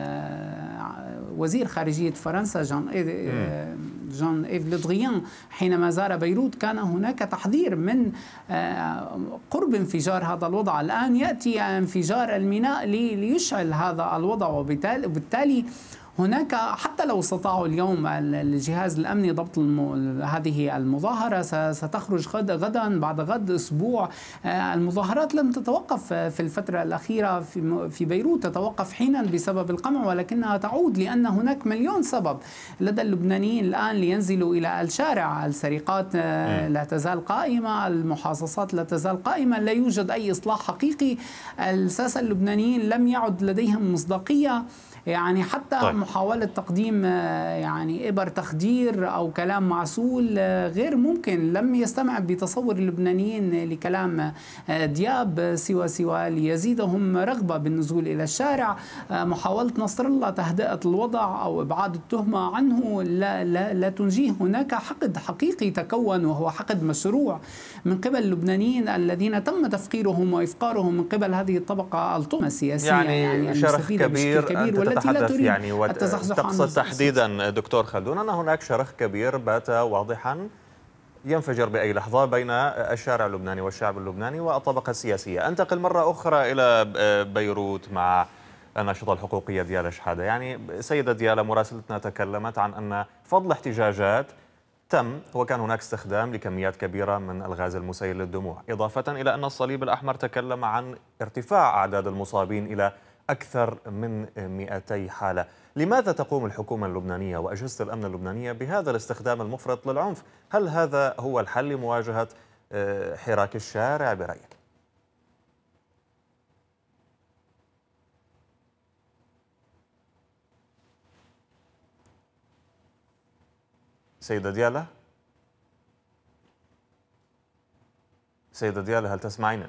وزير خارجية فرنسا جان إيف لو دريان حينما زار بيروت كان هناك تحذير من قرب انفجار هذا الوضع. الآن يأتي انفجار الميناء ليشعل هذا الوضع، وبالتالي هناك حتى لو استطاعوا اليوم الجهاز الأمني ضبط هذه المظاهرة ستخرج غدا بعد غد أسبوع. المظاهرات لم تتوقف في الفترة الأخيرة في بيروت، تتوقف حينا بسبب القمع، ولكنها تعود لأن هناك مليون سبب لدى اللبنانيين الآن لينزلوا إلى الشارع. السرقات لا تزال قائمة، المحاصصات لا تزال قائمة، لا يوجد أي إصلاح حقيقي. الساسة اللبنانيين لم يعد لديهم مصداقية، يعني حتى محاولة تقديم يعني إبر تخدير أو كلام معسول غير ممكن. لم يستمع بتصور اللبنانيين لكلام دياب سوى ليزيدهم رغبة بالنزول إلى الشارع. محاولة نصر الله تهدئة الوضع أو إبعاد التهمة عنه لا تنجيه. هناك حقد حقيقي تكون، وهو حقد مشروع من قبل اللبنانيين الذين تم تفقيرهم وإفقارهم من قبل هذه الطبقة الطغمة السياسية، يعني شرخ كبير تتحدث يعني وتقصد تحديدا دكتور خلدون أن هناك شرخ كبير بات واضحا ينفجر بأي لحظة بين الشارع اللبناني والشعب اللبناني والطبقة السياسية. أنتقل مرة أخرى إلى بيروت مع الناشطة الحقوقية ديالا شحادة. يعني سيدة ديالا مراسلتنا تكلمت عن أن فضل احتجاجات تم وكان هناك استخدام لكميات كبيرة من الغاز المسيل للدموع، إضافة إلى أن الصليب الأحمر تكلم عن ارتفاع أعداد المصابين إلى أكثر من 200 حالة. لماذا تقوم الحكومة اللبنانية وأجهزة الأمن اللبنانية بهذا الاستخدام المفرط للعنف؟ هل هذا هو الحل لمواجهة حراك الشارع برأيك؟ سيدة ديالا؟ سيدة ديالا هل تسمعينني؟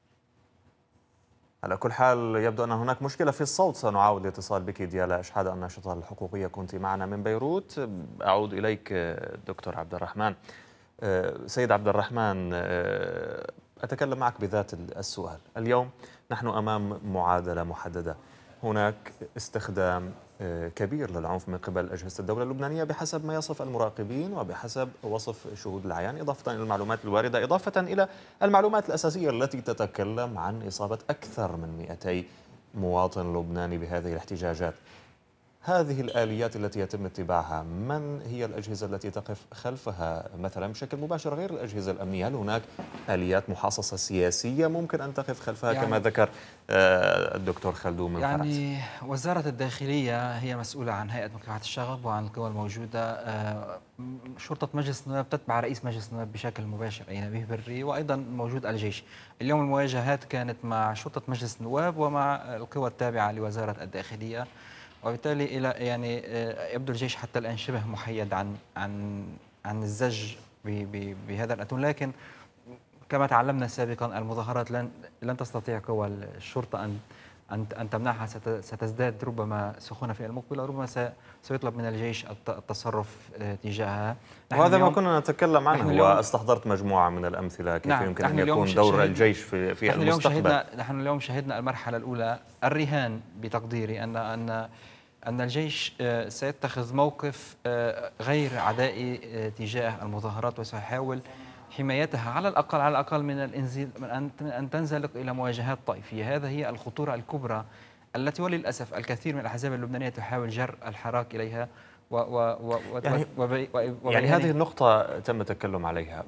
على كل حال يبدو أن هناك مشكلة في الصوت. سنعاود الاتصال بك ديالا شحادة الناشطة الحقوقية، كنت معنا من بيروت. أعود إليك دكتور عبد الرحمن. سيد عبد الرحمن، أتكلم معك بذات السؤال. اليوم نحن أمام معادلة محددة، هناك استخدام كبير للعنف من قبل أجهزة الدولة اللبنانية بحسب ما يصف المراقبين وبحسب وصف شهود العيان، إضافة إلى المعلومات الواردة، إضافة إلى المعلومات الأساسية التي تتكلم عن إصابة أكثر من 200 مواطن لبناني بهذه الاحتجاجات. هذه الآليات التي يتم اتباعها، من هي الأجهزة التي تقف خلفها مثلا بشكل مباشر غير الأجهزة الأمنية؟ هل هناك آليات محاصصة سياسية ممكن أن تقف خلفها كما ذكر الدكتور خلدون من فرنسا؟ يعني وزارة الداخلية هي مسؤولة عن هيئة مكافحة الشغب وعن القوى الموجودة. شرطة مجلس النواب تتبع رئيس مجلس النواب بشكل مباشر أي نبيه بري، وأيضا موجود الجيش. اليوم المواجهات كانت مع شرطة مجلس النواب ومع القوى التابعة لوزارة الداخلية، وبالتالي الى يعني يبدو الجيش حتى الان شبه محيد عن الزج بهذا الاتون. لكن كما تعلمنا سابقا المظاهرات لن تستطيع قوى الشرطه ان تمنعها، ستزداد ربما سخونه في المقبله، ربما سيطلب من الجيش التصرف تجاهها. وهذا ما كنا نتكلم عنه، واستحضرت مجموعه من الامثله كيف يمكن ان يكون دور الجيش في المستقبل. نحن اليوم شهدنا المرحله الاولى. الرهان بتقديري أن الجيش سيتخذ موقف غير عدائي تجاه المظاهرات، وسيحاول حمايتها على الأقل من أن تنزلق إلى مواجهات طائفية. هذا هي الخطورة الكبرى التي وللأسف الكثير من الأحزاب اللبنانية تحاول جر الحراك إليها، يعني هذه النقطة تم التكلم عليها.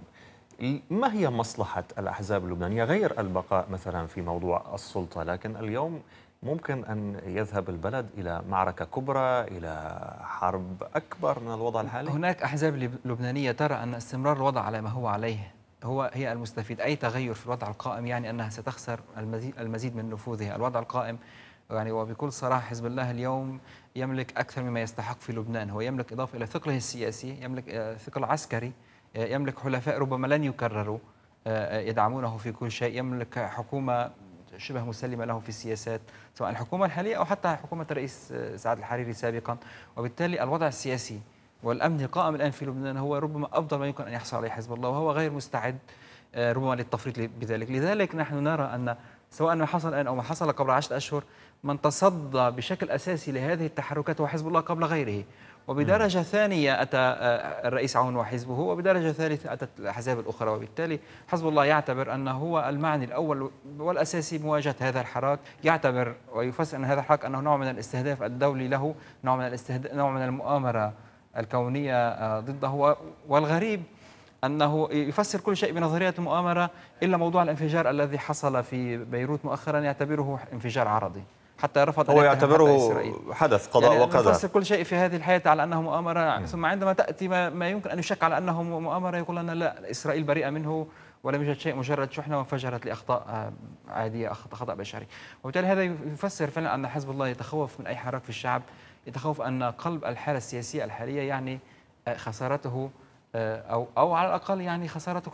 ما هي مصلحة الأحزاب اللبنانية غير البقاء مثلا في موضوع السلطة؟ لكن اليوم ممكن أن يذهب البلد إلى معركة كبرى، إلى حرب أكبر من الوضع الحالي. هناك أحزاب لبنانية ترى أن استمرار الوضع على ما هو عليه هي المستفيد. أي تغير في الوضع القائم يعني أنها ستخسر المزيد من نفوذها. الوضع القائم يعني وبكل صراحة حزب الله اليوم يملك أكثر مما يستحق في لبنان. هو يملك إضافة إلى ثقله السياسي، يملك ثقل عسكري، يملك حلفاء ربما لن يكرروا يدعمونه في كل شيء، يملك حكومة شبه مسلمة له في السياسات سواء الحكومة الحالية أو حتى حكومة الرئيس سعد الحريري سابقا. وبالتالي الوضع السياسي والأمن القائم الآن في لبنان هو ربما أفضل ما يمكن أن يحصل عليه حزب الله، وهو غير مستعد ربما للتفريط بذلك. لذلك نحن نرى أن سواء ما حصل الآن أو ما حصل قبل 10 أشهر من تصدى بشكل أساسي لهذه التحركات هو حزب الله قبل غيره. وبدرجة ثانية أتى الرئيس عون وحزبه، وبدرجة ثالثة أتت الأحزاب الأخرى. وبالتالي حزب الله يعتبر أنه هو المعني الأول والأساسي بمواجهة هذا الحراك، يعتبر ويفسر أن هذا الحراك أنه نوع من الاستهداف الدولي له، نوع من المؤامرة الكونية ضده. والغريب أنه يفسر كل شيء بنظرية المؤامرة إلا موضوع الانفجار الذي حصل في بيروت مؤخرا يعتبره انفجار عرضي، حتى رفض هو يعتبره حدث قضاء يعني وقدر. يفسر كل شيء في هذه الحياة على أنه مؤامرة، ثم عندما تأتي ما يمكن أن يشك على أنه مؤامرة يقول لنا لا، إسرائيل بريئة منه ولم يوجد شيء، مجرد شحنة وانفجرت لأخطاء عادية، خطأ بشري. وبالتالي هذا يفسر فعلا أن حزب الله يتخوف من أي حراك في الشعب، يتخوف أن قلب الحالة السياسية الحالية يعني خسارته أو على الأقل يعني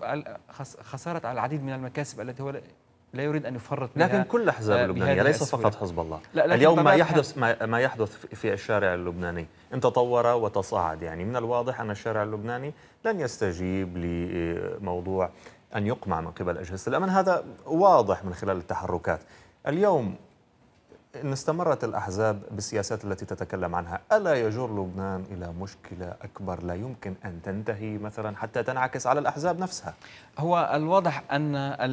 خسارة العديد من المكاسب التي هو لا يريد أن يفرط بها. لكن كل الأحزاب اللبنانية ليس فقط حزب الله. اليوم ما يحدث في الشارع اللبناني إن تطور وتصاعد. يعني من الواضح أن الشارع اللبناني لن يستجيب لموضوع أن يقمع من قبل أجهزة الأمن، هذا واضح من خلال التحركات. اليوم إن استمرت الأحزاب بالسياسات التي تتكلم عنها، ألا يجر لبنان إلى مشكلة أكبر لا يمكن أن تنتهي مثلا حتى تنعكس على الأحزاب نفسها؟ هو الواضح أن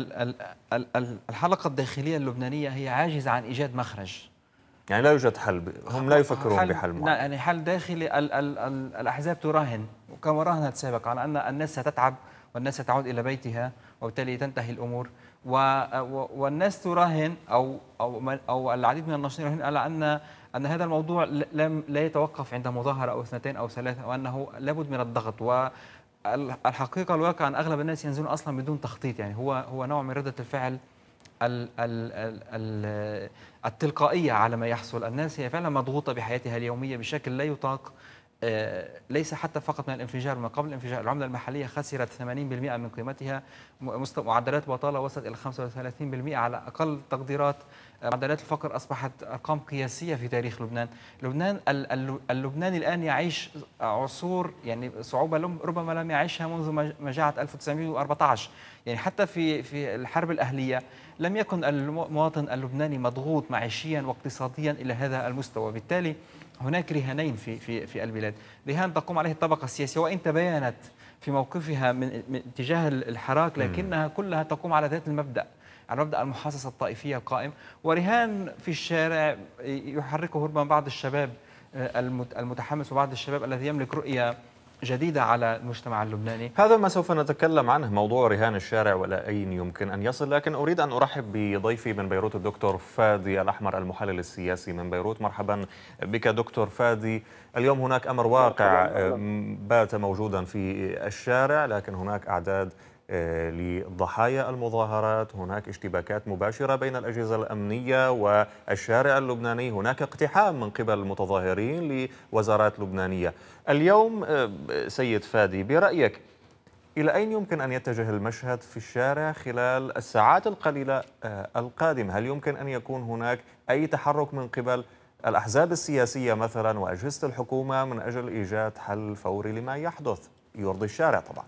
الحلقة الداخلية اللبنانية هي عاجزة عن إيجاد مخرج. يعني لا يوجد حل، هم لا يفكرون بحل معين. يعني حل داخلي. الأحزاب تراهن وكما راهنت سابقا على أن الناس ستتعب والناس ستعود إلى بيتها وبالتالي تنتهي الأمور، والناس تراهن أو العديد من الناشطين يراهنون على أن هذا الموضوع لا يتوقف عند مظاهرة أو 2 أو 3، وأنه لابد من الضغط. والحقيقة الواقع أن أغلب الناس ينزلون أصلا بدون تخطيط. يعني هو نوع من ردة الفعل التلقائية على ما يحصل. الناس هي فعلا مضغوطة بحياتها اليومية بشكل لا يطاق. ليس حتى فقط من الانفجار، من قبل الانفجار العملة المحلية خسرت 80% من قيمتها، معدلات البطالة وصلت إلى 35% على أقل تقديرات، معدلات الفقر أصبحت أرقام قياسية في تاريخ لبنان. اللبناني الآن يعيش عصور يعني صعوبة ربما لم يعيشها منذ مجاعة 1914. يعني حتى في الحرب الأهلية لم يكن المواطن اللبناني مضغوط معيشيا واقتصاديا إلى هذا المستوى. بالتالي هناك رهانين في البلاد، رهان تقوم عليه الطبقة السياسية وإن تباينت في موقفها من تجاه الحراك، لكنها كلها تقوم على ذات المبدأ، على مبدأ المحاصصة الطائفية القائم، ورهان في الشارع يحركه ربما بعض الشباب المتحمس وبعض الشباب الذي يملك رؤية جديدة على المجتمع اللبناني. هذا ما سوف نتكلم عنه، موضوع رهان الشارع ولا أين يمكن أن يصل. لكن أريد أن أرحب بضيفي من بيروت الدكتور فادي الأحمر المحلل السياسي من بيروت. مرحبا بك دكتور فادي. اليوم هناك أمر واقع بات موجودا في الشارع، لكن هناك أعداد لضحايا المظاهرات، هناك اشتباكات مباشرة بين الأجهزة الأمنية والشارع اللبناني، هناك اقتحام من قبل المتظاهرين لوزارات لبنانية. اليوم سيد فادي، برأيك إلى أين يمكن أن يتجه المشهد في الشارع خلال الساعات القليلة القادمة؟ هل يمكن أن يكون هناك أي تحرك من قبل الأحزاب السياسية مثلا وأجهزة الحكومة من أجل إيجاد حل فوري لما يحدث يرضي الشارع طبعا؟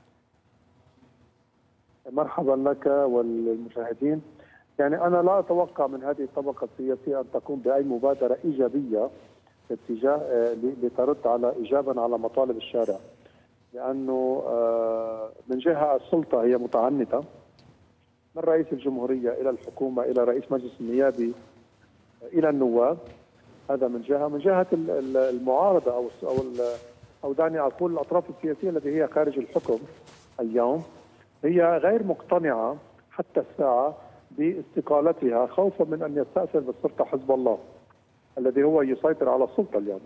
مرحبا لك والمشاهدين. يعني أنا لا أتوقع من هذه الطبقة السياسية أن تقوم بأي مبادرة إيجابية اتجاه لترد إيجابا على مطالب الشارع، لأنه من جهة السلطة هي متعنتة، من رئيس الجمهورية إلى الحكومة إلى رئيس مجلس النيابي إلى النواب، هذا من جهه، من جهه المعارضه او دعني اقول الاطراف السياسيه التي هي خارج الحكم اليوم هي غير مقتنعه حتى الساعه باستقالتها خوفا من ان يستأثر بالسلطه حزب الله الذي هو يسيطر على السلطه اليوم،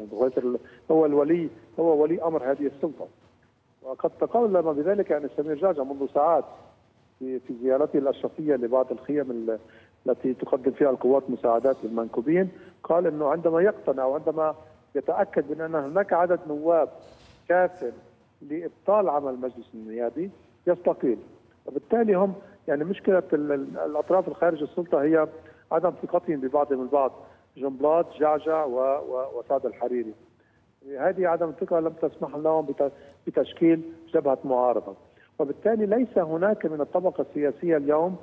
هو ولي امر هذه السلطه. وقد تكلم بذلك يعني سمير جعجع منذ ساعات في زيارته الاشرفيه لبعض الخيم التي تقدم فيها القوات مساعدات للمنكوبين، قال انه عندما يقتنع وعندما يتاكد من ان هناك عدد نواب كاف لابطال عمل المجلس النيابي يستقيل. وبالتالي هم يعني مشكله الاطراف الخارج السلطه هي عدم ثقتهم ببعضهم البعض، جنبلاط، جعجع وسعد الحريري. هذه عدم الثقه لم تسمح لهم بتشكيل جبهه معارضه، وبالتالي ليس هناك من الطبقه السياسيه اليوم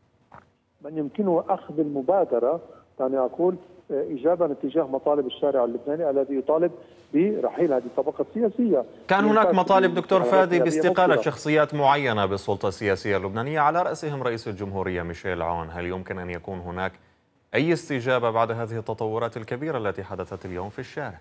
من يمكنه اخذ المبادره، يعني اقول ايجابا اتجاه مطالب الشارع اللبناني الذي يطالب برحيل هذه الطبقه السياسيه. كان هناك مطالب دكتور فادي باستقاله شخصيات معينه بالسلطه السياسيه اللبنانيه على راسهم رئيس الجمهوريه ميشيل عون، هل يمكن ان يكون هناك اي استجابه بعد هذه التطورات الكبيره التي حدثت اليوم في الشارع؟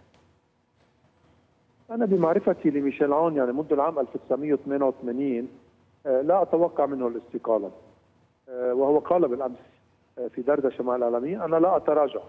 انا بمعرفتي لميشيل عون يعني منذ العام 1988 لا اتوقع منه الاستقاله، وهو قال بالامس في دردشه مع الاعلاميين انا لا اتراجع.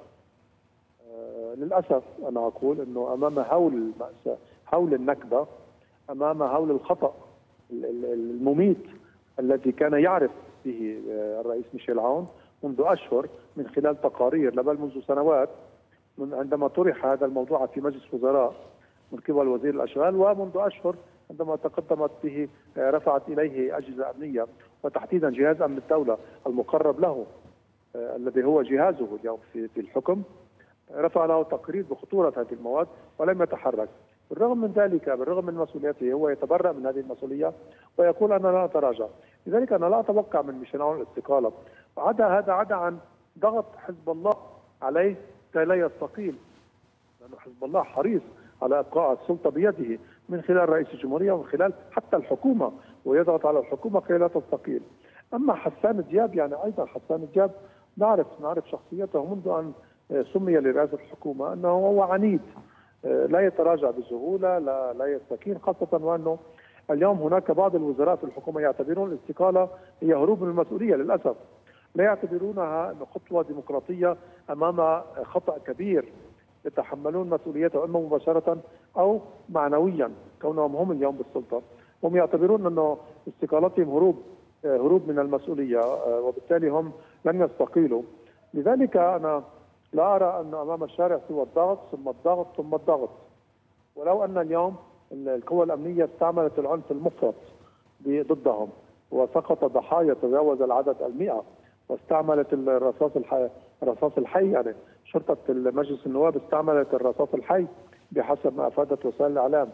للاسف انا اقول انه امام هول النكبه، امام هول الخطا المميت الذي كان يعرف به الرئيس ميشيل عون منذ اشهر من خلال تقارير، لا بل منذ سنوات، من عندما طرح هذا الموضوع في مجلس وزراء من قبل وزير الاشغال، ومنذ اشهر عندما تقدمت به رفعت اليه اجهزه امنيه وتحديدا جهاز امن الدوله المقرب له الذي هو جهازه اليوم في الحكم، رفع له تقرير بخطوره هذه المواد ولم يتحرك. بالرغم من ذلك، بالرغم من مسؤوليته، هو يتبرأ من هذه المسؤوليه ويقول انا لا اتراجع. لذلك انا لا اتوقع من ميشيل عون الاستقاله. هذا عدا عن ضغط حزب الله عليه كي لا يستقيل، لأن حزب الله حريص على ابقاء السلطه بيده من خلال رئيس الجمهوريه ومن خلال حتى الحكومه، ويضغط على الحكومه كي لا تستقيل. اما حسان دياب يعني ايضا حسان دياب نعرف شخصيته منذ ان سمي لرئاسه الحكومه انه هو عنيد، لا يتراجع بسهوله، لا يستكين، خاصه وانه اليوم هناك بعض الوزراء في الحكومه يعتبرون الاستقاله هي هروب من المسؤوليه للاسف، لا يعتبرونها خطوه ديمقراطيه امام خطا كبير يتحملون مسؤوليته اما مباشره او معنويا كونهم هم اليوم بالسلطه، هم يعتبرون انه استقالتهم هروب من المسؤوليه، وبالتالي هم لن يستقيلوا. لذلك انا لا ارى ان امام الشارع سوى الضغط ثم الضغط ثم الضغط. ولو ان اليوم القوى الامنيه استعملت العنف المفرط ضدهم وسقط ضحايا تجاوز العدد 100، واستعملت الرصاص الحي، يعني شرطه مجلس النواب استعملت الرصاص الحي بحسب ما افادت وسائل الاعلام،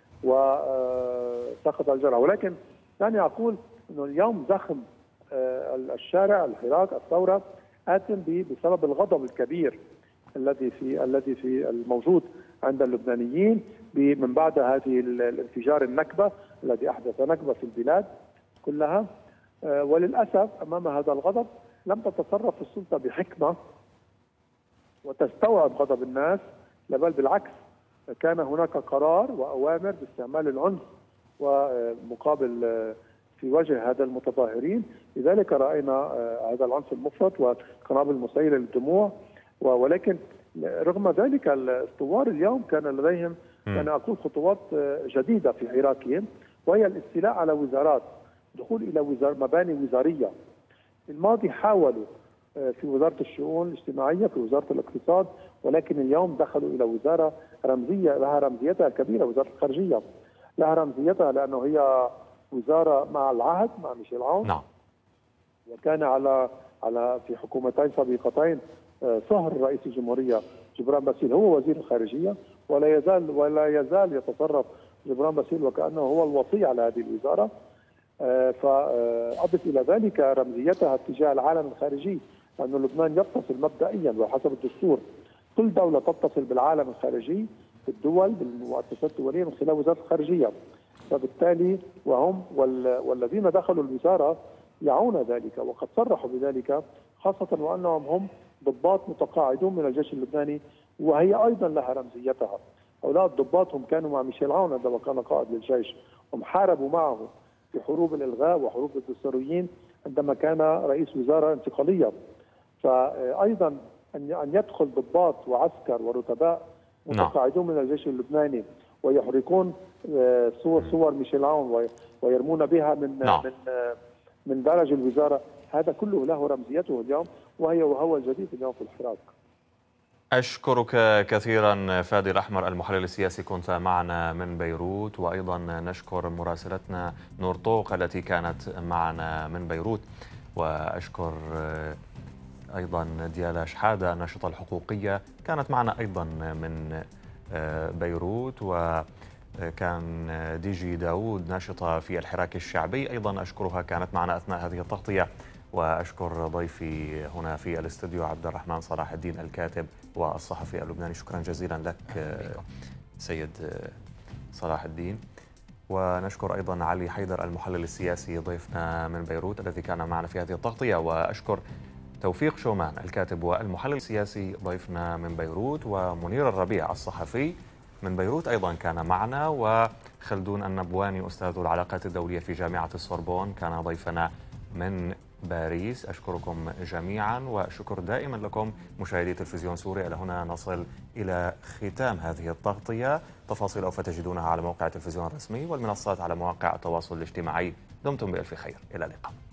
وسقط الجرعه. ولكن دعني اقول انه اليوم زخم الشارع، الحراك، الثوره آتم بسبب الغضب الكبير الذي في الموجود عند اللبنانيين من بعد هذه الانفجار النكبه الذي احدث نكبه في البلاد كلها. وللاسف امام هذا الغضب لم تتصرف السلطه بحكمه وتستوعب غضب الناس، بل بالعكس كان هناك قرار واوامر باستعمال العنف ومقابل في وجه هذا المتظاهرين. لذلك راينا هذا العنف المفرط والقنابل المسيله للدموع. ولكن رغم ذلك الثوار اليوم كان لديهم يعني اقول خطوات جديده في حراكهم، وهي الاستيلاء على وزارات، دخول الى مباني وزاريه. في الماضي حاولوا في وزاره الشؤون الاجتماعيه، في وزاره الاقتصاد، ولكن اليوم دخلوا الى وزاره رمزيه لها رمزيتها الكبيره، وزاره الخارجيه لها رمزيتها لانه هي وزاره مع العهد مع ميشيل عون. نعم. وكان على في حكومتين سابقتين صهر رئيس الجمهوريه جبران باسيل هو وزير الخارجيه، ولا يزال يتصرف جبران باسيل وكانه هو الوصي على هذه الوزاره. فاضف الى ذلك رمزيتها اتجاه العالم الخارجي، لأن لبنان يتصل مبدئيا وحسب الدستور كل دوله تتصل بالعالم الخارجي، بالدول، بالمؤسسات الدوليه من خلال وزاره الخارجيه. فبالتالي وهم والذين دخلوا الوزاره يعون ذلك، وقد صرحوا بذلك، خاصه وانهم هم ضباط متقاعدون من الجيش اللبناني وهي أيضا لها رمزيتها. هؤلاء الضباط هم كانوا مع ميشيل عون عندما كان قائد للجيش، هم حاربوا معه في حروب الإلغاء وحروب الدستوريين عندما كان رئيس وزارة انتقالية. فأيضا أن يدخل ضباط وعسكر ورتباء متقاعدون من الجيش اللبناني ويحرقون صور ميشيل عون ويرمون بها من درج الوزارة، هذا كله له رمزيته اليوم، وهو الجديد اليوم في الحراك. أشكرك كثيرا فادي الأحمر المحلل السياسي، كنت معنا من بيروت، وأيضا نشكر مراسلتنا نور طوق التي كانت معنا من بيروت، وأشكر أيضا ديالا شحادة الناشطة الحقوقية كانت معنا أيضا من بيروت، وكان ديجي داود ناشطة في الحراك الشعبي أيضا أشكرها كانت معنا أثناء هذه التغطية. وأشكر ضيفي هنا في الاستوديو عبد الرحمن صلاح الدين الكاتب والصحفي اللبناني. شكرا جزيلا لك سيد صلاح الدين. ونشكر أيضا علي حيدر المحلل السياسي ضيفنا من بيروت الذي كان معنا في هذه التغطية. وأشكر توفيق شومان الكاتب والمحلل السياسي ضيفنا من بيروت، ومنير الربيع الصحفي من بيروت أيضا كان معنا، وخلدون النبواني أستاذ العلاقات الدولية في جامعة السوربون كان ضيفنا من باريس. أشكركم جميعا، وشكر دائما لكم مشاهدي تلفزيون سوريا. إلى هنا نصل إلى ختام هذه التغطية. تفاصيل أوفى تجدونها على موقع التلفزيون الرسمي والمنصات على مواقع التواصل الاجتماعي. دمتم بألف خير، إلى اللقاء.